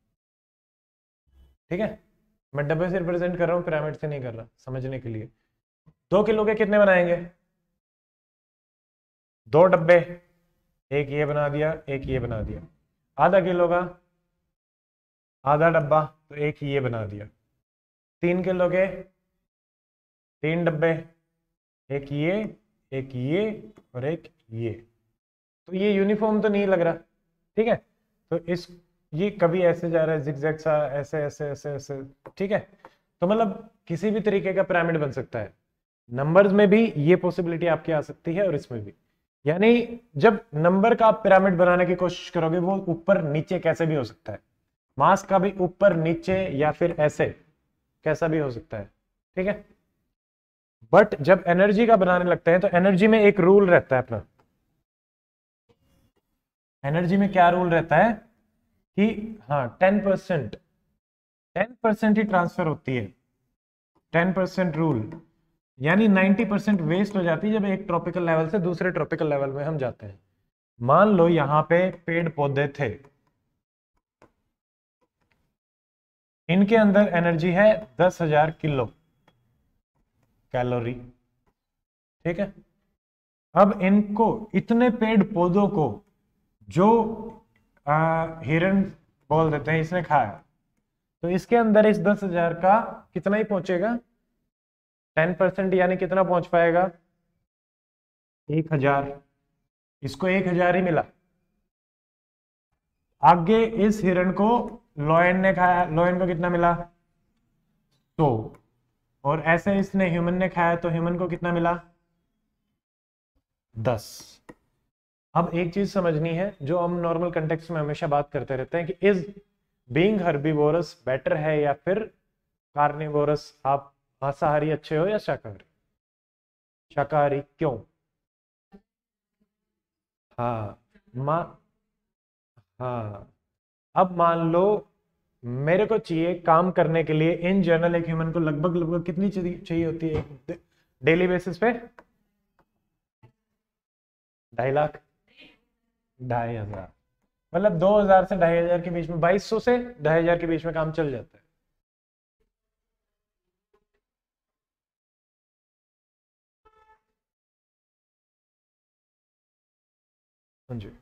Speaker 1: ठीक है। मैं डब्बे से रिप्रेजेंट कर रहा हूं, पिरामिड से नहीं कर रहा, समझने के लिए। 2 किलो के कितने बनाएंगे? 2 डब्बे, एक ये बना दिया, एक ये बना दिया। आधा किलो का आधा डब्बा, तो एक ये बना दिया। 3 किलो के 3 डब्बे, एक ये और एक ये। तो ये यूनिफॉर्म तो नहीं लग रहा, ठीक है। तो इस ये कभी ऐसे जा रहा है जिगजैग सा, ऐसे ऐसे ऐसे ऐसे, ठीक है। तो मतलब किसी भी तरीके का पिरामिड बन सकता है। नंबर्स में भी ये पॉसिबिलिटी आपकी आ सकती है और इसमें भी। यानी जब नंबर का आप पिरामिड बनाने की कोशिश करोगे, वो ऊपर नीचे कैसे भी हो सकता है। मास का भी ऊपर नीचे या फिर ऐसे कैसा भी हो सकता है, ठीक है। बट जब एनर्जी का बनाने लगते हैं तो एनर्जी में एक रूल रहता है अपना। एनर्जी में क्या रूल रहता है कि हाँ 10% ही ट्रांसफर होती है। 10% रूल, यानी 90% वेस्ट हो जाती है जब एक ट्रॉपिकल लेवल से दूसरे ट्रॉपिकल लेवल में हम जाते हैं। मान लो यहां पे पेड़ पौधे थे, इनके अंदर एनर्जी है 10,000 किलो कैलोरी, ठीक है। अब इनको, इतने पेड़ पौधों को जो हिरन बोल देते हैं इसने खाया, तो इसके अंदर इस 10,000 का कितना ही पहुंचेगा, 10% यानी कितना पहुंच पाएगा, 1,000। इसको 1,000 ही मिला। आगे इस हिरण को लॉयन ने खाया, लॉयन को कितना मिला, 100। और ऐसे इसने ह्यूमन ने खाया तो ह्यूमन को कितना मिला, 10। अब एक चीज समझनी है जो हम नॉर्मल कंटेक्स्ट में हमेशा बात करते रहते हैं कि इज बीइंग हर्बीवोरस बेटर है या फिर कार्निवोरस। आप मांसाहारी अच्छे हो या शाकाहारी? शाकाहारी क्यों? हाँ हाँ, अब मान लो मेरे को चाहिए काम करने के लिए इन जनरल एक ह्यूमन को लगभग लगभग कितनी चाहिए होती है डेली बेसिस पे? 2.5 लाख, 2,500। मतलब 2,000 से 2,500 के बीच में, 2,200 से 2,000 के बीच में काम चल जाता है। हाँ जी।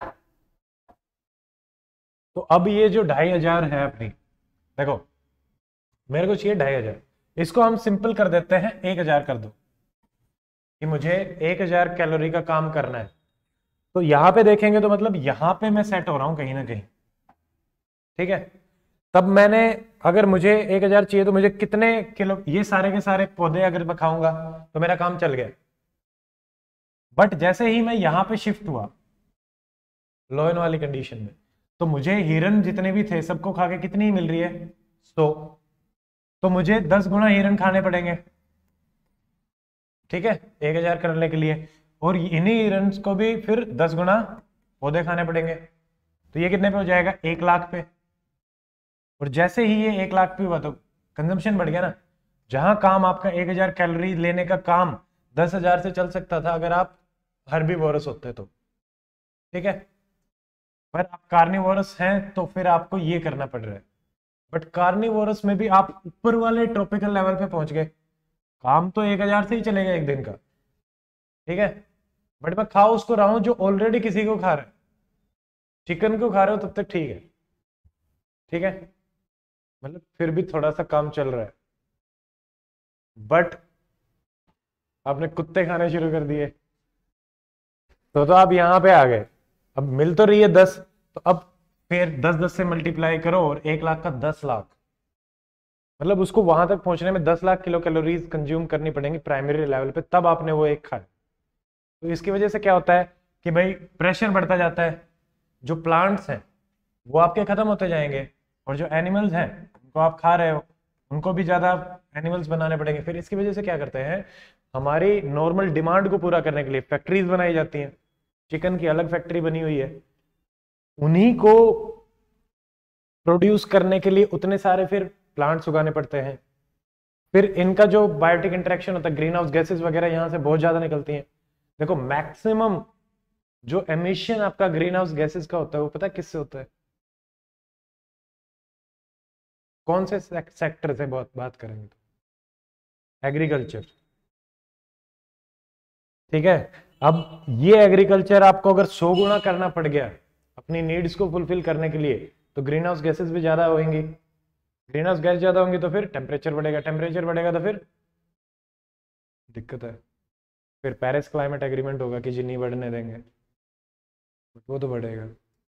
Speaker 1: तो अब ये जो 2,500 है अपनी, देखो मेरे को चाहिए 2,500, इसको हम सिंपल कर देते हैं 1,000 कर दो कि मुझे 1,000 कैलोरी का काम करना है। तो यहां पे देखेंगे तो मतलब यहां पे मैं सेट हो रहा हूं कहीं ना कहीं, ठीक है। तब मैंने, अगर मुझे 1,000 चाहिए तो मुझे कितने किलो, ये सारे के सारे पौधे अगर मैं खाऊंगा तो मेरा काम चल गया। बट जैसे ही मैं यहां पे शिफ्ट हुआ लोयन वाली कंडीशन में, तो मुझे हिरन जितने भी थे सबको खा के कितनी ही मिल रही है, 100। तो मुझे 10 गुना हिरन खाने पड़ेंगे, ठीक है, 1,000 करने के लिए। और इन्हीं हिरन को भी फिर 10 गुना पौधे खाने पड़ेंगे। तो ये कितने पे हो जाएगा, 1,00,000 पे। और जैसे ही ये 1,00,000 पे हुआ तो कंजम्पशन बढ़ गया ना। जहां काम आपका 1,000 कैलोरी लेने का काम 10,000 से चल सकता था अगर आप हर्बीवोरस होते तो, ठीक है। पर आप कार्निवोरस हैं तो फिर आपको ये करना पड़ रहा है। बट कार्निवोरस में भी आप ऊपर वाले ट्रॉपिकल लेवल पे पहुंच गए, काम तो 1,000 से ही चलेगा एक दिन का, ठीक है। बट मैं खा उसको रहा हूं जो ऑलरेडी किसी को खा रहा है। चिकन को खा रहे हो तब तक ठीक है, ठीक है, मतलब फिर भी थोड़ा सा काम चल रहा है। बट आपने कुत्ते खाने शुरू कर दिए तो आप यहां पे आ गए। अब मिल तो रही है 10, तो अब फिर 10-10 से मल्टीप्लाई करो और 1,00,000 का 10,00,000, मतलब उसको वहां तक पहुंचने में 10,00,000 किलो कैलोरीज कंज्यूम करनी पड़ेंगी प्राइमरी लेवल पे, तब आपने वो एक खाया। तो इसकी वजह से क्या होता है कि भाई प्रेशर बढ़ता जाता है। जो प्लांट्स हैं वो आपके खत्म होते जाएंगे, और जो एनिमल्स हैं उनको आप खा रहे हो, उनको भी ज्यादा एनिमल्स बनाने पड़ेंगे। फिर इसकी वजह से क्या करते हैं, हमारी नॉर्मल डिमांड को पूरा करने के लिए फैक्ट्रीज बनाई जाती हैं। चिकन की अलग फैक्ट्री बनी हुई है, उन्हीं को प्रोड्यूस करने के लिए उतने सारे फिर प्लांट्स उगाने पड़ते हैं। फिर इनका जो बायोटिक इंटरेक्शन होता है, ग्रीन हाउस गैसेज वगैरह यहाँ से बहुत ज्यादा निकलती हैं। देखो मैक्सिमम जो एमिशन आपका ग्रीन हाउस गैसेज का होता है वो पता है किससे होता है? कौन से सेक्टर से बात करेंगे तो? एग्रीकल्चर, ठीक है। अब ये एग्रीकल्चर आपको अगर 100 गुना करना पड़ गया अपनी नीड्स को फुलफिल करने के लिए, तो ग्रीन हाउस गैसेस भी ज्यादा होंगी। ग्रीन हाउस गैस ज्यादा होंगी तो फिर टेम्परेचर बढ़ेगा, टेम्परेचर बढ़ेगा तो फिर दिक्कत है। फिर पेरिस क्लाइमेट एग्रीमेंट होगा कि जी नहीं बढ़ने देंगे, बट वो तो बढ़ेगा,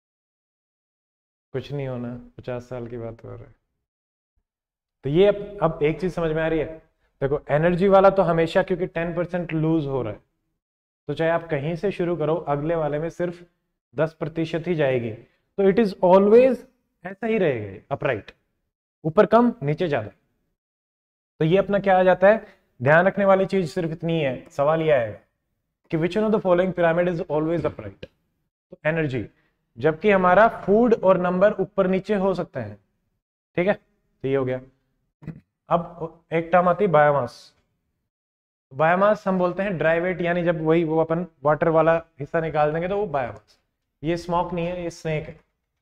Speaker 1: कुछ नहीं होना, 50 साल की बात हो रहा है। तो ये अब एक चीज समझ में आ रही है, देखो एनर्जी वाला तो हमेशा क्योंकि 10% लूज हो रहा है, तो चाहे आप कहीं से शुरू करो अगले वाले में सिर्फ 10% ही जाएगी, तो इट इज ऑलवेज ऐसा ही रहेगा अपराइट, ऊपर कम नीचे ज्यादा। तो ये अपना क्या आ जाता है, ध्यान रखने वाली चीज सिर्फ इतनी है, सवाल यह है कि which one of the following pyramid is always upright. तो एनर्जी, जबकि हमारा फूड और नंबर ऊपर नीचे हो सकते हैं, ठीक है, तो ये हो गया। अब एक टर्म आती है बायोमास। बायोमास हम बोलते हैं ड्राई वेट, यानी जब वही वो अपन वाटर वाला हिस्सा निकाल देंगे तो वो बायोमास। ये स्मोक नहीं है, ये स्नेक है।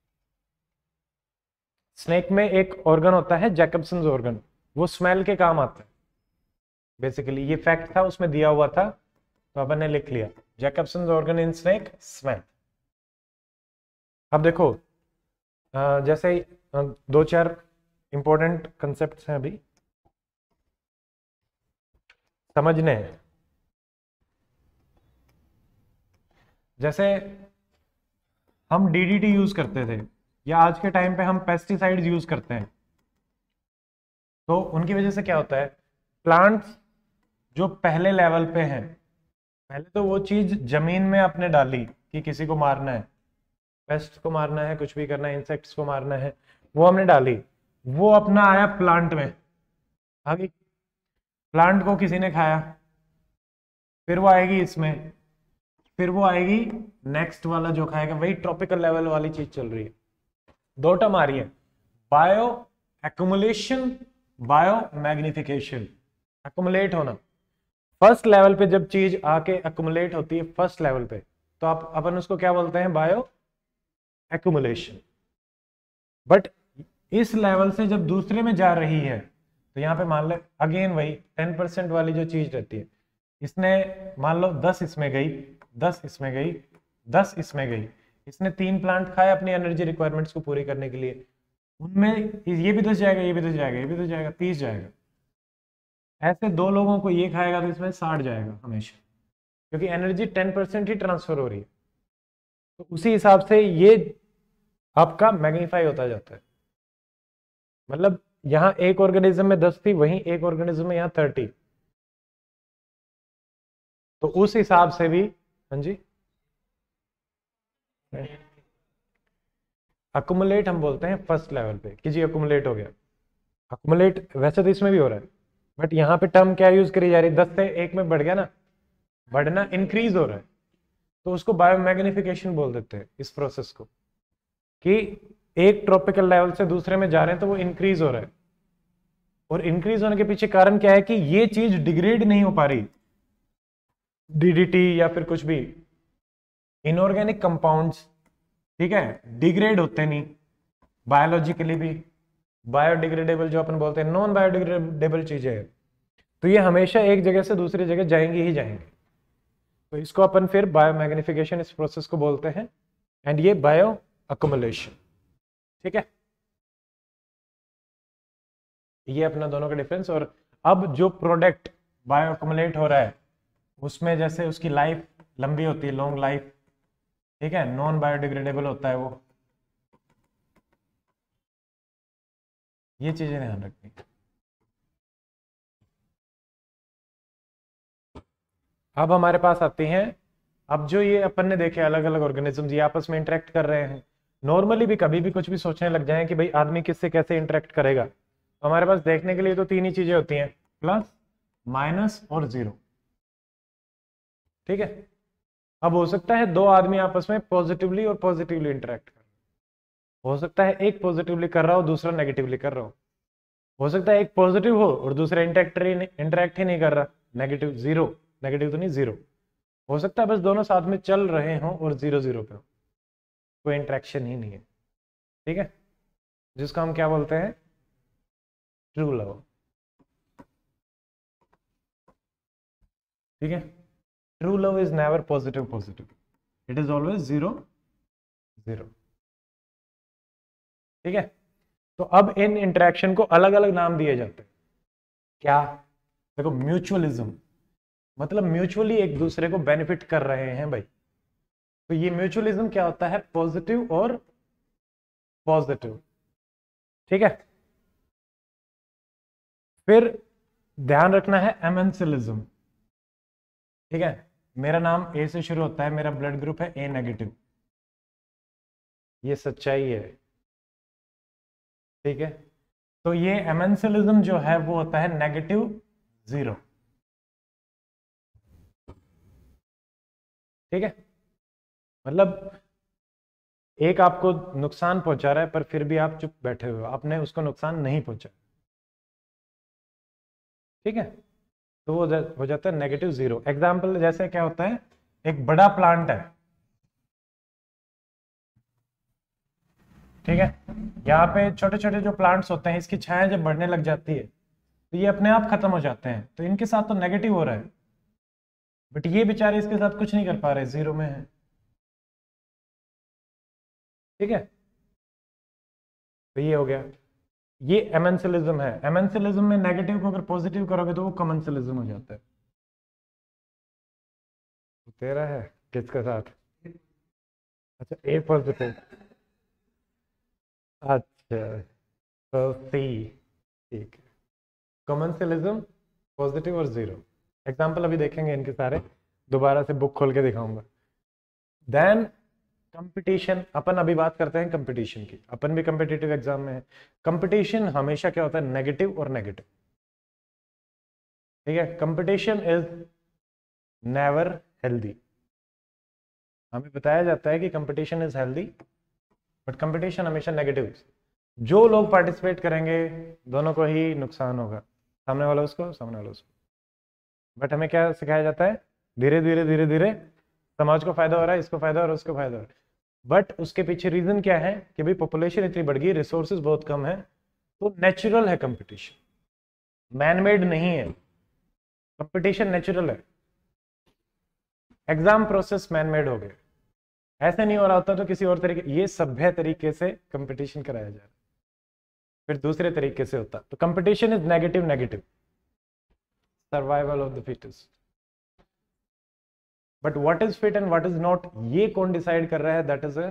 Speaker 1: स्नेक में एक ऑर्गन होता है जैकबसन ऑर्गन, वो स्मेल के काम आता है बेसिकली। ये फैक्ट था उसमें दिया हुआ था तो अपन ने लिख लिया, Jacobson organ in snake smell. अब देखो जैसे दो चार इंपॉर्टेंट कंसेप्ट हैं अभी समझने हैं। जैसे हम डीडीटी यूज करते थे, या आज के टाइम पे हम पेस्टिसाइड्स यूज करते हैं, तो उनकी वजह से क्या होता है, प्लांट्स जो पहले लेवल पे हैं, पहले तो वो चीज जमीन में आपने डाली कि किसी को मारना है, पेस्ट को मारना है, कुछ भी करना है, इंसेक्ट्स को मारना है, वो हमने डाली, वो अपना आया प्लांट में, आगे प्लांट को किसी ने खाया, फिर वो आएगी इसमें, फिर वो आएगी नेक्स्ट वाला जो खाएगा, वही ट्रॉपिकल लेवल वाली चीज चल रही है। दो टर्म आ रही है, bio accumulation, bio magnification. Accumulate होना, फर्स्ट लेवल पे जब चीज आके एक्युमुलेट होती है फर्स्ट लेवल पे, तो आप अपन उसको क्या बोलते हैं, बायो एक्युमुलेशन। बट इस लेवल से जब दूसरे में जा रही है, तो यहां पे मान ले अगेन वही 10% वाली जो चीज रहती है, इसने मान लो 10 इसमें गई, 10 इसमें गई, 10 इसमें गई, इसने 3 प्लांट खाए अपनी एनर्जी रिक्वायरमेंट्स को पूरी करने के लिए, उनमें ये भी 10 जाएगा, ये भी 10 जाएगा, ये भी 10 जाएगा, 30 जाएगा। ऐसे दो लोगों को ये खाएगा तो इसमें 60 जाएगा हमेशा, क्योंकि एनर्जी 10% ही ट्रांसफर हो रही है। तो उसी हिसाब से ये आपका मैग्नीफाई होता जाता है। मतलब यहाँ एक ऑर्गेनिज्म में 10 थी, वहीं एक ऑर्गेनिज्म में यहाँ 30, तो उस हिसाब से भी, हाँ जी, अकुमुलेट हम बोलते हैं फर्स्ट लेवल पे कि जी अकुमुलेट हो गया। अकुमुलेट वैसे तो इसमें भी हो रहा है, बट यहाँ पे टर्म क्या यूज करी जा रही है, 10 से 1 में बढ़ गया ना, बढ़ना इंक्रीज हो रहा है, तो उसको बायोमैग्निफिकेशन बोल देते हैं इस प्रोसेस को, कि एक ट्रॉपिकल लेवल से दूसरे में जा रहे हैं तो वो इंक्रीज हो रहा है। और इंक्रीज होने के पीछे कारण क्या है कि ये चीज डिग्रेड नहीं हो पा रही, डीडीटी या फिर कुछ भी इनऑर्गेनिक कंपाउंड्स, ठीक है, डिग्रेड होते नहीं बायोलॉजिकली भी, बायोडिग्रेडेबल जो अपन बोलते हैं, नॉन बायोडिग्रेडेबल चीजें हैं, तो ये हमेशा एक जगह से दूसरी जगह जाएंगे ही जाएंगे। तो इसको अपन फिर बायोमैग्निफिकेशन इस प्रोसेस को बोलते हैं, एंड ये बायो अकुमुलेशन, ठीक है, ये अपना दोनों का डिफरेंस। और अब जो प्रोडक्ट बायो अकुमुलेट हो रहा है उसमें जैसे उसकी लाइफ लंबी होती है, लॉन्ग लाइफ, ठीक है, नॉन बायोडिग्रेडेबल होता है वो, ये चीजें ध्यान रखनी। अब हमारे पास आती हैं, अब जो ये अपन ने देखे अलग अलग ऑर्गेनिजम्स ये आपस में इंटरेक्ट कर रहे हैं, नॉर्मली भी कभी भी कुछ भी सोचने लग जाए कि भाई आदमी किससे कैसे इंटरेक्ट करेगा, तो हमारे पास देखने के लिए तो 3 ही चीजें होती हैं, प्लस माइनस और 0, ठीक है। अब हो सकता है दो आदमी आपस में पॉजिटिवली और पॉजिटिवली इंटरेक्ट कर, हो सकता है एक पॉजिटिवली कर रहा हो दूसरा नेगेटिवली कर रहा हो सकता है एक पॉजिटिव हो और दूसरा इंटरेक्ट ही नहीं कर रहा, नेगेटिव 0, नेगेटिव तो नहीं 0, हो सकता है बस दोनों साथ में चल रहे हों और 0-0 पे हो, कोई इंटरेक्शन ही नहीं है, ठीक है, जिसको हम क्या बोलते हैं, ट्रू लव, ठीक है। True love is never positive positive, it is always zero zero. ठीक है, तो अब इन इंटरेक्शन को अलग अलग नाम दिए जाते हैं। क्या? देखो, म्यूचुअलिज्म मतलब म्यूचुअली एक दूसरे को बेनिफिट कर रहे हैं भाई। तो ये म्यूचुअलिज्म क्या होता है? पॉजिटिव और पॉजिटिव। ठीक है, फिर ध्यान रखना है एमेंसिलिज्म। ठीक है, मेरा नाम ए से शुरू होता है, मेरा ब्लड ग्रुप है ए नेगेटिव, ये सच्चाई है। ठीक है, तो ये एमेंसिलिज्म जो है वो होता है नेगेटिव जीरो। ठीक है, मतलब एक आपको नुकसान पहुंचा रहा है पर फिर भी आप चुप बैठे हुए हो, आपने उसको नुकसान नहीं पहुंचा। ठीक है, तो वो हो जाता है नेगेटिव जीरो। एग्जाम्पल जैसे क्या होता है, एक बड़ा प्लांट है, ठीक है, यहाँ पे छोटे छोटे जो प्लांट्स होते हैं, इसकी छाया जब बढ़ने लग जाती है तो ये अपने आप खत्म हो जाते हैं, तो इनके साथ तो नेगेटिव हो रहा है, बट ये बेचारे इसके साथ कुछ नहीं कर पा रहे, जीरो में है। ठीक है, तो ये हो गया, ये एमेंसिलिज्म है। एमेंसिलिज्म में नेगेटिव को अगर पॉजिटिव करोगे तो वो कमेंसिलिज्म हो जाता है। तो तेरा है किसके साथ? अच्छा, ए पॉजिटिव। अच्छा, तो सी, ठीक है, कमेंसिलिज्म, पॉजिटिव और जीरो। एग्जाम्पल अभी देखेंगे इनके सारे, दोबारा से बुक खोल के दिखाऊंगा। देन कंपटीशन, अपन अभी बात करते हैं कंपटीशन की, अपन भी कंपिटिटिव एग्जाम में है। कंपटीशन हमेशा क्या होता है? नेगेटिव और नेगेटिव। ठीक है, कंपटीशन इज नेवर हेल्दी। हमें बताया जाता है कि competition is healthy, but competition हमेशा नेगेटिव। जो लोग पार्टिसिपेट करेंगे दोनों को ही नुकसान होगा, सामने वाला उसको, सामने वाला उसको। बट हमें क्या सिखाया जाता है? धीरे धीरे धीरे धीरे समाज को फायदा हो रहा है, इसको फायदा हो रहा है, उसको फायदा हो रहा है। बट उसके पीछे रीजन क्या है कि भाई पॉपुलेशन इतनी बढ़ गई, रिसोर्सेज बहुत कम है, तो नेचुरल है कंपटीशन, मैनमेड नहीं है। कंपटीशन नेचुरल है, एग्जाम प्रोसेस मैनमेड हो गए। ऐसे नहीं हो रहा होता तो किसी और तरीके, ये सभ्य तरीके से कंपटीशन कराया जा रहा है, फिर दूसरे तरीके से होता। तो competition is negative, negative, survival of the fittest. But what is fit and what is not, ये कौन डिसाइड कर रहा है? दैट इज अ,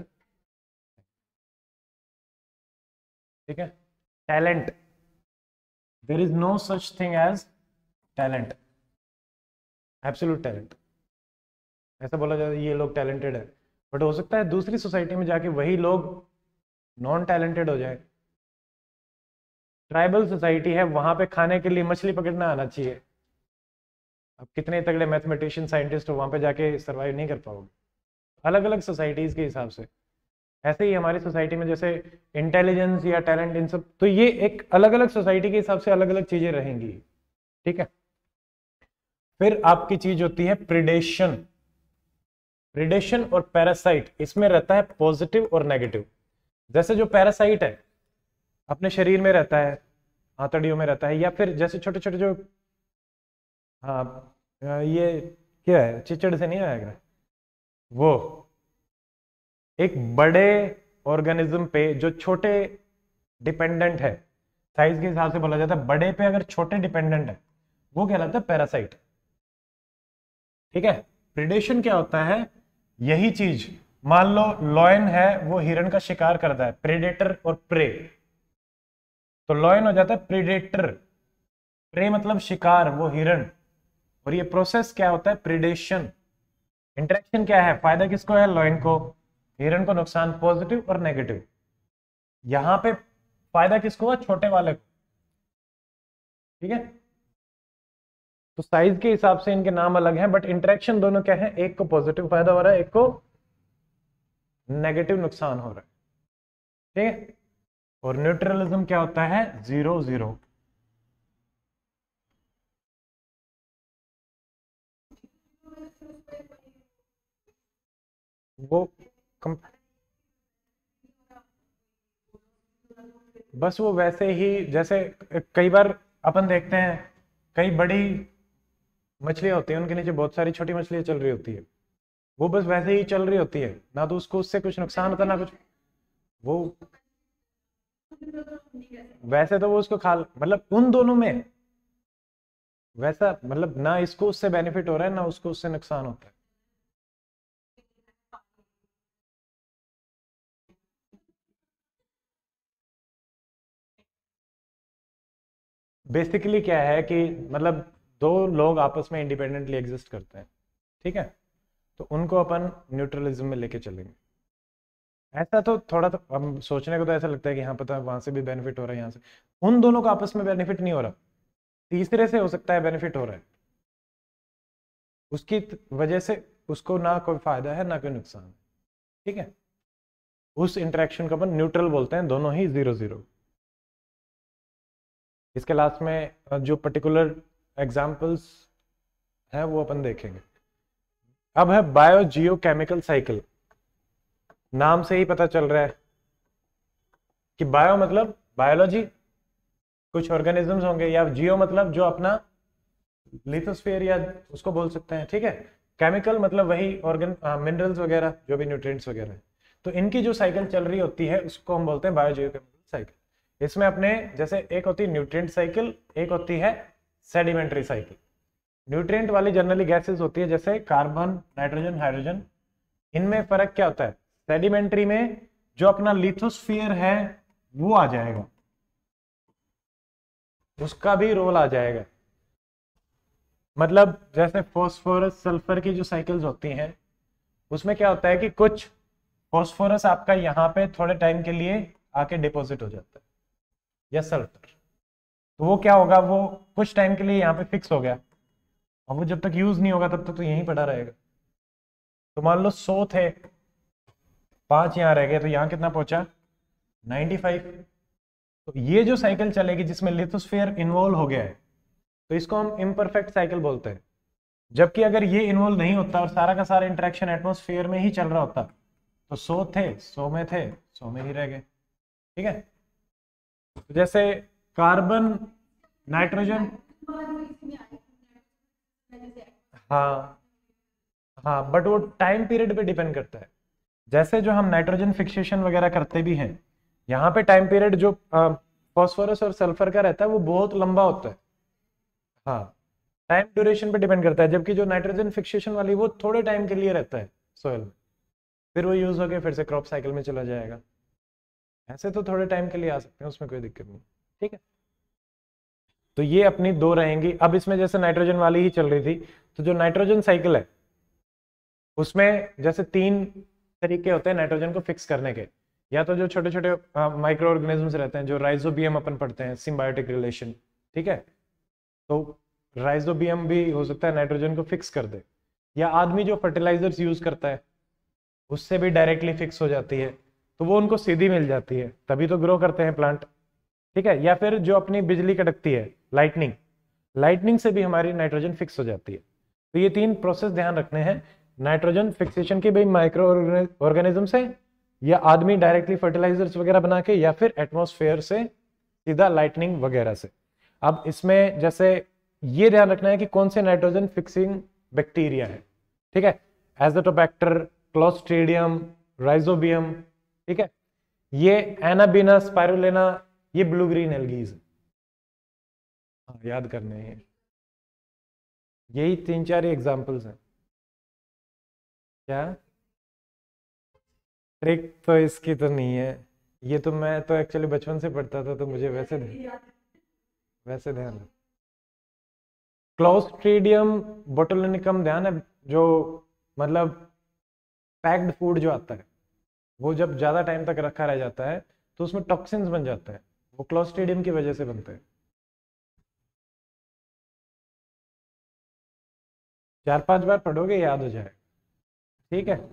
Speaker 1: ठीक है, talent. There is no such thing as talent, absolute talent. ऐसा बोला जाता है ये लोग टैलेंटेड है, बट हो सकता है दूसरी सोसाइटी में जाके वही लोग नॉन टैलेंटेड हो जाए। ट्राइबल सोसाइटी है, वहां पे खाने के लिए मछली पकड़ना आना चाहिए। अब कितने तगड़े मैथमेटिशियन साइंटिस्ट हो, वहां पे जाके सरवाइव नहीं कर पाओगे। अलग अलग सोसाइटीज के हिसाब से। ऐसे ही हमारी सोसाइटी में जैसे इंटेलिजेंस या टैलेंट, इन सब, तो ये एक अलग अलग सोसाइटी के हिसाब से अलग अलग चीजें रहेंगी। ठीक है, फिर आपकी चीज होती है प्रिडेशन। प्रिडेशन और पैरासाइट, इसमें रहता है पॉजिटिव और नेगेटिव। जैसे जो पैरासाइट है अपने शरीर में रहता है, आंतड़ियों में रहता है, या फिर जैसे छोटे छोटे जो, हाँ, ये क्या है, चिचड़ से नहीं आएगा वो, एक बड़े ऑर्गेनिज्म पे जो छोटे डिपेंडेंट है, साइज के हिसाब से बोला जाता है, बड़े पे अगर छोटे डिपेंडेंट है वो कहलाता है पैरासाइट। ठीक है, प्रिडेशन क्या होता है? यही चीज, मान लो लॉयन है, वो हिरण का शिकार करता है, प्रेडेटर और प्रे, तो लॉयन हो जाता है प्रेडेटर, प्रे मतलब शिकार, वो हिरण। और ये प्रोसेस क्या होता है? प्रिडेशन। इंटरेक्शन क्या है? फायदा किसको है? लॉयन को, हिरण को नुकसान, पॉजिटिव और नेगेटिव। यहां पे फायदा किसको हुआ? छोटे वाले को। ठीक है, तो साइज के हिसाब से इनके नाम अलग हैं, बट इंटरेक्शन दोनों क्या है? एक को पॉजिटिव फायदा हो रहा है, एक को नेगेटिव नुकसान हो रहा है। ठीक है, और न्यूट्रलिज्म क्या होता है? Zero zero. वो कम, बस वो वैसे ही, जैसे कई बार अपन देखते हैं कई बड़ी मछलियां होती हैं, उनके नीचे बहुत सारी छोटी मछलियां चल रही होती है, वो बस वैसे ही चल रही होती है, ना तो उसको उससे कुछ नुकसान होता ना कुछ। वो वैसे तो वो उसको खा, मतलब उन दोनों में वैसा, मतलब ना इसको उससे बेनिफिट हो रहा है ना उसको उससे नुकसान होता है। बेसिकली क्या है कि मतलब दो लोग आपस में इंडिपेंडेंटली एग्जिस्ट करते हैं, ठीक है, तो उनको अपन न्यूट्रलिज्म में लेके चलेंगे। ऐसा तो थोड़ा तो हम सोचने को तो ऐसा लगता है कि हाँ पता है वहां से भी बेनिफिट हो रहा है, यहाँ से, उन दोनों को आपस में बेनिफिट नहीं हो रहा, तीसरे से हो सकता है बेनिफिट हो रहा है, उसकी वजह से उसको ना कोई फायदा है ना कोई नुकसान, ठीक है, उस इंटरेक्शन को अपन न्यूट्रल बोलते हैं, दोनों ही 0-0। इसके लास्ट में जो पर्टिकुलर एग्जाम्पल्स हैं वो अपन देखेंगे। अब है बायो जियो केमिकल साइकिल। नाम से ही पता चल रहा है कि बायो मतलब बायोलॉजी, कुछ ऑर्गेनिजम्स होंगे, या जियो मतलब जो अपना लिथोस्फीयर या उसको बोल सकते हैं, ठीक है, केमिकल मतलब वही ऑर्गन मिनरल्स वगैरह जो भी न्यूट्रिएंट्स वगैरह है, तो इनकी जो साइकिल चल रही होती है उसको हम बोलते हैं बायोजियोकेमिकल साइकिल। इसमें अपने जैसे एक होती है न्यूट्रिएंट साइकिल, एक होती है सेडिमेंट्री साइकिल। न्यूट्रिएंट वाली जनरली गैसेस होती है जैसे कार्बन, नाइट्रोजन, हाइड्रोजन। इनमें फर्क क्या होता है, सेडिमेंट्री में जो अपना लिथोस्फीयर है वो आ जाएगा, उसका भी रोल आ जाएगा। मतलब जैसे फॉस्फोरस सल्फर की जो साइकिल्स होती हैं उसमें क्या होता है कि कुछ फॉस्फोरस आपका यहाँ पे थोड़े टाइम के लिए आके डिपॉजिट हो जाता है, या सल्फर, तो वो क्या होगा, वो कुछ टाइम के लिए यहाँ पे फिक्स हो गया, और वो जब तक यूज नहीं होगा तब तक तो यहीं पड़ा रहेगा। तो मान लो 100 थे, 5 यहाँ रह गए, तो यहाँ कितना पहुंचा, 95। तो ये जो साइकिल चलेगी जिसमें लिथोस्फीयर इन्वॉल्व हो गया है, तो इसको हम इम्परफेक्ट साइकिल बोलते हैं। जबकि अगर ये इन्वॉल्व नहीं होता और सारा का सारा इंटरेक्शन एटमोस्फेयर में ही चल रहा होता, तो 100 थे, 100 में थे, 100 में ही रह गए, ठीक है। तो जैसे कार्बन, नाइट्रोजन, हाँ हाँ, बट वो टाइम पीरियड पे डिपेंड करता है। जैसे जो हम नाइट्रोजन फिक्सेशन वगैरह करते भी हैं, यहाँ पे टाइम पीरियड जो फॉस्फोरस और सल्फर का रहता है वो बहुत लंबा होता है, हाँ, टाइम ड्यूरेशन पे डिपेंड करता है, जबकि जो नाइट्रोजन फिक्सेशन वाली वो थोड़े टाइम के लिए रहता है सोयल में, फिर वो यूज होकर फिर से क्रॉप साइकिल में चला जाएगा। ऐसे तो थोड़े टाइम के लिए आ सकते हैं, उसमें कोई दिक्कत नहीं, ठीक है। तो ये अपनी दो रहेंगी। अब इसमें जैसे नाइट्रोजन वाली ही चल रही थी, तो जो नाइट्रोजन साइकिल है उसमें जैसे 3 तरीके होते हैं नाइट्रोजन को फिक्स करने के। या तो जो छोटे छोटे माइक्रो ऑर्गेनिजम्स रहते हैं, जो राइजोबियम अपन पढ़ते हैं, सिम्बायोटिक रिलेशन, ठीक है, तो राइजोबियम भी हो सकता है नाइट्रोजन को फिक्स कर दे, या आदमी जो फर्टिलाइजर्स यूज करता है उससे भी डायरेक्टली फिक्स हो जाती है, तो वो उनको सीधी मिल जाती है, तभी तो ग्रो करते हैं प्लांट, ठीक है। या फिर जो अपनी बिजली कड़कती है, लाइटनिंग, लाइटनिंग से भी हमारी नाइट्रोजन फिक्स हो जाती है। तो ये 3 प्रोसेस ध्यान रखने हैं, नाइट्रोजन फिक्सेशन की भाई माइक्रो ऑर्गेनिज्म से, या आदमी डायरेक्टली फर्टिलाइजर्स वगैरह बना के, या फिर एटमॉस्फेयर से सीधा लाइटनिंग वगैरह से। अब इसमें जैसे ये ध्यान रखना है कि कौन से नाइट्रोजन फिक्सिंग बैक्टीरिया है, ठीक है, एजोटोबैक्टर, क्लोस्ट्रीडियम, राइजोबियम, ठीक है, ये एनाबिना, स्पाइरुलिना, ये ब्लू ग्रीन एल्गीज, हाँ याद करने हैं, यही 3-4 एग्जांपल्स हैं। क्या ट्रिक तो इसकी तो नहीं है, ये तो मैं तो एक्चुअली बचपन से पढ़ता था, तो मुझे वैसे ध्यान है। क्लोस्ट्रीडियम बोटुलिनिकम ध्यान है, जो मतलब पैक्ड फूड जो आता है, वो जब ज्यादा टाइम तक रखा रह जाता है तो उसमें टॉक्सिन्स बन जाते हैं, वो क्लोस्ट्रीडियम की वजह से बनते हैं। 4-5 बार पढ़ोगे याद हो जाए, ठीक है।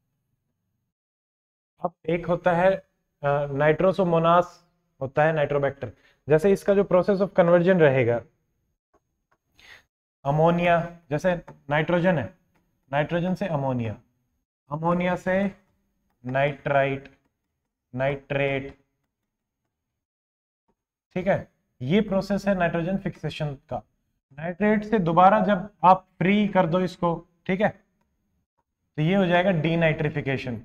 Speaker 1: अब एक होता है नाइट्रोसोमोनास, होता है नाइट्रोबैक्टर। जैसे इसका जो प्रोसेस ऑफ कन्वर्जन रहेगा, अमोनिया, जैसे नाइट्रोजन है, नाइट्रोजन से अमोनिया, अमोनिया से नाइट्राइट, नाइट्रेट, ठीक है, ये प्रोसेस है नाइट्रोजन फिक्सेशन का। नाइट्रेट से दोबारा जब आप फ्री कर दो इसको, ठीक है, तो ये हो जाएगा डीनाइट्रिफिकेशन।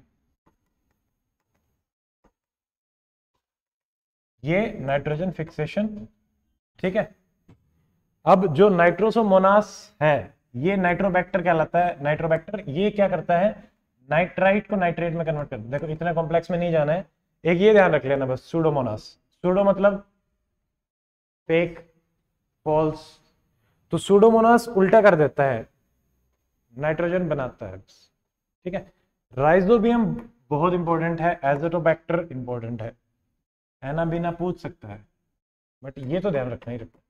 Speaker 1: ये नाइट्रोजन फिक्सेशन, ठीक है। अब जो नाइट्रोसोमोनास है, ये नाइट्रोबैक्टर कहलाता है। नाइट्रोबैक्टर ये क्या करता है, नाइट्राइट को नाइट्रेट में कन्वर्ट करता है। देखो इतना कॉम्प्लेक्स में नहीं जाना है, एक ये ध्यान रख लेना बस, सूडोमोनास। सूडो मतलब फेक, फॉल्स, तो सूडोमोनास उल्टा कर देता है, नाइट्रोजन बनाता है, ठीक है। राइजोबियम बहुत इंपॉर्टेंट है, एजोटोबैक्टर इंपॉर्टेंट है, एना बीना पूछ सकता है, बट ये तो ध्यान रखना ही रखना,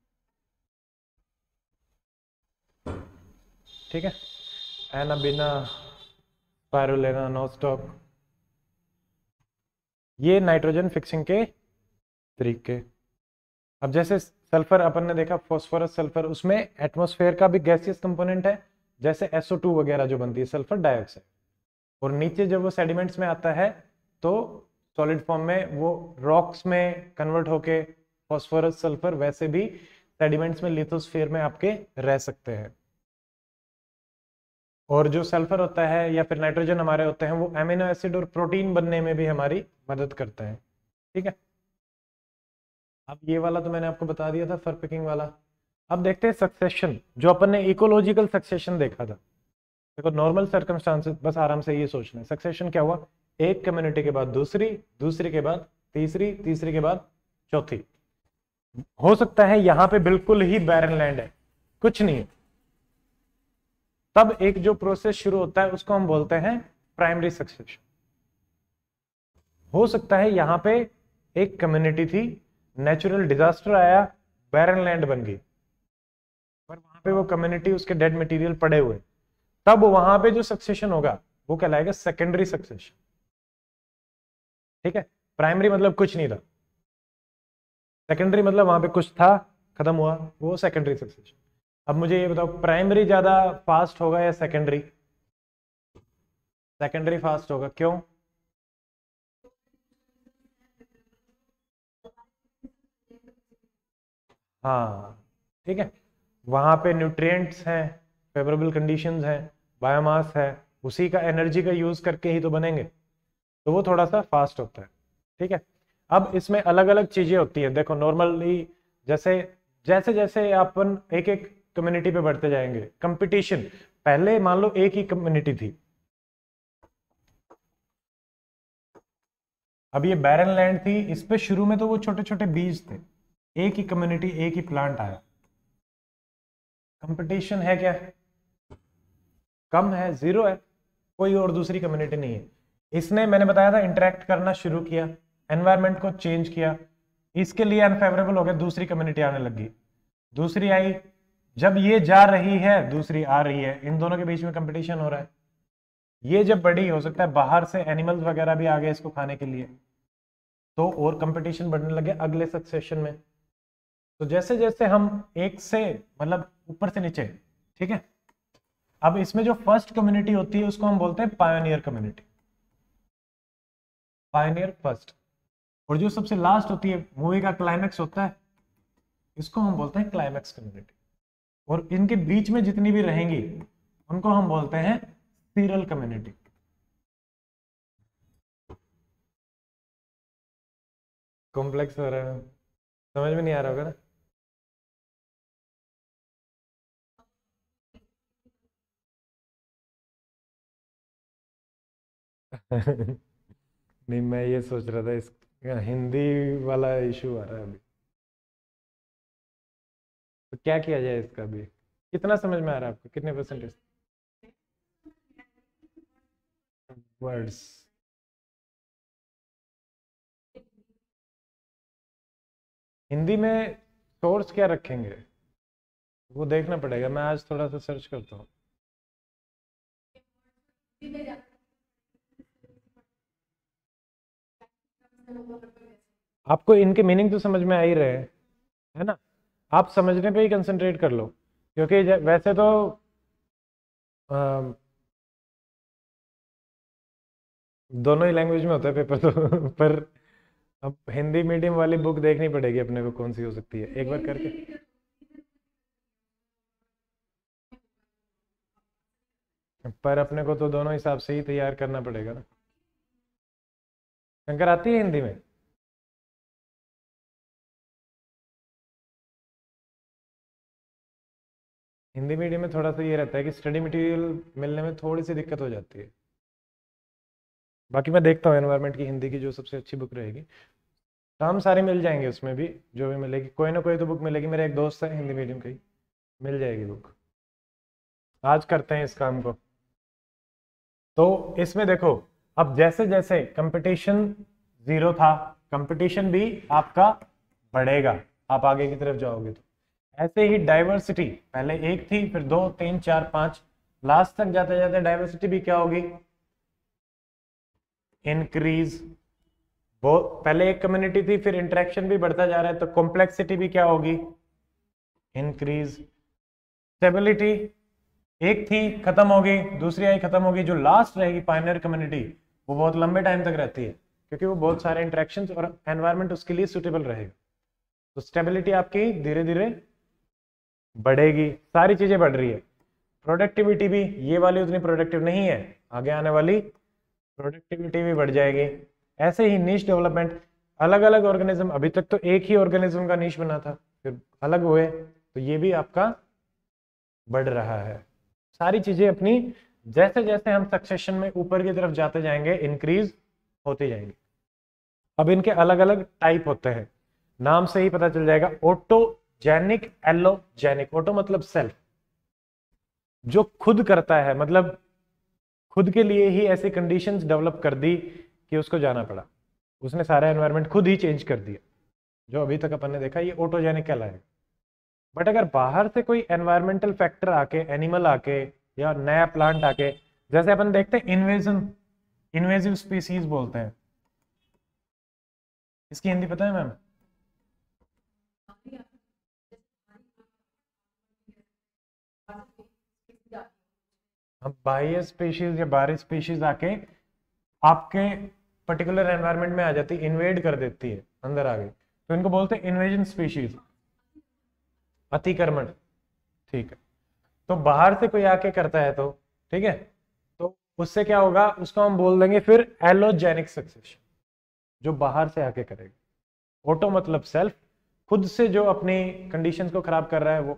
Speaker 1: ठीक है। एना बीना, स्पाइरुलिना, नोस्टॉक, ये नाइट्रोजन फिक्सिंग के तरीके। अब जैसे सल्फर अपन ने देखा, फॉस्फोरस सल्फर, उसमें एटमॉस्फेयर का भी गैसियस कंपोनेंट है, जैसे SO2 वगैरह जो बनती है, सल्फर डाइऑक्साइड। और नीचे जब वो सेडिमेंट्स में आता है तो सॉलिड फॉर्म में वो रॉक्स में कन्वर्ट होके फॉस्फोरस सल्फर वैसे भी सेडिमेंट्स में लिथोस्फीयर में आपके रह सकते हैं। और जो सल्फर होता है या फिर नाइट्रोजन हमारे होते हैं, वो अमीनो एसिड और प्रोटीन बनने में भी हमारी मदद करते हैं, ठीक है। अब ये वाला तो मैंने आपको बता दिया था, फर पिकिंग वाला। अब देखते हैं सक्सेशन, जो अपन ने इकोलॉजिकल सक्सेशन देखा था। देखो नॉर्मल सर्कमस्टांसेस, बस आराम से ये सोचना है, सक्सेशन क्या हुआ, एक कम्युनिटी के बाद दूसरी, दूसरी के बाद तीसरी, तीसरी के बाद चौथी। हो सकता है यहां पे बिल्कुल ही बैरन लैंड है, कुछ नहीं है, तब एक जो प्रोसेस शुरू होता है उसको हम बोलते हैं प्राइमरी सक्सेशन। हो सकता है यहां पे एक कम्युनिटी थी, नेचुरल डिजास्टर आया, बैरन लैंड बन गई, पर वहां पे वो कम्युनिटी, उसके डेड मटेरियल पड़े हुए, तब वहां पे जो सक्सेशन होगा वो कहलाएगा सेकेंडरी सक्सेशन, ठीक है। प्राइमरी मतलब कुछ नहीं था, सेकेंडरी मतलब वहां पे कुछ था, खत्म हुआ, वो सेकेंडरी सक्सेशन। अब मुझे ये बताओ, प्राइमरी ज्यादा फास्ट होगा या सेकेंडरी? सेकेंडरी फास्ट होगा, क्यों? हाँ, ठीक है, वहां पे न्यूट्रिएंट्स हैं, फेवरेबल कंडीशंस हैं, बायोमास है, उसी का एनर्जी का यूज करके ही तो बनेंगे, तो वो थोड़ा सा फास्ट होता है, ठीक है। अब इसमें अलग अलग चीजें होती है, देखो नॉर्मली जैसे जैसे जैसे अपन एक एक कम्युनिटी पे बढ़ते जाएंगे, कंपटीशन, पहले मान लो एक ही कम्युनिटी थी, अब ये बैरन लैंड थी, इस पे शुरू में तो वो छोटे छोटे बीज थे, एक ही कम्युनिटी, एक ही प्लांट आया, कंपटीशन है क्या? कम है, जीरो है, कोई और दूसरी कम्युनिटी नहीं है। इसने, मैंने बताया था, इंटरेक्ट करना शुरू किया, एनवायरमेंट को चेंज किया, इसके लिए अनफेवरेबल हो गया, दूसरी कम्युनिटी आने लगी, दूसरी आई, जब ये जा रही है दूसरी आ रही है, इन दोनों के बीच में कंपटीशन हो रहा है, ये जब बड़ी, हो सकता है बाहर से एनिमल्स वगैरह भी आ गए इसको खाने के लिए, तो और कंपटीशन बढ़ने लगे अगले सक्सेशन में। तो जैसे जैसे हम एक से, मतलब ऊपर से नीचे, ठीक है। अब इसमें जो फर्स्ट कम्युनिटी होती है उसको हम बोलते हैं पायोनियर कम्युनिटी, पायोनियर फर्स्ट। और जो सबसे लास्ट होती है, मूवी का क्लाइमैक्स होता है, इसको हम बोलते हैं क्लाइमैक्स कम्युनिटी। और इनके बीच में जितनी भी रहेंगी उनको हम बोलते हैं सीरल कम्युनिटी। कॉम्प्लेक्स हो रहा है, समझ में नहीं आ रहा होगा ना? नहीं, मैं ये सोच रहा था, इस हिंदी वाला इशू आ रहा है अभी, तो क्या किया जाए इसका भी? कितना समझ में आ रहा है आपको, कितने परसेंटेज वर्ड्स? हिंदी में सोर्स क्या रखेंगे वो देखना पड़ेगा, मैं आज थोड़ा सा सर्च करता हूँ। आपको इनके मीनिंग तो समझ में आ ही रहे हैं, है ना? आप समझने पे ही कंसंट्रेट कर लो, क्योंकि वैसे तो दोनों ही लैंग्वेज में होता है पेपर तो पर अब हिंदी मीडियम वाली बुक देखनी पड़ेगी अपने को, कौन सी हो सकती है, एक बार करके। पर अपने को तो दोनों हिसाब से ही तैयार करना पड़ेगा ना। शंकर आती है हिंदी में? हिंदी मीडियम में थोड़ा सा ये रहता है कि स्टडी मटेरियल मिलने में थोड़ी सी दिक्कत हो जाती है। बाकी मैं देखता हूँ एनवायरनमेंट की हिंदी की जो सबसे अच्छी बुक रहेगी। टर्म सारी मिल जाएंगे उसमें भी, जो भी मिलेगी कोई ना कोई तो बुक मिलेगी। मेरा एक दोस्त है हिंदी मीडियम का ही, मिल जाएगी बुक। आज करते हैं इस काम को। तो इसमें देखो, अब जैसे जैसे कंपटीशन जीरो था, कंपटीशन भी आपका बढ़ेगा आप आगे की तरफ जाओगे तो। ऐसे ही डाइवर्सिटी पहले एक थी, फिर दो, तीन, चार, पांच, लास्ट तक जाते जाते डाइवर्सिटी भी क्या होगी? इंक्रीज। वो पहले एक कम्युनिटी थी, फिर इंटरेक्शन भी बढ़ता जा रहा है, तो कॉम्प्लेक्सिटी भी क्या होगी? इंक्रीज। स्टेबिलिटी एक थी खत्म होगी, दूसरी आई खत्म होगी, जो लास्ट रहेगी पायनियर कम्युनिटी वो बहुत लंबे टाइम तक रहती है, क्योंकि वो बहुत सारे इंटरेक्शंस और एनवायरनमेंट उसके लिए सुटेबल रहेगा। तो स्टेबिलिटी आपकी धीरे धीरे बढ़ेगी, सारी चीजें बढ़ रही है। प्रोडक्टिविटी भी, ये वाली उतनी प्रोडक्टिव नहीं है, आगे आने वाली प्रोडक्टिविटी भी बढ़ जाएगी। ऐसे ही नीश डेवलपमेंट, अलग अलग ऑर्गेनिज्म, अभी तक तो एक ही ऑर्गेनिज्म का नीश बना था, फिर अलग हुए, तो ये भी आपका बढ़ रहा है। सारी चीजें अपनी जैसे जैसे हम सक्सेशन में ऊपर की तरफ जाते जाएंगे इंक्रीज होती जाएंगी। अब इनके अलग अलग टाइप होते हैं, नाम से ही पता चल जाएगा। Autogenic, allogenic. ऑटो मतलब सेल्फ, जो खुद करता है, मतलब खुद के लिए ही ऐसी कंडीशंस डेवलप कर दी कि उसको जाना पड़ा, उसने सारा एनवायरनमेंट खुद ही चेंज कर दिया। जो अभी तक अपन ने देखा ये ऑटोजेनिक कहलाएगा। बट अगर बाहर से कोई एनवायरमेंटल फैक्टर आके, एनिमल आके या नया प्लांट आके, जैसे अपन देखते हैं इन्वेजन, इन्वेजिव स्पीसीज बोलते हैं, इसकी हिंदी पता है मैम? अब बाह्य स्पीशीज या बाहरी स्पीशीज आके आपके पर्टिकुलर एनवायरनमेंट में आ जाती है, इन्वेड कर देती है, अंदर आ गई, तो इनको बोलते हैं इन्वेजन स्पीशीज, अतिक्रमण। ठीक है, तो बाहर से कोई आके करता है तो ठीक है, तो उससे क्या होगा, उसको हम बोल देंगे फिर एलोजेनिक सक्सेशन, जो बाहर से आके करेगा। ऑटो मतलब सेल्फ, खुद से जो अपनी कंडीशंस को खराब कर रहा है वो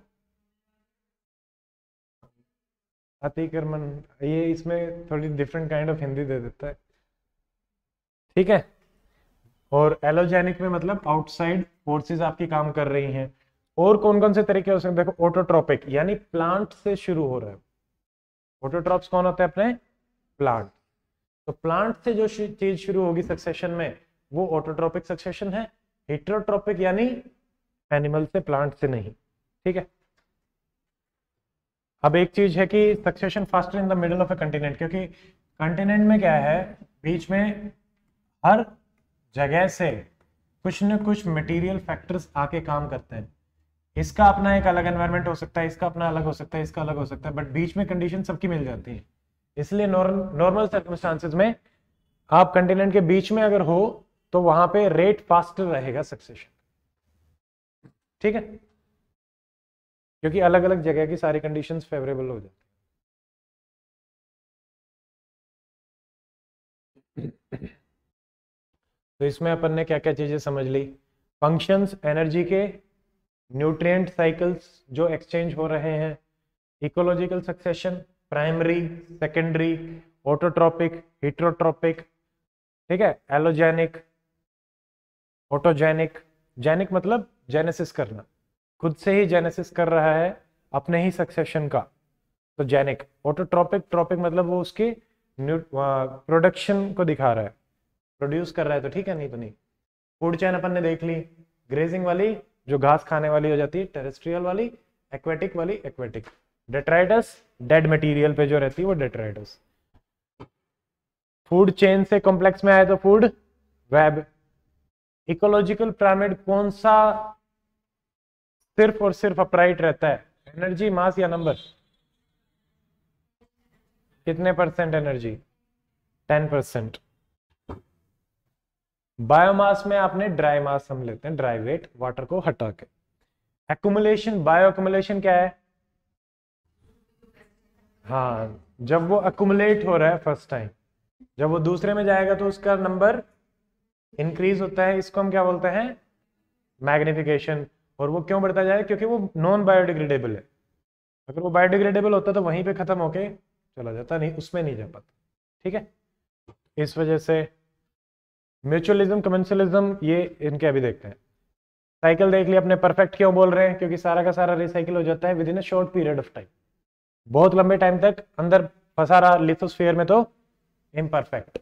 Speaker 1: अतिक्रमण। ये इसमें थोड़ी डिफरेंट काइंड ऑफ हिंदी दे देता है, ठीक है। और एलोजेनिक में मतलब आउटसाइड फोर्सेस आपकी काम कर रही हैं। और कौन कौन से तरीके हो सकते हैं? देखो, ऑटोट्रोपिक यानी प्लांट से शुरू हो रहा है। ऑटोट्रॉप्स कौन होते हैं? अपने प्लांट। तो प्लांट से जो चीज शुरू होगी सक्सेशन में वो ऑटोट्रोपिक सक्सेशन है। हेटेरोट्रोपिक यानी एनिमल से, प्लांट से नहीं, ठीक है। अब एक चीज है कि succession faster in the middle of a continent, क्योंकि कंटिनेंट में क्या है, बीच में हर जगह से कुछ न कुछ मटेरियल फैक्टर्स आके काम करते हैं। इसका अपना एक अलग एनवायरनमेंट हो सकता है, इसका अपना अलग हो सकता है, इसका अलग हो सकता है, बट बीच में कंडीशन सबकी मिल जाती है। इसलिए नॉर्मल सर्कमस्टांसेस में आप कंटिनेंट के बीच में अगर हो तो वहां पे रेट फास्टर रहेगा सक्सेशन, ठीक है, क्योंकि अलग अलग जगह की सारी कंडीशंस फेवरेबल हो जाती है। तो इसमें अपन ने क्या क्या चीजें समझ ली? फंक्शंस एनर्जी के, न्यूट्रिएंट साइकिल्स जो एक्सचेंज हो रहे हैं, ecological succession, primary, secondary, autotrophic, heterotrophic, ठीक है, एलोजेनिक, ऑटोजेनिक। जेनिक मतलब जेनेसिस करना, खुद से ही जेनेसिस कर रहा है अपने ही सक्सेशन का, तो जेनिक। ऑटोट्रोपिक, ट्रोपिक मतलब वो उसके प्रोडक्शन को दिखा रहा है, प्रोड्यूस कर रहा है, तो ठीक है, नहीं तो नहीं। फूड चेन अपन ने देख ली, ग्रेजिंग वाली जो घास खाने वाली हो जाती है, टेरेस्ट्रियल वाली, एक्वेटिक वाली एक्वेटिक, डेट्राइटस डेड मटेरियल पे जो रहती है वो डेट्राइटस। फूड चेन से कॉम्प्लेक्स में आए तो फूड वेब। इकोलॉजिकल पिरामिड कौन सा सिर्फ और सिर्फ अपराइट रहता है? एनर्जी, मास या नंबर? कितने परसेंट एनर्जी? 10%। बायोमास में आपने ड्राई मास हम लेते हैं, ड्राई वेट, वाटर को हटा के। एक्युमुलेशन, बायो एक्युमुलेशन क्या है? हाँ, जब वो अकुमुलेट हो रहा है फर्स्ट टाइम, जब वो दूसरे में जाएगा तो उसका नंबर इंक्रीज होता है, इसको हम क्या बोलते हैं, मैग्निफिकेशन। और वो क्यों बढ़ता जाए, क्योंकि वो नॉन बायोडिग्रेडेबल है। अगर वो बायोडिग्रेडेबल होता तो वहीं पे खत्म होके चला जाता, नहीं उसमें नहीं जा पाता। ठीक है, इस वजह से म्यूचुअलिज्म, कमेंसलिज्म, ये इनके अभी देखते हैं। साइकिल देख लिया अपने, परफेक्ट क्यों बोल रहे हैं, क्योंकि सारा का सारा रिसाइकिल हो जाता है within a short period of time, बहुत लंबे टाइम तक अंदर फंसा रहा लिथोस्फीयर में तो इम्परफेक्ट।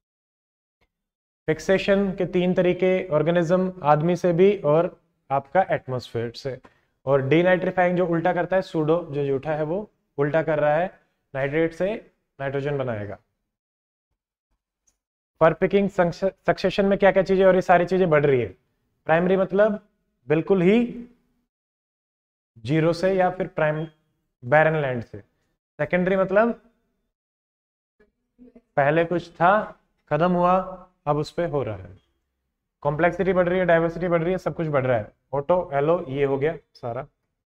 Speaker 1: फिक्सेशन के 3 तरीके, ऑर्गेनिज्म, आदमी से भी और आपका एटमॉस्फेयर से। और डीनाइट्रीफाइंग जो उल्टा करता है, सूडो जो जूठा है वो उल्टा कर रहा है, नाइट्रेट से नाइट्रोजन बनाएगा। पर पिकिंग सक्सेशन में क्या क्या चीजें और ये सारी चीजें बढ़ रही है। प्राइमरी मतलब बिल्कुल ही जीरो से या फिर प्राइम बैरन लैंड से। सेकेंडरी मतलब पहले कुछ था, खत्म हुआ, अब उस पर हो रहा है। कॉम्प्लेक्सिटी बढ़ रही है, डाइवर्सिटी बढ़ रही है, सब कुछ बढ़ रहा है। ऑटो, एलो, ये हो गया सारा।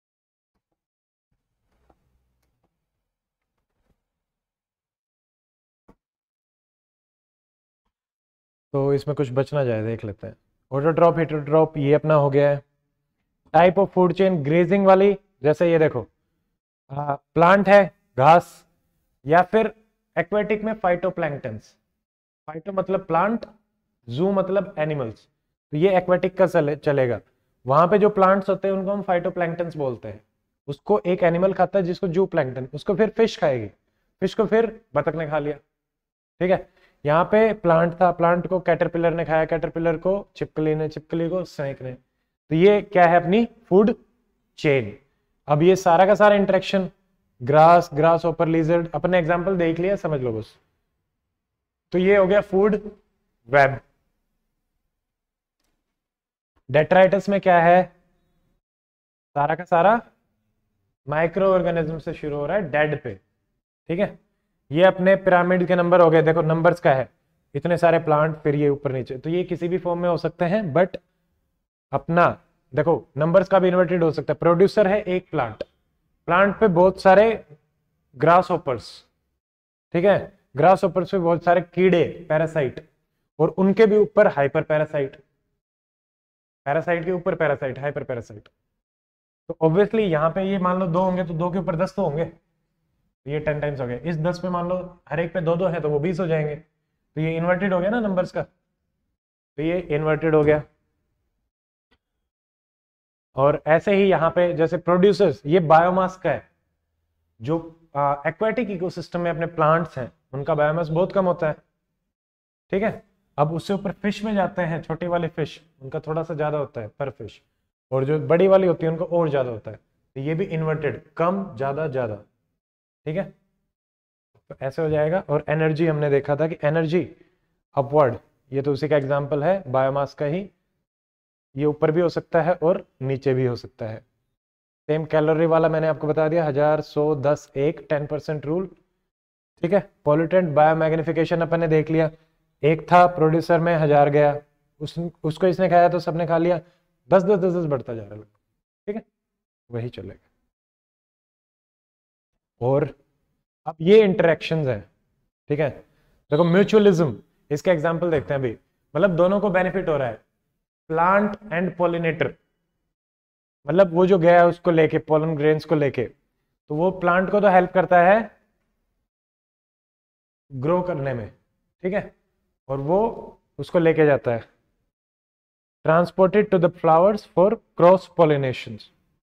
Speaker 1: तो इसमें कुछ बच ना जाए, देख लेते हैं। ऑटोट्रॉप, हेटेरोट्रॉप, ये अपना हो गया है। Type of food chain, grazing वाली, जैसे ये देखो, प्लांट है, घास, या फिर एक्वेटिक में फाइटोप्लैंक्टन्स। फाइटो मतलब प्लांट, जू मतलब एनिमल्स, तो ये एक्वेटिक का चलेगा। वहां पे जो प्लांट्स होते हैं उनको हम फाइटोप्लैंक्टन्स बोलते हैं। उसको एक एनिमल खाता है जिसको जू प्लैंक्टन, उसको फिर फिश खाएगी, फिश को फिर बतख ने खा लिया। ठीक है, यहाँ पे प्लांट था, प्लांट को कैटरपिलर ने खाया, कैटरपिलर को छिपकली ने, छिपकली को स्नेक ने। तो ये क्या है, अपनी फूड चेन। अब ये सारा का सारा interaction, grass, grasshopper, lizard, अपने एग्जांपल देख लिया, समझ लो बस। तो ये हो गया फूड वेब। डेट्राइटस में क्या है, सारा का सारा माइक्रो ऑर्गेनिज्म से शुरू हो रहा है, डेड पे। ठीक है, ये अपने पिरामिड के नंबर हो गए, देखो नंबर्स का है, इतने सारे प्लांट, फिर ये ऊपर नीचे, तो ये किसी भी फॉर्म में हो सकते हैं, बट अपना देखो नंबर्स का भी इन्वर्टेड हो सकता है। प्रोड्यूसर है एक प्लांट, प्लांट पे बहुत सारे ग्रास होपर्स, ठीक है, ग्रास होपर्स पे बहुत सारे कीड़े, पैरासाइट, और उनके भी ऊपर हाइपर पैरासाइट, पैरासाइट के ऊपर पैरासाइट, हाइपर पैरासाइट। तो ऑब्वियसली यहाँ पे ये मान लो 2 होंगे तो 2 के ऊपर 10 तो होंगे, तो ये 10 टाइम्स हो गए। इस 10 पे मान लो हर एक पे 2-2 है तो वो 20 हो जाएंगे, तो ये इन्वर्टेड हो गया ना नंबर्स का, तो ये इन्वर्टेड हो गया। और ऐसे ही यहाँ पे जैसे प्रोड्यूसर्स, ये बायोमास का है। जो एक्वाटिक इकोसिस्टम में अपने प्लांट्स हैं उनका बायोमास बहुत कम होता है। ठीक है, अब उससे ऊपर फिश में जाते हैं, छोटी वाली फिश, उनका थोड़ा सा ज्यादा होता है पर फिश, और जो बड़ी वाली होती है उनको और ज्यादा होता है। तो ये भी इन्वर्टेड, कम ज्यादा ज्यादा। ठीक है, तो ऐसे हो जाएगा। और एनर्जी हमने देखा था कि एनर्जी अपवर्ड, ये तो उसी का एग्जांपल है बायोमास का ही, ये ऊपर भी हो सकता है और नीचे भी हो सकता है। सेम कैलोरी वाला मैंने आपको बता दिया, 1000, 100, 10, 1, 10% रूल। ठीक है, पॉल्यूटेंट बायोमैग्निफिकेशन अपन ने देख लिया, एक था प्रोड्यूसर में 1000 गया, उसको इसने खाया तो सबने खा लिया, 10 10 10 10 बढ़ता जा रहा है। ठीक है, वही चलेगा। और अब ये इंटरेक्शंस हैं। ठीक है, देखो म्यूचुअलिज्म, इसका एग्जांपल देखते हैं अभी, मतलब दोनों को बेनिफिट हो रहा है। प्लांट एंड पॉलिनेटर, मतलब वो जो गया है उसको लेके, पोलन ग्रेन्स को लेके, तो वो प्लांट को तो हेल्प करता है ग्रो करने में। ठीक है, और वो उसको लेके जाता है, transported to the flowers for cross pollination.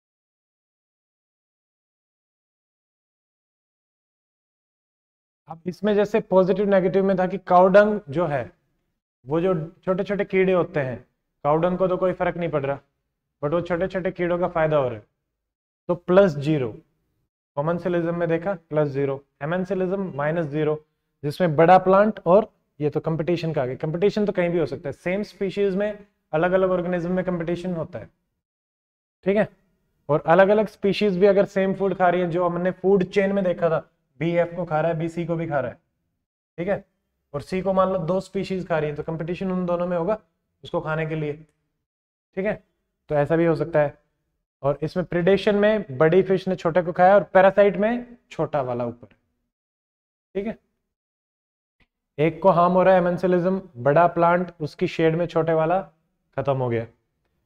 Speaker 1: अब इसमें जैसे पॉजिटिव नेगेटिव में था कि काउडंग जो है, वो जो छोटे छोटे कीड़े होते हैं, काउडंग को तो कोई फर्क नहीं पड़ रहा, बट वो छोटे छोटे कीड़ों का फायदा हो रहा है, तो +0। कॉमनसिलिज्म में देखा +0, एमेंसिलिज्म -0, जिसमें बड़ा प्लांट, और ये तो कंपटीशन का आगे, कंपटीशन तो कहीं भी हो सकता है, सेम स्पीशीज में अलग अलग ऑर्गेनिज्म में कंपटीशन होता है। ठीक है, और अलग अलग स्पीशीज भी अगर सेम फूड खा रही है, जो हमने फूड चेन में देखा था, बी एफ को खा रहा है, बी सी को भी खा रहा है, ठीक है, और सी को मान लो 2 स्पीशीज खा रही है, तो कंपटीशन उन दोनों में होगा उसको खाने के लिए। ठीक है, तो ऐसा भी हो सकता है। और इसमें प्रिडेशन में बड़ी फिश ने छोटे को खाया और पैरासाइट में छोटा वाला ऊपर। ठीक है, एक को हार्म हो रहा है एमेंसिलिज्म, बड़ा प्लांट उसकी शेड में छोटे वाला खत्म हो गया।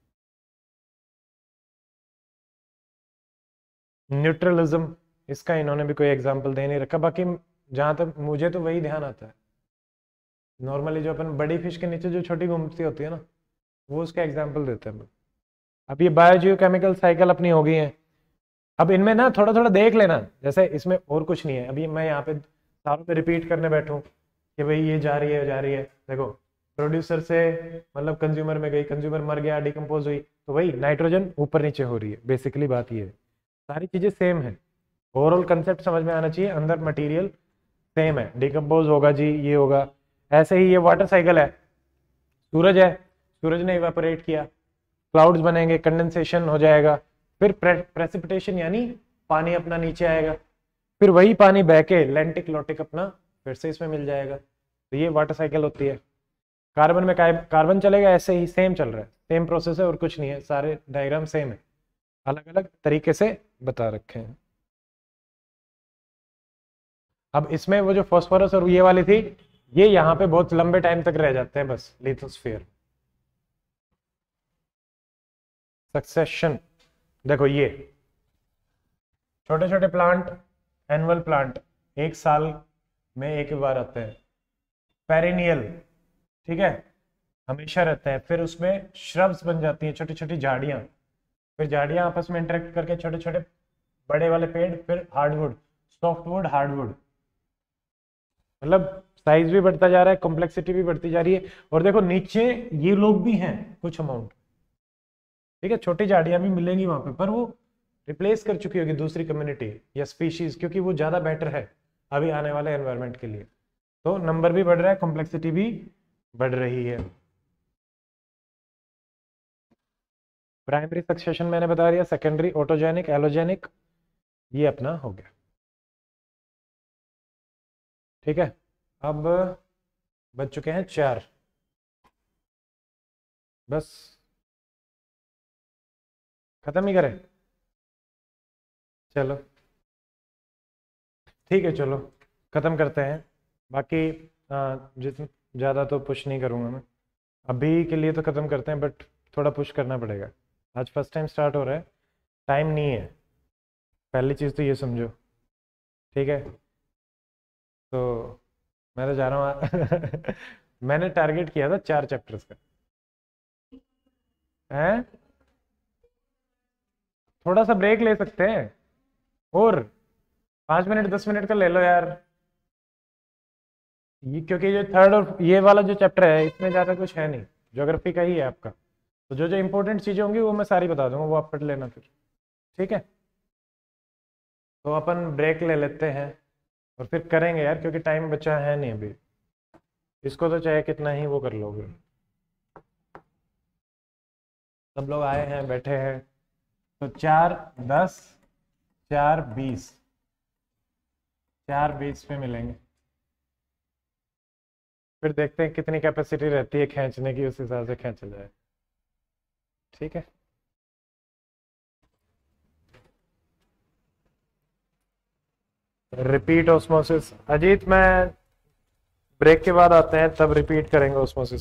Speaker 1: न्यूट्रलिज्म, इसका इन्होंने भी कोई एग्जांपल दे नहीं रखा, बाकी जहां तक मुझे तो वही ध्यान आता है, नॉर्मली जो अपन बड़ी फिश के नीचे जो छोटी घूमती होती है ना, वो उसका एग्जांपल देते हैं। अब ये बायोजियोकेमिकल साइकिल अपनी हो गई है। अब इनमें ना थोड़ा थोड़ा देख लेना, जैसे इसमें और कुछ नहीं है, अभी मैं यहाँ पे सारों पे रिपीट करने बैठूं कि भाई ये जा रही है, देखो प्रोड्यूसर से मतलब कंज्यूमर में गई, कंज्यूमर मर गया, डिकम्पोज हुई, तो वही नाइट्रोजन ऊपर नीचे हो रही है। बेसिकली बात ये है, सारी चीजें सेम है, ओवरऑल कंसेप्ट समझ में आना चाहिए, अंदर मटेरियल सेम है, डिकम्पोज होगा जी, ये होगा। ऐसे ही ये वाटर साइकिल है, सूरज है, सूरज ने इवेपोरेट किया, क्लाउड्स बनेंगे, कंडेंसेशन हो जाएगा, फिर प्रेसिपिटेशन यानी पानी अपना नीचे आएगा, फिर वही पानी बह के लैंटिक लोटिक अपना फिर से इसमें मिल जाएगा। तो ये वाटर साइकिल होती है। कार्बन में कार्बन चलेगा, ऐसे ही सेम चल रहा है, सेम प्रोसेस है और कुछ नहीं है, सारे डायग्राम सेम है, अलग अलग तरीके से बता रखे हैं। अब इसमें वो जो फॉस्फोरस और ये वाली थी, ये यहाँ पे बहुत लंबे टाइम तक रह जाते हैं बस लिथोस्फीयर। सक्सेशन, देखो ये छोटे छोटे प्लांट, एनुअल प्लांट, एक साल में एक बार आते हैं। पेरिनियल, ठीक है, हमेशा रहते हैं। फिर उसमें श्रब्स बन जाती हैं, छोटी छोटी झाड़ियां, फिर झाड़ियां आपस में इंटरेक्ट करके छोटे छोटे बड़े वाले पेड़, फिर हार्डवुड, सॉफ्टवुड, हार्डवुड, मतलब साइज भी बढ़ता जा रहा है, कॉम्प्लेक्सिटी भी बढ़ती जा रही है। और देखो नीचे ये लोग भी हैं कुछ अमाउंट, ठीक है, छोटी झाड़ियां भी मिलेंगी वहां पे, पर वो रिप्लेस कर चुकी होगी दूसरी कम्युनिटी या स्पीशीज, क्योंकि वो ज्यादा बेटर है अभी आने वाले एनवायरनमेंट के लिए। तो नंबर भी बढ़ रहा है, कॉम्प्लेक्सिटी भी बढ़ रही है। प्राइमरी सक्सेशन मैंने बता दिया, सेकेंडरी ऑटोजेनिक, एलोजेनिक, ये अपना हो गया। ठीक है, अब बच चुके हैं 4, बस खत्म ही करें। चलो ठीक है, चलो खत्म करते हैं। बाकी जितनी ज़्यादा तो पुश नहीं करूँगा मैं, अभी के लिए तो ख़त्म करते हैं, बट थोड़ा पुश करना पड़ेगा, आज फर्स्ट टाइम स्टार्ट हो रहा है, टाइम नहीं है, पहली चीज़ तो ये समझो। ठीक है, तो मैं तो जा रहा हूँ मैंने टारगेट किया था 4 चैप्टर्स का है, थोड़ा सा ब्रेक ले सकते हैं, और 5 मिनट 10 मिनट का ले लो यार, ये क्योंकि जो थर्ड और ये वाला जो चैप्टर है इसमें ज़्यादा कुछ है नहीं, ज्योग्राफी का ही है आपका, तो जो जो इंपॉर्टेंट चीज़ें होंगी वो मैं सारी बता दूंगा, वो आप पढ़ लेना फिर। ठीक है, तो अपन ब्रेक ले लेते हैं और फिर करेंगे यार, क्योंकि टाइम बचा है नहीं अभी, इसको तो चाहे कितना ही वो कर लोगे। सब लोग आए हैं, बैठे हैं, तो 4:10, 4:20, 4:20 पे मिलेंगे, फिर देखते हैं कितनी कैपेसिटी रहती है खींचने की, उस हिसाब से खींचा जाए। ठीक है, रिपीट ऑस्मोसिस, अजीत मैं ब्रेक के बाद आते हैं तब रिपीट करेंगे ऑस्मोसिस।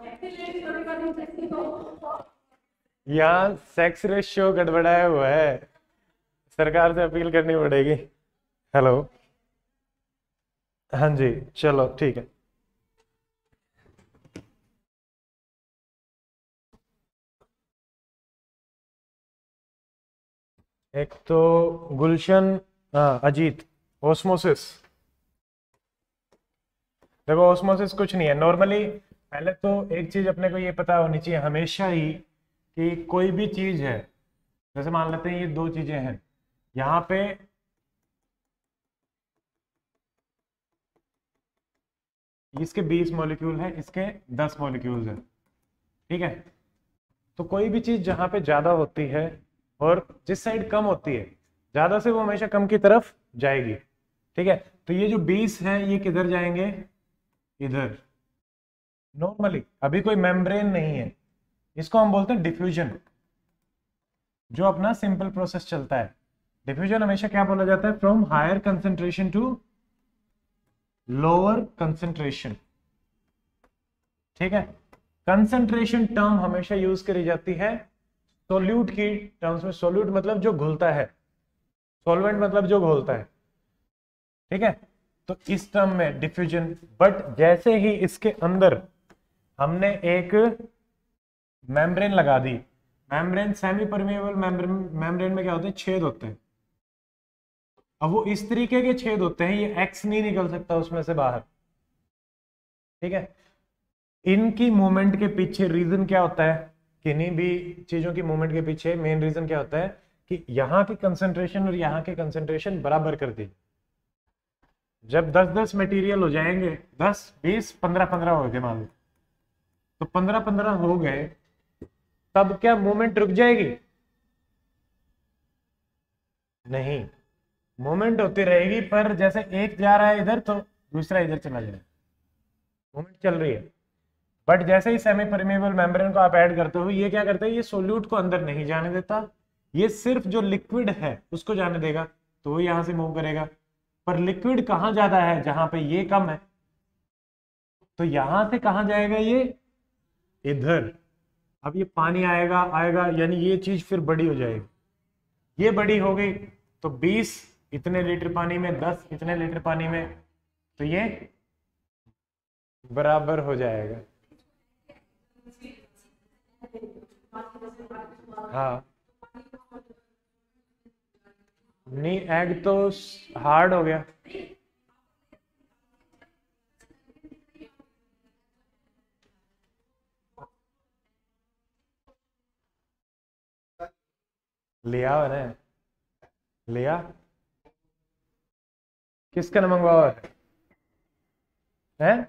Speaker 1: यहाँ सेक्स रेशियो गड़बड़ाया हुआ है, सरकार से अपील करनी पड़ेगी। हेलो, हाँ जी, चलो ठीक है। एक तो गुलशन, हाँ अजीत, ओस्मोसिस। देखो ओस्मोसिस कुछ नहीं है नॉर्मली। पहले तो एक चीज अपने को ये पता होनी चाहिए हमेशा ही कि कोई भी चीज है, जैसे मान लेते हैं ये दो चीजें हैं, यहाँ पे इसके 20 मॉलिक्यूल है, इसके 10 मॉलिक्यूल्स है, ठीक है। तो कोई भी चीज जहां पे ज्यादा होती है और जिस साइड कम होती है, ज्यादा से वो हमेशा कम की तरफ जाएगी, ठीक है। तो ये जो 20 है ये किधर जाएंगे, इधर। नॉर्मली अभी कोई मेम्ब्रेन नहीं है, इसको हम बोलते हैं डिफ्यूजन। जो अपना सिंपल प्रोसेस चलता है, डिफ्यूजन हमेशा क्या बोला जाता है, from higher concentration to lower concentration, ठीक है। कंसेंट्रेशन टर्म हमेशा यूज करी जाती है सोल्यूट की टर्म्स में। सोल्यूट मतलब जो घुलता है, सॉल्वेंट मतलब जो घोलता है, ठीक है। तो इस टर्म में डिफ्यूजन। बट जैसे ही इसके अंदर हमने एक मेम्ब्रेन लगा दी, मेम्ब्रेन सेमी परमेबल मेम्ब्रेन में क्या होते हैं, छेद होते हैं। अब वो इस तरीके के छेद होते हैं, ये एक्स नहीं निकल सकता उसमें से बाहर, ठीक है। इनकी मूवमेंट के पीछे रीजन क्या होता है, किन्हीं भी चीजों की मूवमेंट के पीछे मेन रीजन क्या होता है कि यहाँ की कंसंट्रेशन और यहाँ की कंसंट्रेशन बराबर कर दी। जब 10-10 मटेरियल हो जाएंगे, 10, 20, 15-15 हो गए मान लो, तो 15-15 हो गए, तब क्या मूवमेंट रुक जाएगी, नहीं, मूवमेंट होती रहेगी। पर जैसे एक जा रहा है इधर तो दूसरा इधर चला जाए, मूवमेंट चल रही है। बट जैसे ही सेमी परमेबल मेम्ब्रेन को आप ऐड करते हो, ये क्या करता है, ये सोल्यूट को अंदर नहीं जाने देता, ये सिर्फ जो लिक्विड है उसको जाने देगा, तो वो यहां से मूव करेगा। पर लिक्विड कहां ज्यादा है, जहां पे ये कम है, तो यहां से कहां जाएगा, ये इधर। अब ये पानी आएगा आएगा, यानी ये चीज फिर बड़ी हो जाएगी, ये बड़ी हो गई, तो 20 इतने लीटर पानी में, 10 इतने लीटर पानी में, तो ये बराबर हो जाएगा। हाँ, नहीं एग तो हार्ड हो गया। लिया मैंने, लिया, किसका न मंगवाओ है,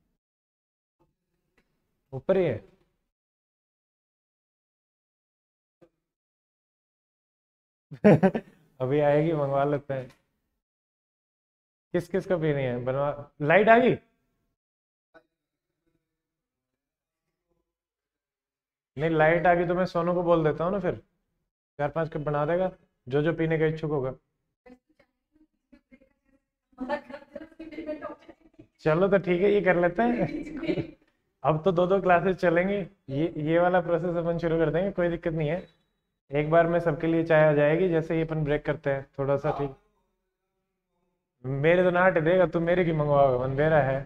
Speaker 1: ऊपर ही है। अभी आएगी, मंगवा लेते हैं। किस किस का पीनी है, बनवा। लाइट आ गई, नहीं लाइट आ गई तो मैं सोनू को बोल देता हूँ ना, फिर 4-5 कप बना देगा, जो जो पीने का इच्छुक होगा। चलो तो ठीक है, ये कर लेते हैं। अब तो 2-2 क्लासेस चलेंगी, ये वाला प्रोसेस अपन शुरू कर देंगे, कोई दिक्कत नहीं है। एक बार में सबके लिए चाय आ जाएगी, जैसे ही अपन ब्रेक करते हैं थोड़ा सा, ठीक। मेरे तो नाट देगा, तू मेरे की मंगवाओगे, मंदेरा है।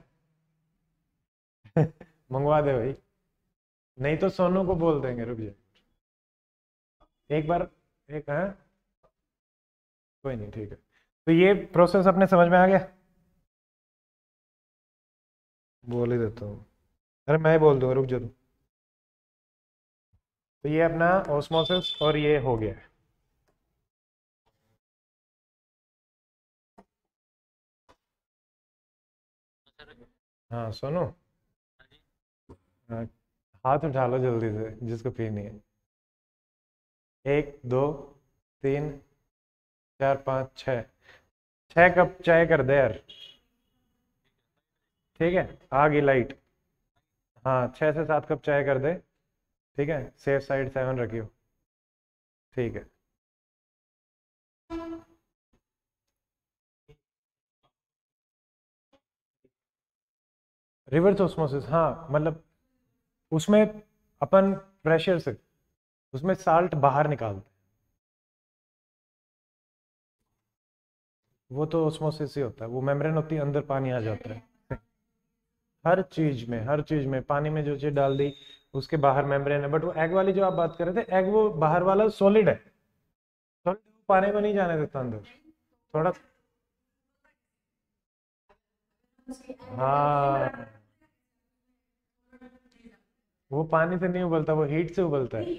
Speaker 1: मंगवा दे भाई, नहीं तो सोनू को बोल देंगे, रुक जा एक बार। एक है, कोई नहीं, ठीक है। तो ये प्रोसेस अपने समझ में आ गया, बोल ही देता हूँ। अरे मैं ही बोल दूंगा, रुक जा तू। तो ये अपना ऑस्मोसिस और ये हो गया है। हाँ सोनू, हाँ, हाथ उठा लो जल्दी से जिसको पीनी है। 1, 2, 3, 4, 5, 6, 6 कप चाय कर दे यार, ठीक है। आ गई लाइट, हाँ 6 से 7 कप चाय कर दे, ठीक है। सेफ साइड 7 रखियो, ठीक है। रिवर्स ऑस्मोसिस, हाँ मतलब उसमें अपन प्रेशर से उसमें साल्ट बाहर निकालते हैं, वो तो ऑस्मोसिस ही होता है, वो मेम्ब्रेन होती है, अंदर पानी आ जाता है। हर चीज में पानी में जो चीज डाल दी उसके बाहर मेम्ब्रेन है। बट वो एग वाली जो आप बात कर रहे थे, एग वो बाहर वाला सॉलिड है, सॉलिड पानी को नहीं जाने देता अंदर थोड़ा। हाँ, वो पानी से नहीं उबलता, वो हीट से उबलता है।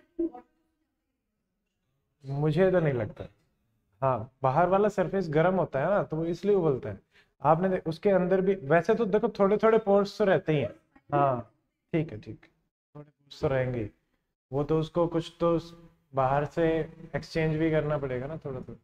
Speaker 1: मुझे तो नहीं लगता। हाँ, बाहर वाला सरफेस गर्म होता है ना, तो वो इसलिए उबलता है। उसके अंदर भी वैसे तो देखो थोड़े थोड़े पोर्स तो रहते ही हैं। हाँ, ठीक है, ठीक है, थोड़े पोर्स तो रहेंगे ही। वो तो उसको कुछ तो बाहर से एक्सचेंज भी करना पड़ेगा ना थोड़ा तो।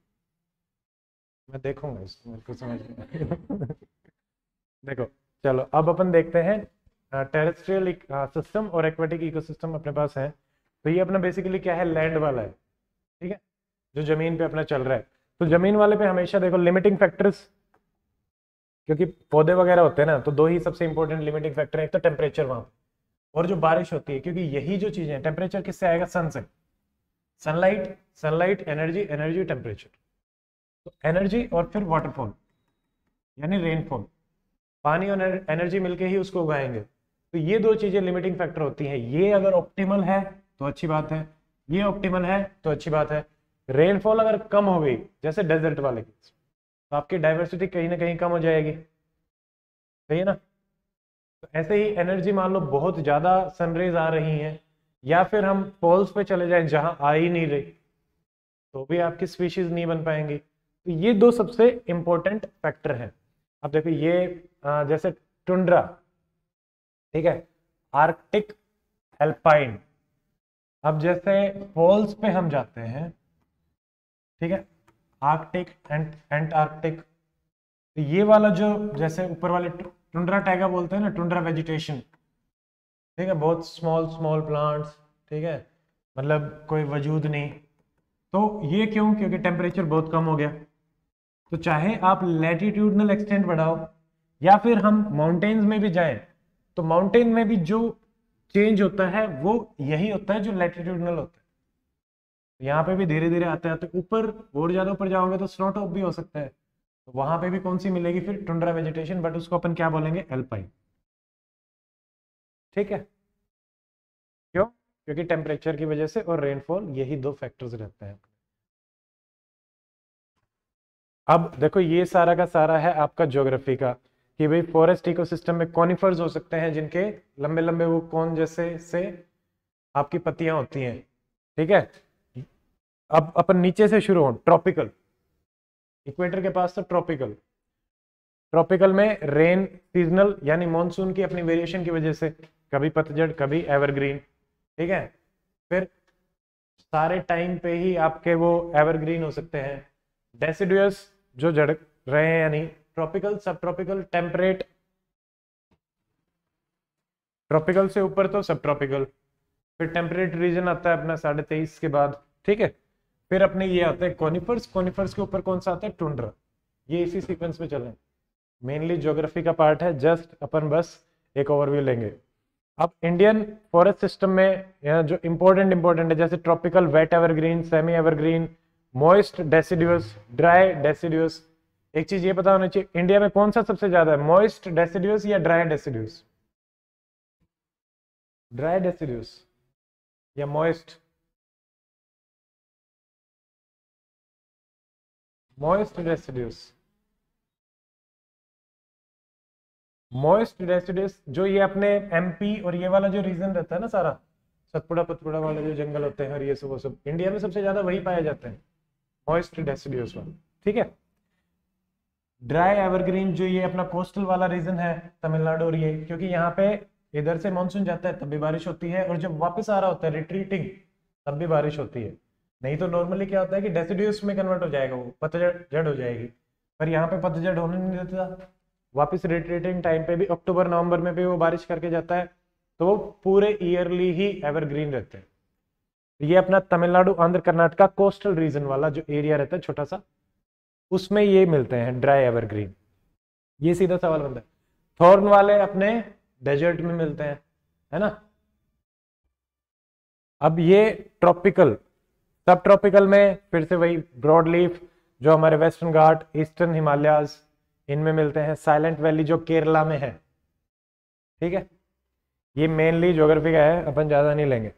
Speaker 1: मैं देखूंगा इसको, मेरे को समझ में आएगा। देखो, चलो अब अपन देखते हैं टेरेस्ट्रियल सिस्टम और एक्वेटिक इकोसिस्टम अपने पास है। तो ये अपना बेसिकली क्या है, लैंड वाला है, ठीक है, जो जमीन पे अपना चल रहा है। तो जमीन वाले पे हमेशा देखो लिमिटिंग फैक्टर्स, क्योंकि पौधे वगैरह होते हैं ना, तो दो ही सबसे इंपॉर्टेंट लिमिटिंग फैक्टर है, एक तो टेम्परेचर वहां पे, और जो बारिश होती है, क्योंकि यही जो चीजें, टेम्परेचर किससे आएगा, सन से। Sunlight, sunlight, energy, energy, temperature. तो एनर्जी और फिर वाटरफॉल यानी रेनफॉल, पानी और एनर्जी मिलके ही उसको उगाएंगे। तो ये दो चीजें लिमिटिंग फैक्टर होती हैं। ये अगर ऑप्टिमल है तो अच्छी बात है, ये ऑप्टिमल है तो अच्छी बात है। रेनफॉल अगर कम हो गई, जैसे डेजर्ट वाले की, तो आपकी डाइवर्सिटी कहीं ना कहीं कम हो जाएगी, सही है ना। तो ऐसे ही एनर्जी, मान लो बहुत ज्यादा सनरेज आ रही हैं, या फिर हम पोल्स पे चले जाएं जहां आ ही नहीं रही, तो भी आपकी स्पीशीज नहीं बन पाएंगी। तो ये दो सबसे इंपॉर्टेंट फैक्टर हैं। अब देखो ये जैसे टुंड्रा, ठीक है, आर्कटिक, एल्पाइन। अब जैसे पोल्स पे हम जाते हैं, ठीक है, आर्कटिक एंड एंटार्कटिक। तो ये वाला जो जैसे ऊपर वाले टुंड्रा टैगा बोलते हैं ना, टुंड्रा वेजिटेशन, ठीक है, बहुत स्मॉल स्मॉल प्लांट्स, ठीक है, मतलब कोई वजूद नहीं। तो ये क्यों, क्योंकि टेम्परेचर बहुत कम हो गया। तो चाहे आप लैटिट्यूडनल एक्सटेंट बढ़ाओ या फिर हम माउंटेन्स में भी जाएं, तो माउंटेन में भी जो चेंज होता है वो यही होता है जो लैटिट्यूडनल होता है। तो यहाँ पे भी धीरे धीरे आते आते ऊपर, और ज्यादा ऊपर जाओगे तो स्नो टॉप भी हो सकता है। तो वहां पे भी कौन सी मिलेगी फिर, टुंड्रा वेजिटेशन, बट उसको अपन क्या बोलेंगे, एल्पाइन, ठीक है। क्यों, क्योंकि टेम्परेचर की वजह से और रेनफॉल, यही दो फैक्टर्स रहते हैं। अब देखो ये सारा का सारा है आपका ज्योग्राफी का, कि भाई फॉरेस्ट इकोसिस्टम में कॉनिफर्स हो सकते हैं जिनके लंबे लंबे वो कौन जैसे से आपकी पत्तियां होती हैं, ठीक है। अब अपन नीचे से शुरू हो, ट्रॉपिकल, इक्वेटर के पास तो ट्रॉपिकल। ट्रॉपिकल में रेन सीजनल यानी मॉनसून की अपनी वेरिएशन की वजह से कभी पतझड़ कभी एवरग्रीन, ठीक है। फिर सारे टाइम पे ही आपके वो एवरग्रीन हो सकते हैं। डेसिडुअस जो जड़ रहे हैं यानी ट्रॉपिकल, सब ट्रॉपिकल, टेम्परेट, ट्रॉपिकल से ऊपर तो सब ट्रॉपिकल। फिर टेम्परेट रीजन आता है अपना 23.5 के बाद, ठीक है। फिर अपने ये आते हैं कॉनिफर्स, कॉनिफर्स के ऊपर कौन सा आता है, टुंड्रा। ये इसी सीक्वेंस में चलें, मेनली ज्योग्राफी का पार्ट है, जस्ट अपन बस एक ओवरव्यू लेंगे। अब इंडियन फॉरेस्ट सिस्टम में यहाँ जो इंपॉर्टेंट इंपॉर्टेंट है, जैसे tropical, wet evergreen, semi evergreen, moist deciduous, dry deciduous. एक चीज ये पता होना चाहिए, इंडिया में कौन सा सबसे ज्यादा है, मॉइस्ट डेसिडुअस या ड्राई डेसिडुअस, ड्राई डेसिडुअस या moist, moist deciduous, moist deciduous. जो ये अपने एमपी और ये वाला जो रीजन रहता है ना सारा, सतपुड़ा पतपुड़ा वाले जो जंगल होते हैं और ये सब, वो सब इंडिया में सबसे ज्यादा वही पाए जाते हैं, मॉइस्ट डेसिडुअस वाला, ठीक है। ड्राई एवरग्रीन जो ये अपना कोस्टल वाला रीजन है, तमिलनाडु और ये, क्योंकि यहाँ पे इधर से मानसून जाता है तब भी बारिश होती है, और जब वापस आ रहा होता है रिट्रीटिंग, तब भी बारिश होती है। नहीं तो नॉर्मली क्या होता है कि डेसिडुअस में कन्वर्ट हो जाएगा, वो पतझड़ हो जाएगी। पर यहाँ पे पतझड़ होने नहीं देता, वापस रिट्रीटिंग टाइम पे भी अक्टूबर नवंबर में भी वो बारिश करके जाता है, तो वो पूरे ईयरली ही एवरग्रीन रहते हैं। ये अपना तमिलनाडु, आंध्र, कर्नाटका कोस्टल रीजन वाला जो एरिया रहता है छोटा सा, उसमें ये मिलते हैं ड्राई एवरग्रीन। ये सीधा सवाल बनता है। थॉर्न वाले अपने डेजर्ट में मिलते हैं, है ना। अब ये ट्रॉपिकल, सब ट्रॉपिकल में फिर से वही ब्रॉड लीफ जो हमारे वेस्टर्न घाट, ईस्टर्न हिमालयाज, इनमें मिलते हैं। साइलेंट वैली जो केरला में है, ठीक है। ये मेनली ज्योग्राफी का है, अपन ज़्यादा नहीं लेंगे।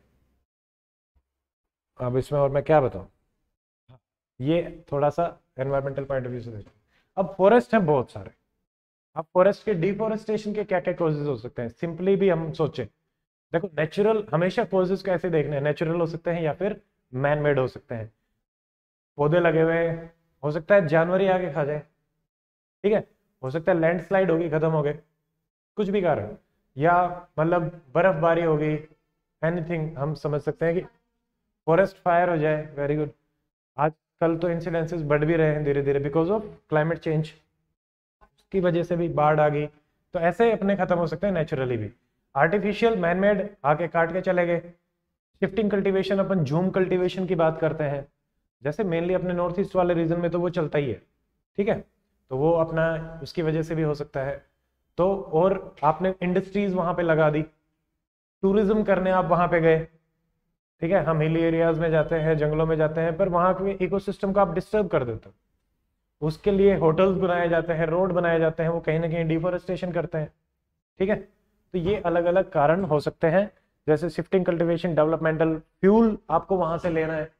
Speaker 1: अब इसमें और मैं क्या बताऊं, ये थोड़ा सा एनवायरमेंटल पॉइंट ऑफ व्यू से देखो। अब फॉरेस्ट है बहुत सारे। अब फॉरेस्ट के डिफोरेस्टेशन के क्या क्या कॉजेज हो सकते हैं, सिंपली भी हम सोचें। देखो नेचुरल, हमेशा कॉजेज कैसे देखने हैं, नेचुरल हो सकते हैं या फिर मैन मेड हो सकते हैं। पौधे लगे हुए हैं, हो सकता है जानवर ही आके खा जाए, ठीक है। हो सकता है लैंडस्लाइड होगी, खत्म हो गए, कुछ भी कारण, या मतलब बर्फबारी होगी, एनीथिंग हम समझ सकते हैं कि फॉरेस्ट फायर हो जाए। Very good. आजकल तो इंसिडेंसेस बढ़ भी रहे हैं धीरे धीरे बिकॉज ऑफ क्लाइमेट चेंज, की वजह से भी बाढ़ आ गई। तो ऐसे अपने खत्म हो सकते हैं नेचुरली भी। आर्टिफिशियल मैनमेड आके काट के चले गए। शिफ्टिंग कल्टीवेशन, अपन झूम कल्टीवेशन की बात करते हैं, जैसे मेनली अपने नॉर्थ ईस्ट वाले रीजन में तो वो चलता ही है, ठीक है। तो वो अपना उसकी वजह से भी हो सकता है। तो और आपने इंडस्ट्रीज वहां पे लगा दी, टूरिज्म करने आप वहां पे गए, ठीक है। हम हिली एरियाज में जाते हैं, जंगलों में जाते हैं, पर वहां के इकोसिस्टम को आप डिस्टर्ब कर देते हो। उसके लिए होटल्स बनाए जाते हैं, रोड बनाए जाते हैं, वो कहीं ना कहीं डिफोरेस्टेशन करते हैं, ठीक है। तो ये अलग अलग कारण हो सकते हैं, जैसे शिफ्टिंग कल्टीवेशन, डेवलपमेंटल फ्यूल आपको वहां से लेना है,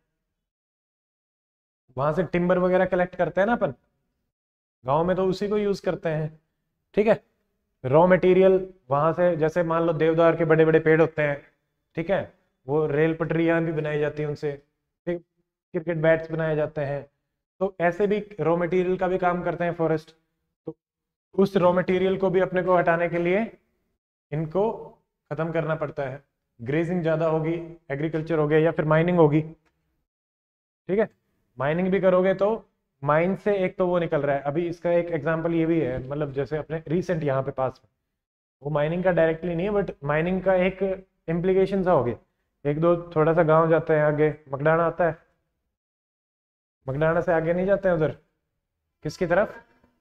Speaker 1: वहां से टिम्बर वगैरह कलेक्ट करते हैं ना अपन, गाँव में तो उसी को यूज करते हैं, ठीक है। रॉ मटेरियल वहां से, जैसे मान लो देवदार के बड़े बड़े पेड़ होते हैं, ठीक है, वो रेल पटरियां भी बनाई जाती हैं उनसे, ठीक, क्रिकेट बैट्स बनाए जाते हैं। तो ऐसे भी रॉ मटेरियल का भी काम करते हैं फॉरेस्ट। तो उस रॉ मटेरियल को भी अपने को हटाने के लिए इनको खत्म करना पड़ता है। ग्रेजिंग ज्यादा होगी, एग्रीकल्चर हो गया या फिर माइनिंग होगी, ठीक है। माइनिंग भी करोगे तो माइन से एक तो वो निकल रहा है, अभी इसका एक एग्जांपल ये भी है, मतलब जैसे अपने रिसेंट यहाँ पे पास में, वो माइनिंग का डायरेक्टली नहीं है बट माइनिंग का एक इम्प्लीकेशन सा हो गया। एक दो थोड़ा सा गांव जाते हैं आगे, मकडाना आता है, मकडाना से आगे नहीं जाते हैं उधर, किसकी तरफ,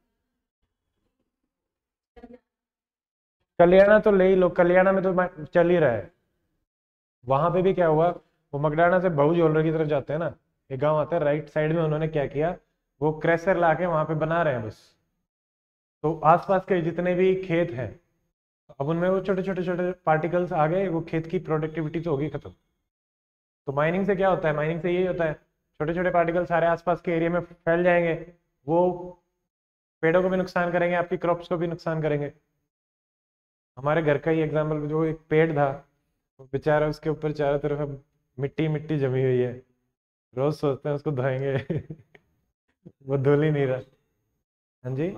Speaker 1: कल्याणा तो ले ही लो, कल्याणा में तो चल ही रहा है। वहां पे भी क्या हुआ, वो मकडाना से बहु जोलर की तरफ जाते हैं ना, एक गांव आता है राइट साइड में, उन्होंने क्या किया, वो क्रेशर ला के वहां पे बना रहे हैं बस। तो आसपास के जितने भी खेत हैं, अब उनमें वो छोटे छोटे छोटे पार्टिकल्स आ गए, वो खेत की प्रोडक्टिविटी तो होगी खत्म। तो माइनिंग से क्या होता है, माइनिंग से यही होता है, छोटे छोटे पार्टिकल सारे आसपास के एरिया में फैल जाएंगे, वो पेड़ों को भी नुकसान करेंगे, आपकी क्रॉप्स को भी नुकसान करेंगे। हमारे घर का ही एग्जाम्पल, जो एक पेड़ था, वो बेचारा, उसके ऊपर चारों तरफ अब मिट्टी मिट्टी जमी हुई है, रोज सोचते हैं उसको धोएंगे वो धुल ही नहीं रहा। हाँ जी।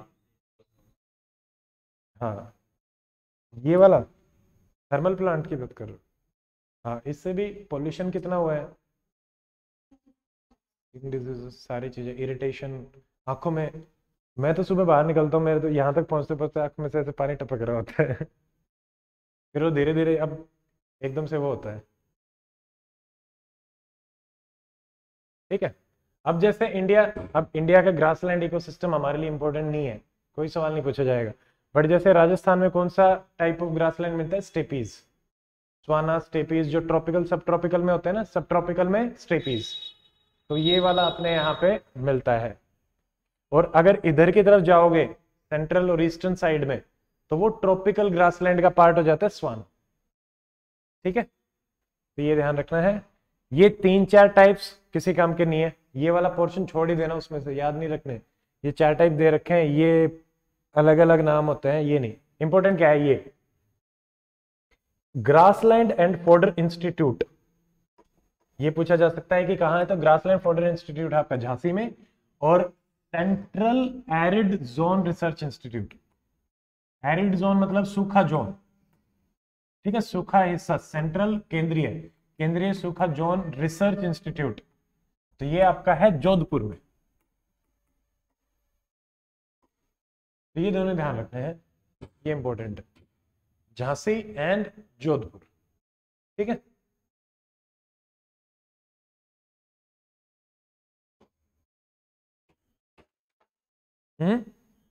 Speaker 1: हाँ, ये वाला थर्मल प्लांट की बात कर रहे हो। हाँ, इससे भी पोल्यूशन कितना हुआ है, डिजीज, सारी चीजें, इरिटेशन आंखों में। मैं तो सुबह बाहर निकलता हूँ, मेरे तो यहाँ तक पहुंचते पहुंचते आंख में से ऐसे पानी टपक रहा होता है फिर वो धीरे धीरे अब एकदम से वो होता है, ठीक है। अब जैसे इंडिया, अब इंडिया का ग्रासलैंड इकोसिस्टम हमारे लिए इंपॉर्टेंट नहीं है, कोई सवाल नहीं पूछा जाएगा। बट जैसे राजस्थान में कौन सा टाइप ऑफ ग्रासलैंड मिलता है, स्टेपीज, स्वाना स्टेपीज, जो ट्रॉपिकल सब ट्रॉपिकल में होते हैं ना, सब ट्रॉपिकल में स्टेपीज। तो ये वाला अपने यहाँ पे मिलता है। और अगर इधर की तरफ जाओगे, सेंट्रल और ईस्टर्न साइड में, तो वो ट्रॉपिकल ग्रासलैंड का पार्ट हो जाता है स्वान, ठीक है। तो ये ध्यान रखना है, ये तीन चार टाइप्स किसी काम के नहीं है, ये वाला पोर्शन छोड़ ही देना, उसमें से याद नहीं रखने। ये चार टाइप दे रखे हैं, ये अलग अलग नाम होते हैं, ये नहीं इंपॉर्टेंट। क्या है ये, ग्रासलैंड एंड फॉडर इंस्टीट्यूट, ये पूछा जा सकता है कि कहाँ है, तो ग्रासलैंड फॉडर इंस्टीट्यूट आपका झांसी में, और central arid zone research institute. Arid zone मतलब सूखा जोन, ठीक है, सूखा हिस्सा, सेंट्रल केंद्रीय, केंद्रीय सूखा जोन रिसर्च इंस्टीट्यूट, तो ये आपका है जोधपुर में। तो ये दोनों ध्यान रखने हैं, ये इंपॉर्टेंट है, झांसी एंड जोधपुर, ठीक है। हम्म,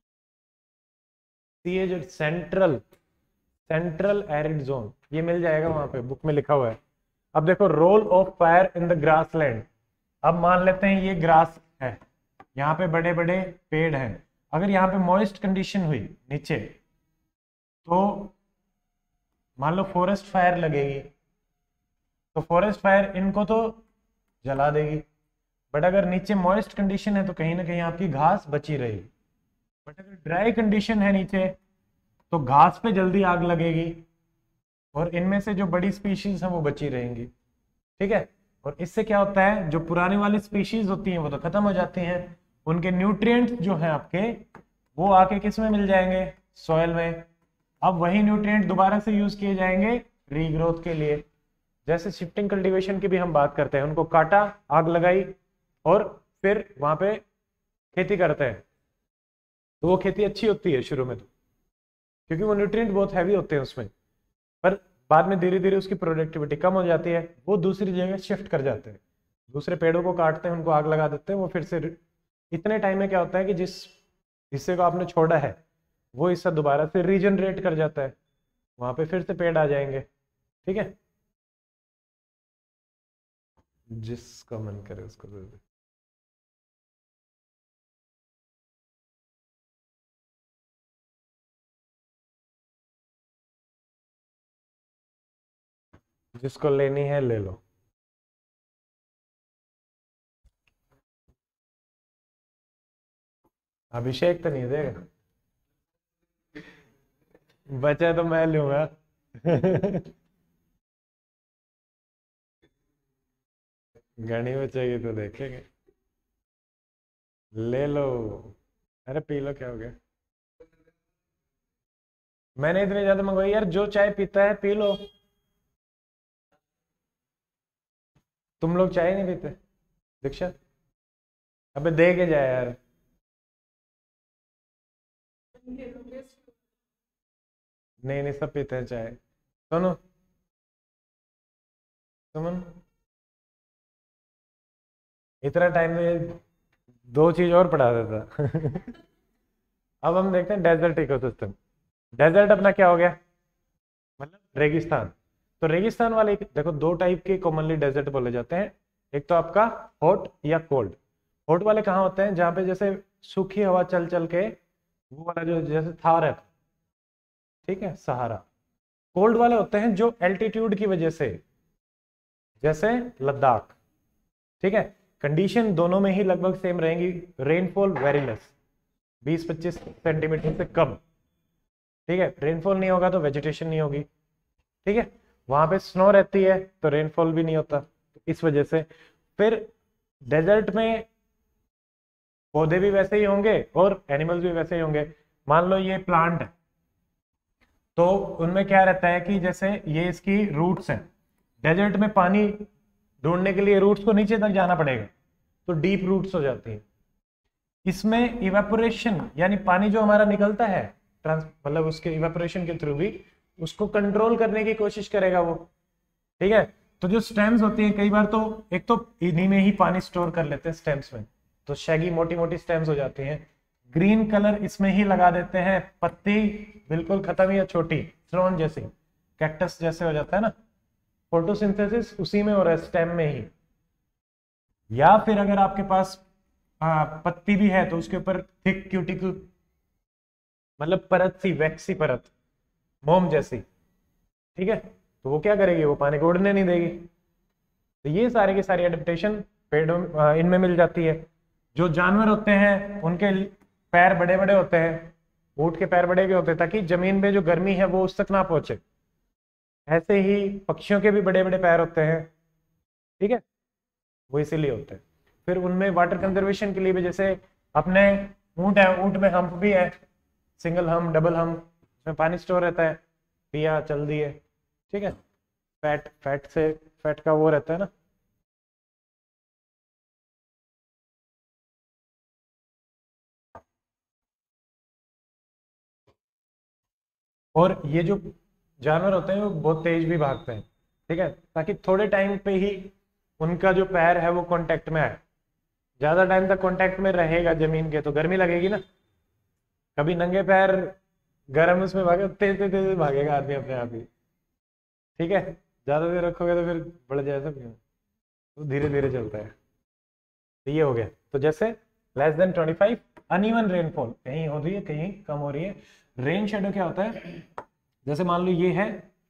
Speaker 1: ये जो सेंट्रल, सेंट्रल एरिड जोन, ये मिल जाएगा वहां पे, बुक में लिखा हुआ है। अब देखो role of fire in the grassland. अब मान लेते हैं ये ग्रास है, यहाँ पे बड़े बड़े पेड़ हैं, अगर यहाँ पे मॉइस्ट कंडीशन हुई नीचे, तो मान लो फॉरेस्ट फायर लगेगी, तो फॉरेस्ट फायर इनको तो जला देगी, बट अगर नीचे मॉइस्ट कंडीशन है तो कहीं ना कहीं आपकी घास बची रहेगी। बट अगर ड्राई कंडीशन है नीचे, तो घास पे जल्दी आग लगेगी और इनमें से जो बड़ी स्पीशीज हैं वो बची रहेंगी। ठीक है, और इससे क्या होता है, जो पुरानी वाली स्पीशीज होती हैं वो तो खत्म हो जाती हैं, उनके न्यूट्रिएंट्स जो हैं आपके वो आके किस में मिल जाएंगे, सॉइल में। अब वही न्यूट्रिएंट दोबारा से यूज किए जाएंगे रीग्रोथ के लिए। जैसे शिफ्टिंग कल्टीवेशन की भी हम बात करते हैं, उनको काटा, आग लगाई और फिर वहां पे खेती करते हैं, तो वो खेती अच्छी होती है शुरू में तो, क्योंकि वो न्यूट्रिएंट बहुत हैवी होते हैं उसमें, पर बाद में धीरे धीरे उसकी प्रोडक्टिविटी कम हो जाती है, वो दूसरी जगह शिफ्ट कर जाते हैं, दूसरे पेड़ों को काटते हैं, उनको आग लगा देते हैं, वो फिर से इतने टाइम में क्या होता है कि जिस हिस्से को आपने छोड़ा है वो हिस्सा दोबारा से रीजनरेट कर जाता है, वहां पे फिर से पेड़ आ जाएंगे। ठीक है, जिसका मन करे उसको दे दे। जिसको लेनी है ले लो। अभिषेक तो नहीं देगा, बचा तो मैं लूंगा। घनी बचेगी तो देखेंगे। ले लो। अरे पी लो, क्या हो गया। मैंने इतनी ज्यादा मंगवाई यार, जो चाय पीता है पी लो। तुम लोग चाय नहीं पीते दीक्षा? अबे दे के जाए यार। नहीं नहीं, सब पीते हैं चाय। सुनो सुमन, इतना टाइम में दो चीज और पढ़ा देता। अब हम देखते हैं डेजर्ट इकोसिस्टम। डेजर्ट अपना क्या हो गया, मतलब रेगिस्तान। तो रेगिस्तान वाले देखो दो टाइप के कॉमनली डेजर्ट बोले जाते हैं, एक तो आपका हॉट या कोल्ड। हॉट वाले कहाँ होते हैं, जहाँ पे जैसे सूखी हवा चल चल के, वो वाला जो जैसे थार है, ठीक है, सहारा। कोल्ड वाले होते हैं जो एल्टीट्यूड की वजह से, जैसे लद्दाख। ठीक है, कंडीशन दोनों में ही लगभग सेम रहेंगी, रेनफॉल वेरी लेस, 20-25 सेंटीमीटर से कम। ठीक है, रेनफॉल नहीं होगा तो वेजिटेशन नहीं होगी। ठीक है, वहां पे स्नो रहती है तो रेनफॉल भी नहीं होता, इस वजह से। फिर डेजर्ट में पौधे भी वैसे ही होंगे और एनिमल्स भी वैसे ही होंगे। मान लो ये प्लांट है, तो उनमें क्या रहता है कि जैसे ये इसकी रूट्स हैं, डेजर्ट में पानी ढूंढने के लिए रूट्स को नीचे तक जाना पड़ेगा, तो डीप रूट्स हो जाती है। इसमें इवेपोरेशन यानी पानी जो हमारा निकलता है मतलब उसके इवेपोरेशन के थ्रू भी उसको कंट्रोल करने की कोशिश करेगा वो। ठीक है, तो जो स्टेम्स होती हैं कई बार तो एक तो इन्हीं में ही पानी स्टोर कर लेते हैं स्टेम्स में, तो शैगी मोटी मोटी स्टेम्स हो जाती हैं। ग्रीन कलर इसमें ही लगा देते हैं, पत्ती बिल्कुल खत्म या छोटी स्टोन जैसी, कैक्टस जैसे हो जाता है ना, फोटोसिंथेसिस उसी में हो रहा है, स्टेम में ही। या फिर अगर आपके पास पत्ती भी है तो उसके ऊपर थिक क्यूटिकल, मतलब परत सी, वैक्सी परत, मोम जैसी। ठीक है, तो वो क्या करेगी, वो पानी को उड़ने नहीं देगी। तो ये सारे की सारी एडेप्टेशन पेड़ों इनमें मिल जाती है। जो जानवर होते हैं उनके पैर बड़े बड़े होते हैं, ऊंट के पैर बड़े भी होते हैं ताकि जमीन में जो गर्मी है वो उस तक ना पहुंचे। ऐसे ही पक्षियों के भी बड़े बड़े पैर होते हैं। ठीक है, वो इसीलिए होते हैं। फिर उनमें वाटर कंजर्वेशन के लिए भी, जैसे अपने ऊंट है, ऊंट में हम्प भी है, सिंगल हम्प, डबल हम्प, उसमें पानी स्टोर रहता है, पिया चल दिए। ठीक है, फैट का वो रहता है ना। और ये जो जानवर होते हैं वो बहुत तेज भी भागते हैं। ठीक है, ताकि थोड़े टाइम पे ही उनका जो पैर है वो कांटेक्ट में आए। ज्यादा टाइम तक कांटेक्ट में रहेगा जमीन के तो गर्मी लगेगी ना। कभी नंगे पैर गर्म उसमें भागे, तेज तेज तेज भागेगा आदमी अपने आप ही। ठीक है, ज्यादा देर रखोगे तो फिर बढ़ जाए सब, तो धीरे धीरे चलता है। तो ये हो गया। तो जैसे लेस देन 25, अनइवन रेनफॉल, कहीं हो रही है कहीं कम हो रही है। रेन शेडो क्या होता है, जैसे मान लो ये है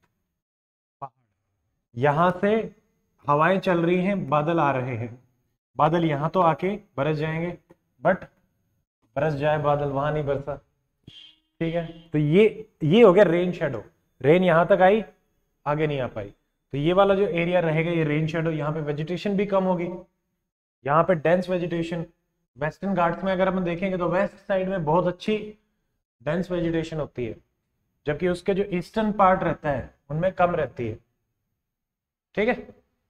Speaker 1: यहां से हवाएं चल रही हैं, बादल आ रहे हैं, बादल यहां तो आके बरस जाएंगे, बट बरस जाए बादल वहां नहीं बरसा, ठीक है। तो ये हो गया रेन शेडो। रेन यहां तक आई, आगे नहीं आ पाई, तो ये वाला जो एरिया रहेगा ये रेन शेडो। यहाँ पे वेजिटेशन भी कम होगी, यहाँ पे डेंस वेजिटेशन। वेस्टर्न घाट्स में अगर हम देखेंगे तो वेस्ट साइड में बहुत अच्छी डेंस वेजिटेशन होती है, जबकि उसके जो ईस्टर्न पार्ट रहता है उनमें कम रहती है, ठीक है।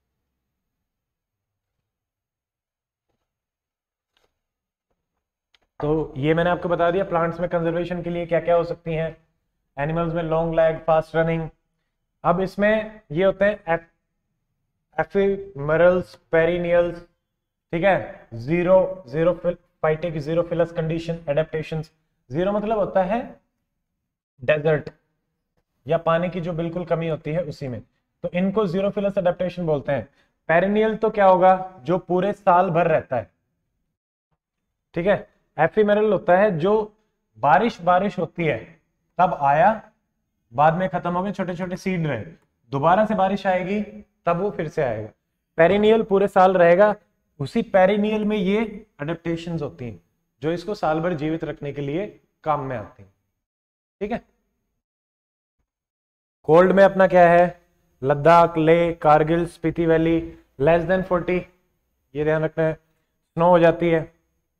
Speaker 1: तो ये मैंने आपको बता दिया प्लांट्स में कंजर्वेशन के लिए क्या क्या हो सकती हैं। एनिमल्स में लॉन्ग लैग, फास्ट रनिंग। अब इसमें ये होते हैं एफिमरल्स, पेरिनियल्स, ठीक है। Zero xerophytic, xerophilous condition, adaptation. Xero मतलब होता है डेजर्ट या पानी की जो बिल्कुल कमी होती है उसी में, तो इनको जीरो फिलस एडेप्टेशन बोलते हैं। पेरिनियल तो क्या होगा, जो पूरे साल भर रहता है, ठीक है। एफिमेरल होता है जो बारिश बारिश होती है तब आया, बाद में खत्म हो गए, छोटे छोटे सीड रहे, दोबारा से बारिश आएगी तब वो फिर से आएगा। पेरिनियल पूरे साल रहेगा, उसी पेरिनियल में ये अडेप्टेशंस होती हैं जो इसको साल भर जीवित रखने के लिए काम में आती हैं, ठीक है। कोल्ड में अपना क्या है, Ladakh, Leh, Kargil, Spiti valley, less than 40, ये ध्यान रखना है, स्नो हो जाती है।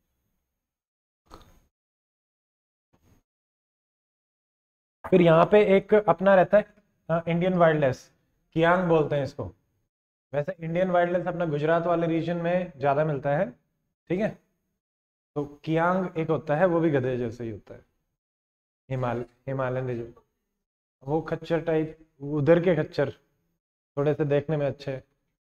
Speaker 1: फिर यहाँ पे एक अपना रहता है इंडियन वाइल्डलेस, कियांग बोलते हैं इसको। वैसे इंडियन वाइल्डलेस अपना गुजरात वाले रीजन में ज्यादा मिलता है, ठीक है। तो कियांग एक होता है, वो भी गधे जैसे ही होता है, हिमालयन रीजन, वो खच्चर टाइप, उधर के खच्चर थोड़े से देखने में अच्छे,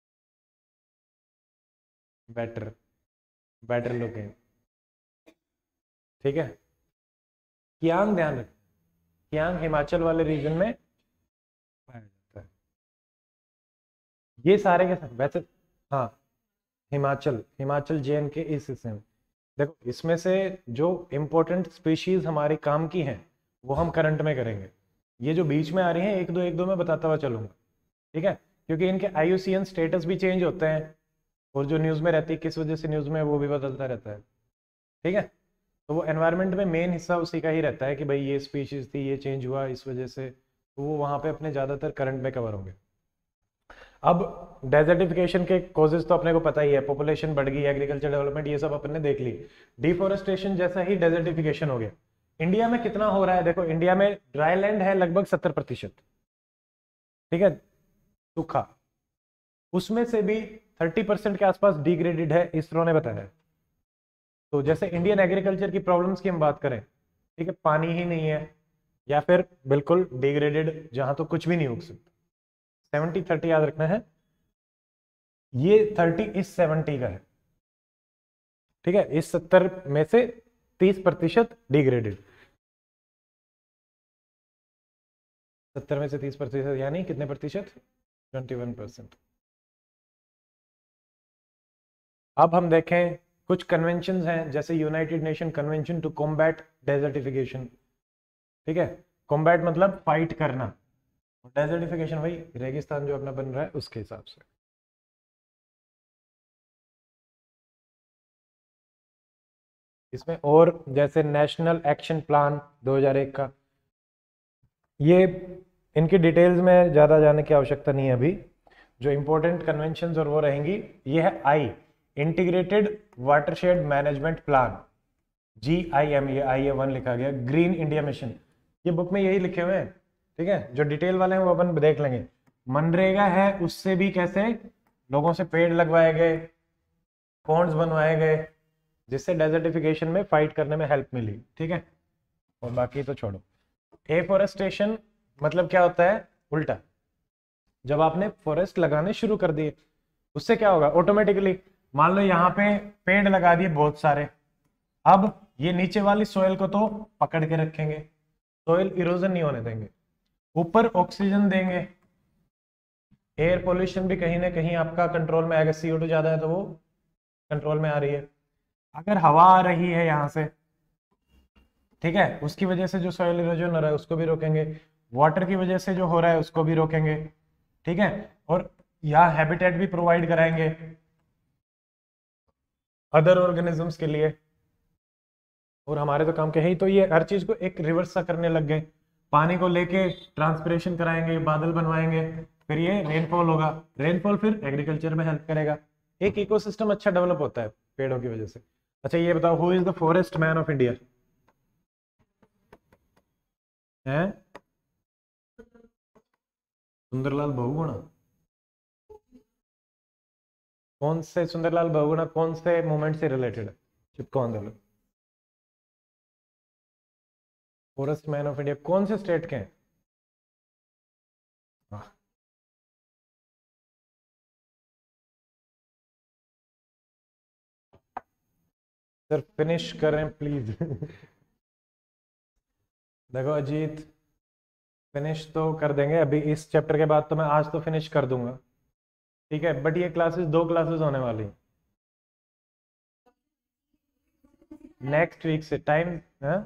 Speaker 1: बेटर बेटर लुकिंग, ठीक है। कियांग ध्यान रखें, कियांग हिमाचल वाले रीजन में पाया जाता है। ये सारे के सारे वैसे, हाँ, हिमाचल हिमाचल जेएन के इस हिस्से में देखो, इसमें से जो इंपॉर्टेंट स्पीशीज हमारे काम की हैं वो हम करंट में करेंगे। ये जो बीच में आ रही हैं एक दो में बताता हुआ चलूंगा, ठीक है, क्योंकि इनके IUCN स्टेटस भी चेंज होते हैं, और जो न्यूज़ में रहती है किस वजह से न्यूज़ में वो भी बदलता रहता है, ठीक है। तो वो एनवायरनमेंट में मेन हिस्सा उसी का ही रहता है कि भाई ये स्पीशीज थी, ये चेंज हुआ इस वजह से, तो वो वहाँ पे अपने ज़्यादातर करंट में कवर होंगे। अब डेजर्टिफिकेशन के कॉजेज तो अपने को पता ही है, पॉपुलेशन बढ़ गई, एग्रीकल्चर डेवलपमेंट, ये सब अपन ने देख ली। डिफोरेस्टेशन जैसा ही डेजर्टिफिकेशन हो गया। इंडिया में कितना हो रहा है, देखो इंडिया में ड्राई लैंड है लगभग 70%, ठीक है, सूखा, उसमें से भी 30% के आसपास डिग्रेडेड है, इसरो ने बताया। तो जैसे इंडियन एग्रीकल्चर की प्रॉब्लम्स की हम बात करें, ठीक है, पानी ही नहीं है, या फिर बिल्कुल डिग्रेडेड जहां तो कुछ भी नहीं उग सकता। 70-30 याद रखना है, ये 30 इस 70 का है, ठीक है। इस 70 में से 30% डिग्रेडेड, 70 में से 30% यानी कितने प्रतिशत, 21%। अब हम देखें कुछ कन्वेंशन हैं, जैसे United Nation convention to combat desertification, ठीक है। कॉम्बैट मतलब फाइट करना, डेजर्टिफिकेशन वही रेगिस्तान जो अपना बन रहा है उसके हिसाब से। इसमें और जैसे नेशनल एक्शन प्लान 2001 का, ये इनकी डिटेल्स में ज़्यादा जाने की आवश्यकता नहीं है अभी। जो इंपॉर्टेंट कन्वेंशंस और वो रहेंगी, ये है I, integrated watershed management plan, GIM, ये IA1 लिखा गया। ग्रीन इंडिया मिशन, ये बुक में यही लिखे हुए हैं, ठीक है। जो डिटेल वाले हैं वो अपन देख लेंगे। मनरेगा है, उससे भी कैसे लोगों से पेड़ लगवाए गए, पॉन्ड्स बनवाए गए, जिससे डेजर्टिफिकेशन में फाइट करने में हेल्प मिली, ठीक है। और बाकी तो छोड़ो। एफोरेस्टेशन मतलब क्या होता है, उल्टा, जब आपने फॉरेस्ट लगाने शुरू कर दिए उससे क्या होगा, ऑटोमेटिकली मान लो यहाँ पे पेड़ लगा दिए बहुत सारे, अब ये नीचे वाली सोयल को तो पकड़ के रखेंगे, सोयल इरोजन नहीं होने देंगे, ऊपर ऑक्सीजन देंगे, एयर पोल्यूशन भी कहीं ना कहीं आपका कंट्रोल में आएगा, CO2 ज्यादा है तो वो कंट्रोल में आ रही है। अगर हवा आ रही है यहाँ से, ठीक है, उसकी वजह से जो सॉइल इरोजन हो रहा है उसको भी रोकेंगे, वाटर की वजह से जो हो रहा है उसको भी रोकेंगे, ठीक है, और यहाँ हैबिटेट भी प्रोवाइड कराएंगे अदर ऑर्गेनिजम्स के लिए। और हमारे तो काम के है ही, तो ये हर चीज को एक रिवर्स सा करने लग गए, पानी को लेके ट्रांसपिरेशन कराएंगे, बादल बनवाएंगे, फिर ये रेनफॉल होगा, रेनफॉल फिर एग्रीकल्चर में हेल्प करेगा, एक इकोसिस्टम अच्छा डेवलप होता है पेड़ों की वजह से। अच्छा ये बताओ, who is the forest man of India? है सुंदरलाल बहुगुणा। कौन से सुंदरलाल बहुगुणा कौन से मूवमेंट से रिलेटेड है? चिपको आंदोलन। फॉरेस्ट मैन ऑफ इंडिया कौन से स्टेट के हैं? हाँ। सर फिनिश करें प्लीज। देखो अजीत, फिनिश तो कर देंगे अभी इस चैप्टर के बाद, तो मैं आज तो फिनिश कर दूंगा, ठीक है, बट ये क्लासेस 2 क्लासेस होने वाली नेक्स्ट वीक से। टाइम है,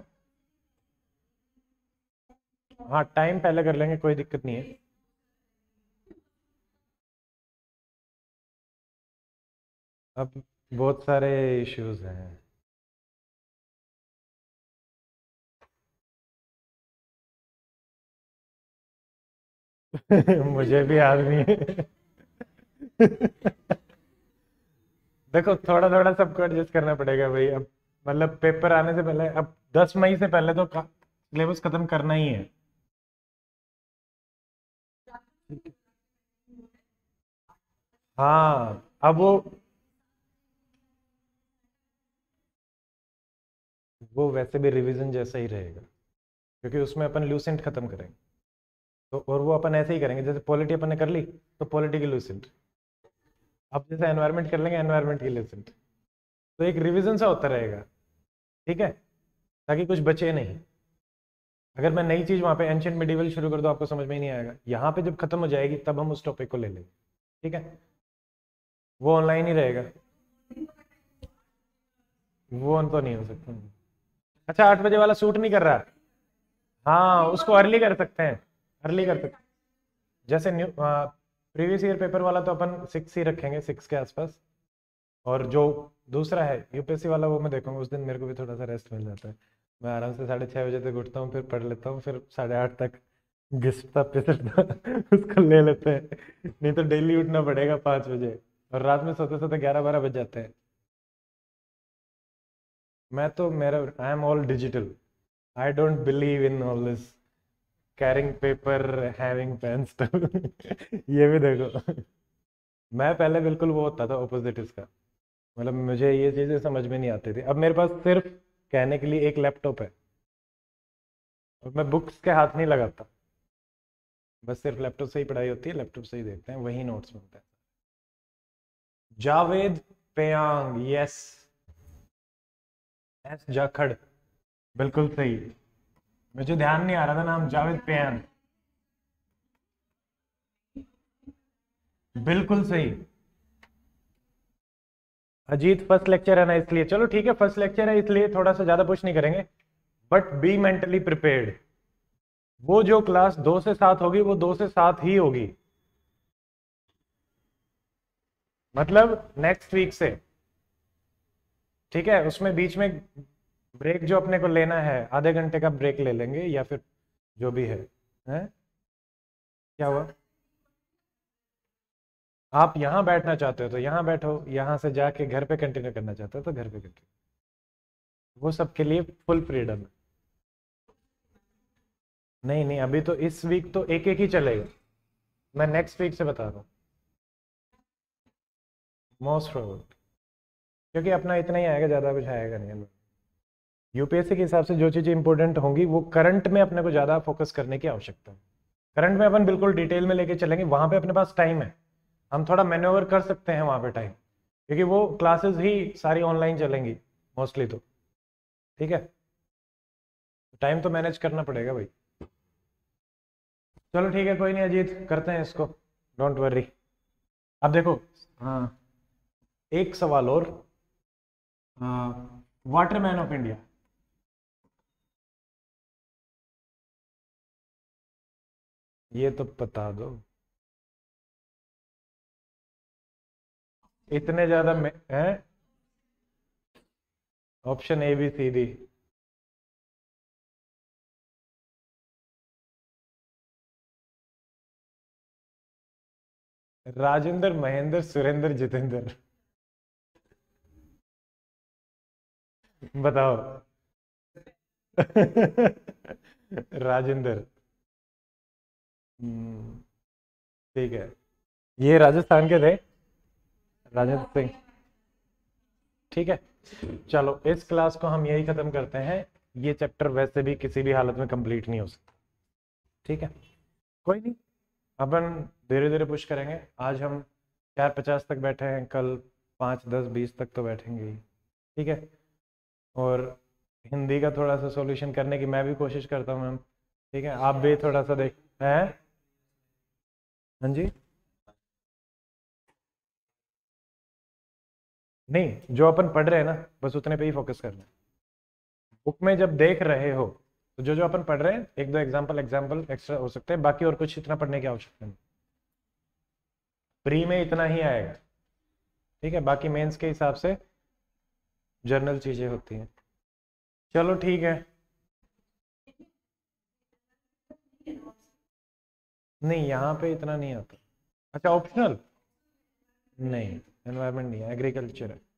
Speaker 1: हाँ टाइम पहले कर लेंगे, कोई दिक्कत नहीं है। अब बहुत सारे इश्यूज हैं। मुझे भी याद नहीं है। देखो थोड़ा थोड़ा सबको एडजस्ट करना पड़ेगा भाई, अब मतलब पेपर आने से पहले, अब 10 मई से पहले तो सिलेबस खत्म करना ही है। हाँ अब वो वैसे भी रिवीजन जैसा ही रहेगा, क्योंकि उसमें अपन लूसेंट खत्म करेंगे, तो और वो अपन ऐसे ही करेंगे, जैसे पॉलिटी अपन ने कर ली तो पॉलिटी की लूसेंट, अब जैसे एनवायरनमेंट कर लेंगे एनवायरनमेंट की लूसेंट, तो एक रिवीजन सा होता रहेगा, ठीक है, ताकि कुछ बचे नहीं। अगर मैं नई चीज वहां पे एंशियंट मिडिवल शुरू कर दूं आपको समझ में ही नहीं आएगा, यहाँ पे जब खत्म हो जाएगी तब हम उस टॉपिक को ले लेंगे, ठीक है, वो ऑनलाइन ही रहेगा, वो तो नहीं हो सकता। अच्छा 8 बजे वाला सूट नहीं कर रहा? हाँ उसको अर्ली कर सकते हैं, अर्ली कर सकते हैं, जैसे न्यू प्रीवियस ईयर पेपर वाला तो अपन 6 ही रखेंगे, 6 के आसपास, और जो दूसरा है यूपीएससी वाला वो मैं देखूंगा, उस दिन मेरे को भी थोड़ा सा रेस्ट मिल जाता है, मैं आराम से 6:30 बजे तक उठता हूँ, फिर पढ़ लेता हूँ, फिर 8:30 तक घिसता पिसता उसको ले लेते हैं, नहीं तो डेली उठना पड़ेगा 5 बजे, और रात में सोते सोते 11-12 बज जाते हैं। मैं तो मेरा I am all digital, I don't believe in all this carrying paper having pen stuff. ये भी देखो, मैं पहले बिल्कुल वो होता था ऑपोजिट इसका, मतलब मुझे ये चीजें समझ में नहीं आती थी, अब मेरे पास सिर्फ कहने के लिए एक लैपटॉप है, और मैं बुक्स के हाथ नहीं लगाता, बस सिर्फ लैपटॉप से ही पढ़ाई होती है, लैपटॉप से ही देखते हैं, वही नोट्स बनते हैं। जावेद पेयांग, यस, एस जाखड़, बिल्कुल सही, मुझे ध्यान नहीं आ रहा था नाम, जावेद पेयांग, बिल्कुल सही। अजीत फर्स्ट लेक्चर है ना इसलिए, चलो ठीक है फर्स्ट लेक्चर है इसलिए थोड़ा सा ज्यादा पुश नहीं करेंगे, बट बी मेंटली प्रिपेयर्ड, वो जो क्लास 2 से 7 होगी वो 2 से 7 ही होगी, मतलब नेक्स्ट वीक से, ठीक है, उसमें बीच में ब्रेक जो अपने को लेना है, आधे घंटे का ब्रेक ले लेंगे या फिर जो भी है? क्या हुआ? आप यहाँ बैठना चाहते हो तो यहाँ बैठो, यहाँ से जाके घर पे कंटिन्यू करना चाहते हो तो घर पे कंटिन्यू, वो सबके लिए फुल फ्रीडम है। नहीं नहीं अभी तो इस वीक तो एक एक ही चलेगा, मैं नेक्स्ट वीक से बता रहा हूँ, मोस्ट प्रोबेबल, क्योंकि अपना इतना ही आएगा, ज़्यादा कुछ आएगा नहीं। यूपीएससी के हिसाब से जो चीज़ें इंपॉर्टेंट होंगी वो करंट में अपने को ज़्यादा फोकस करने की आवश्यकता है, करंट में अपन बिल्कुल डिटेल में लेके चलेंगे, वहां पे अपने पास टाइम है, हम थोड़ा मैन्योवर कर सकते हैं वहां पे टाइम, क्योंकि वो क्लासेस ही सारी ऑनलाइन चलेंगी मोस्टली, तो ठीक है, टाइम तो मैनेज करना पड़ेगा भाई। चलो ठीक है कोई नहीं अजीत, करते हैं इसको, डोंट वरी। अब देखो, हाँ, एक सवाल और, वाटरमैन ऑफ इंडिया। ये तो बता दो, इतने ज्यादा में है। Option A B C D. Rajendra, Mahendra, Surendra, Jitendra. बताओ। राजेंद्र। हम्म, ठीक है, ये राजस्थान के थे, राजेंद्र सिंह। ठीक है, चलो इस क्लास को हम यही खत्म करते हैं। ये चैप्टर वैसे भी किसी भी हालत में कंप्लीट नहीं हो सकता। ठीक है, कोई नहीं, अपन धीरे धीरे पुश करेंगे। आज हम 4:50 तक बैठे हैं, कल 5, 10, 20 तक तो बैठेंगे ही। ठीक है, और हिंदी का थोड़ा सा सॉल्यूशन करने की मैं भी कोशिश करता हूँ मैम। ठीक है, आप भी थोड़ा सा देख हैं। हाँ जी, नहीं, जो अपन पढ़ रहे हैं ना, बस उतने पे ही फोकस करना है। बुक में जब देख रहे हो तो जो जो अपन पढ़ रहे हैं, एक दो एग्जाम्पल एक्स्ट्रा हो सकते हैं, बाकी और कुछ इतना पढ़ने की आवश्यकता नहीं। प्री में इतना ही आएगा। ठीक है, बाकी मेंस के हिसाब से जर्नल चीजें होती हैं। चलो ठीक है। नहीं, यहाँ पे इतना नहीं आता। अच्छा, ऑप्शनल नहीं, एनवायरमेंट नहीं है, एग्रीकल्चर है।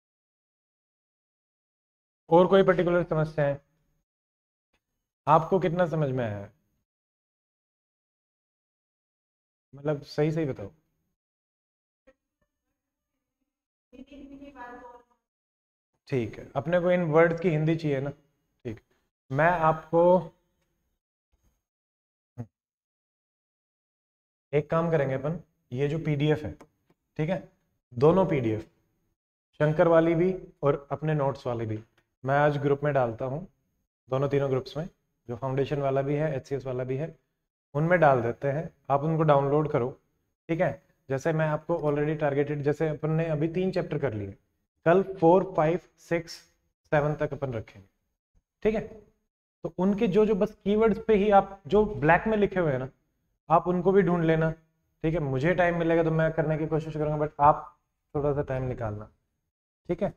Speaker 1: और कोई पर्टिकुलर समस्या है? आपको कितना समझ में आया है? मतलब सही सही बताओ। ठीक है, अपने को इन वर्ड्स की हिंदी चाहिए ना। ठीक, मैं आपको एक काम करेंगे अपन, ये जो पीडीएफ है, ठीक है, दोनों पीडीएफ, शंकर वाली भी और अपने नोट्स वाली भी, मैं आज ग्रुप में डालता हूँ, दोनों तीनों ग्रुप्स में, जो फाउंडेशन वाला भी है, एचसीएस वाला भी है, उनमें डाल देते हैं। आप उनको डाउनलोड करो। ठीक है, जैसे मैं आपको ऑलरेडी टारगेटेड, जैसे अपन ने अभी 3 चैप्टर कर लिए, कल 4, 5, 6, 7 तक अपन रखेंगे। ठीक है, तो उनके जो जो बस कीवर्ड्स पे ही आप जो ब्लैक में लिखे हुए हैं ना, आप उनको भी ढूंढ लेना। ठीक है, मुझे टाइम मिलेगा तो मैं करने की कोशिश करूंगा, बट आप थोड़ा सा टाइम निकालना। ठीक है,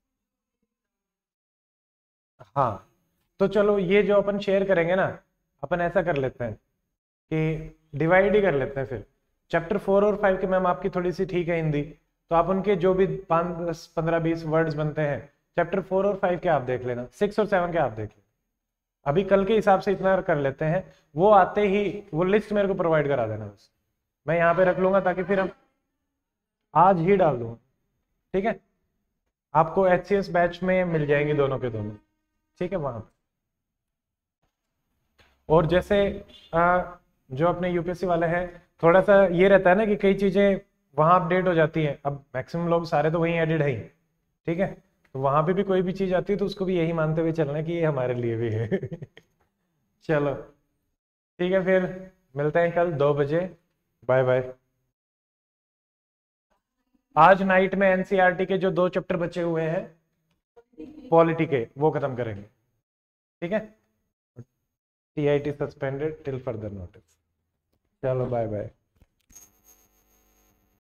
Speaker 1: हाँ, तो चलो ये जो अपन शेयर करेंगे ना, अपन ऐसा कर लेते हैं कि डिवाइड ही कर लेते हैं फिर। चैप्टर 4 और 5 की मैम आपकी थोड़ी सी ठीक है हिंदी, तो आप उनके जो भी 5, 10, 15, 20 वर्ड्स बनते हैं, चैप्टर 4 और 5 के आप देख लेना, 6 और 7 के आप देख लेना। अभी कल के हिसाब से इतना कर लेते हैं, वो आते ही वो लिस्ट मेरे को प्रोवाइड करा देना, बस मैं यहाँ पे रख लूंगा, ताकि फिर हम आज ही डाल दूंगा। ठीक है, आपको एचसीएस बैच में मिल जाएंगे दोनों के दोनों। ठीक है, वहां, और जैसे जो अपने यूपीएससी वाले हैं, थोड़ा सा ये रहता है ना कि कई चीजें वहां अपडेट हो जाती हैं, अब मैक्सिमम लोग सारे तो वहीं एडिड है ही। ठीक है, तो वहां पे भी कोई भी चीज आती है तो उसको भी यही मानते हुए चलना है कि ये हमारे लिए भी है। चलो ठीक है, फिर मिलते हैं कल 2 बजे। Bye bye. आज नाइट में एनसीईआरटी के जो 2 चैप्टर बचे हुए हैं पॉलिटी के, वो खत्म करेंगे। ठीक है, TIT suspended till further notice. चलो बाय बाय।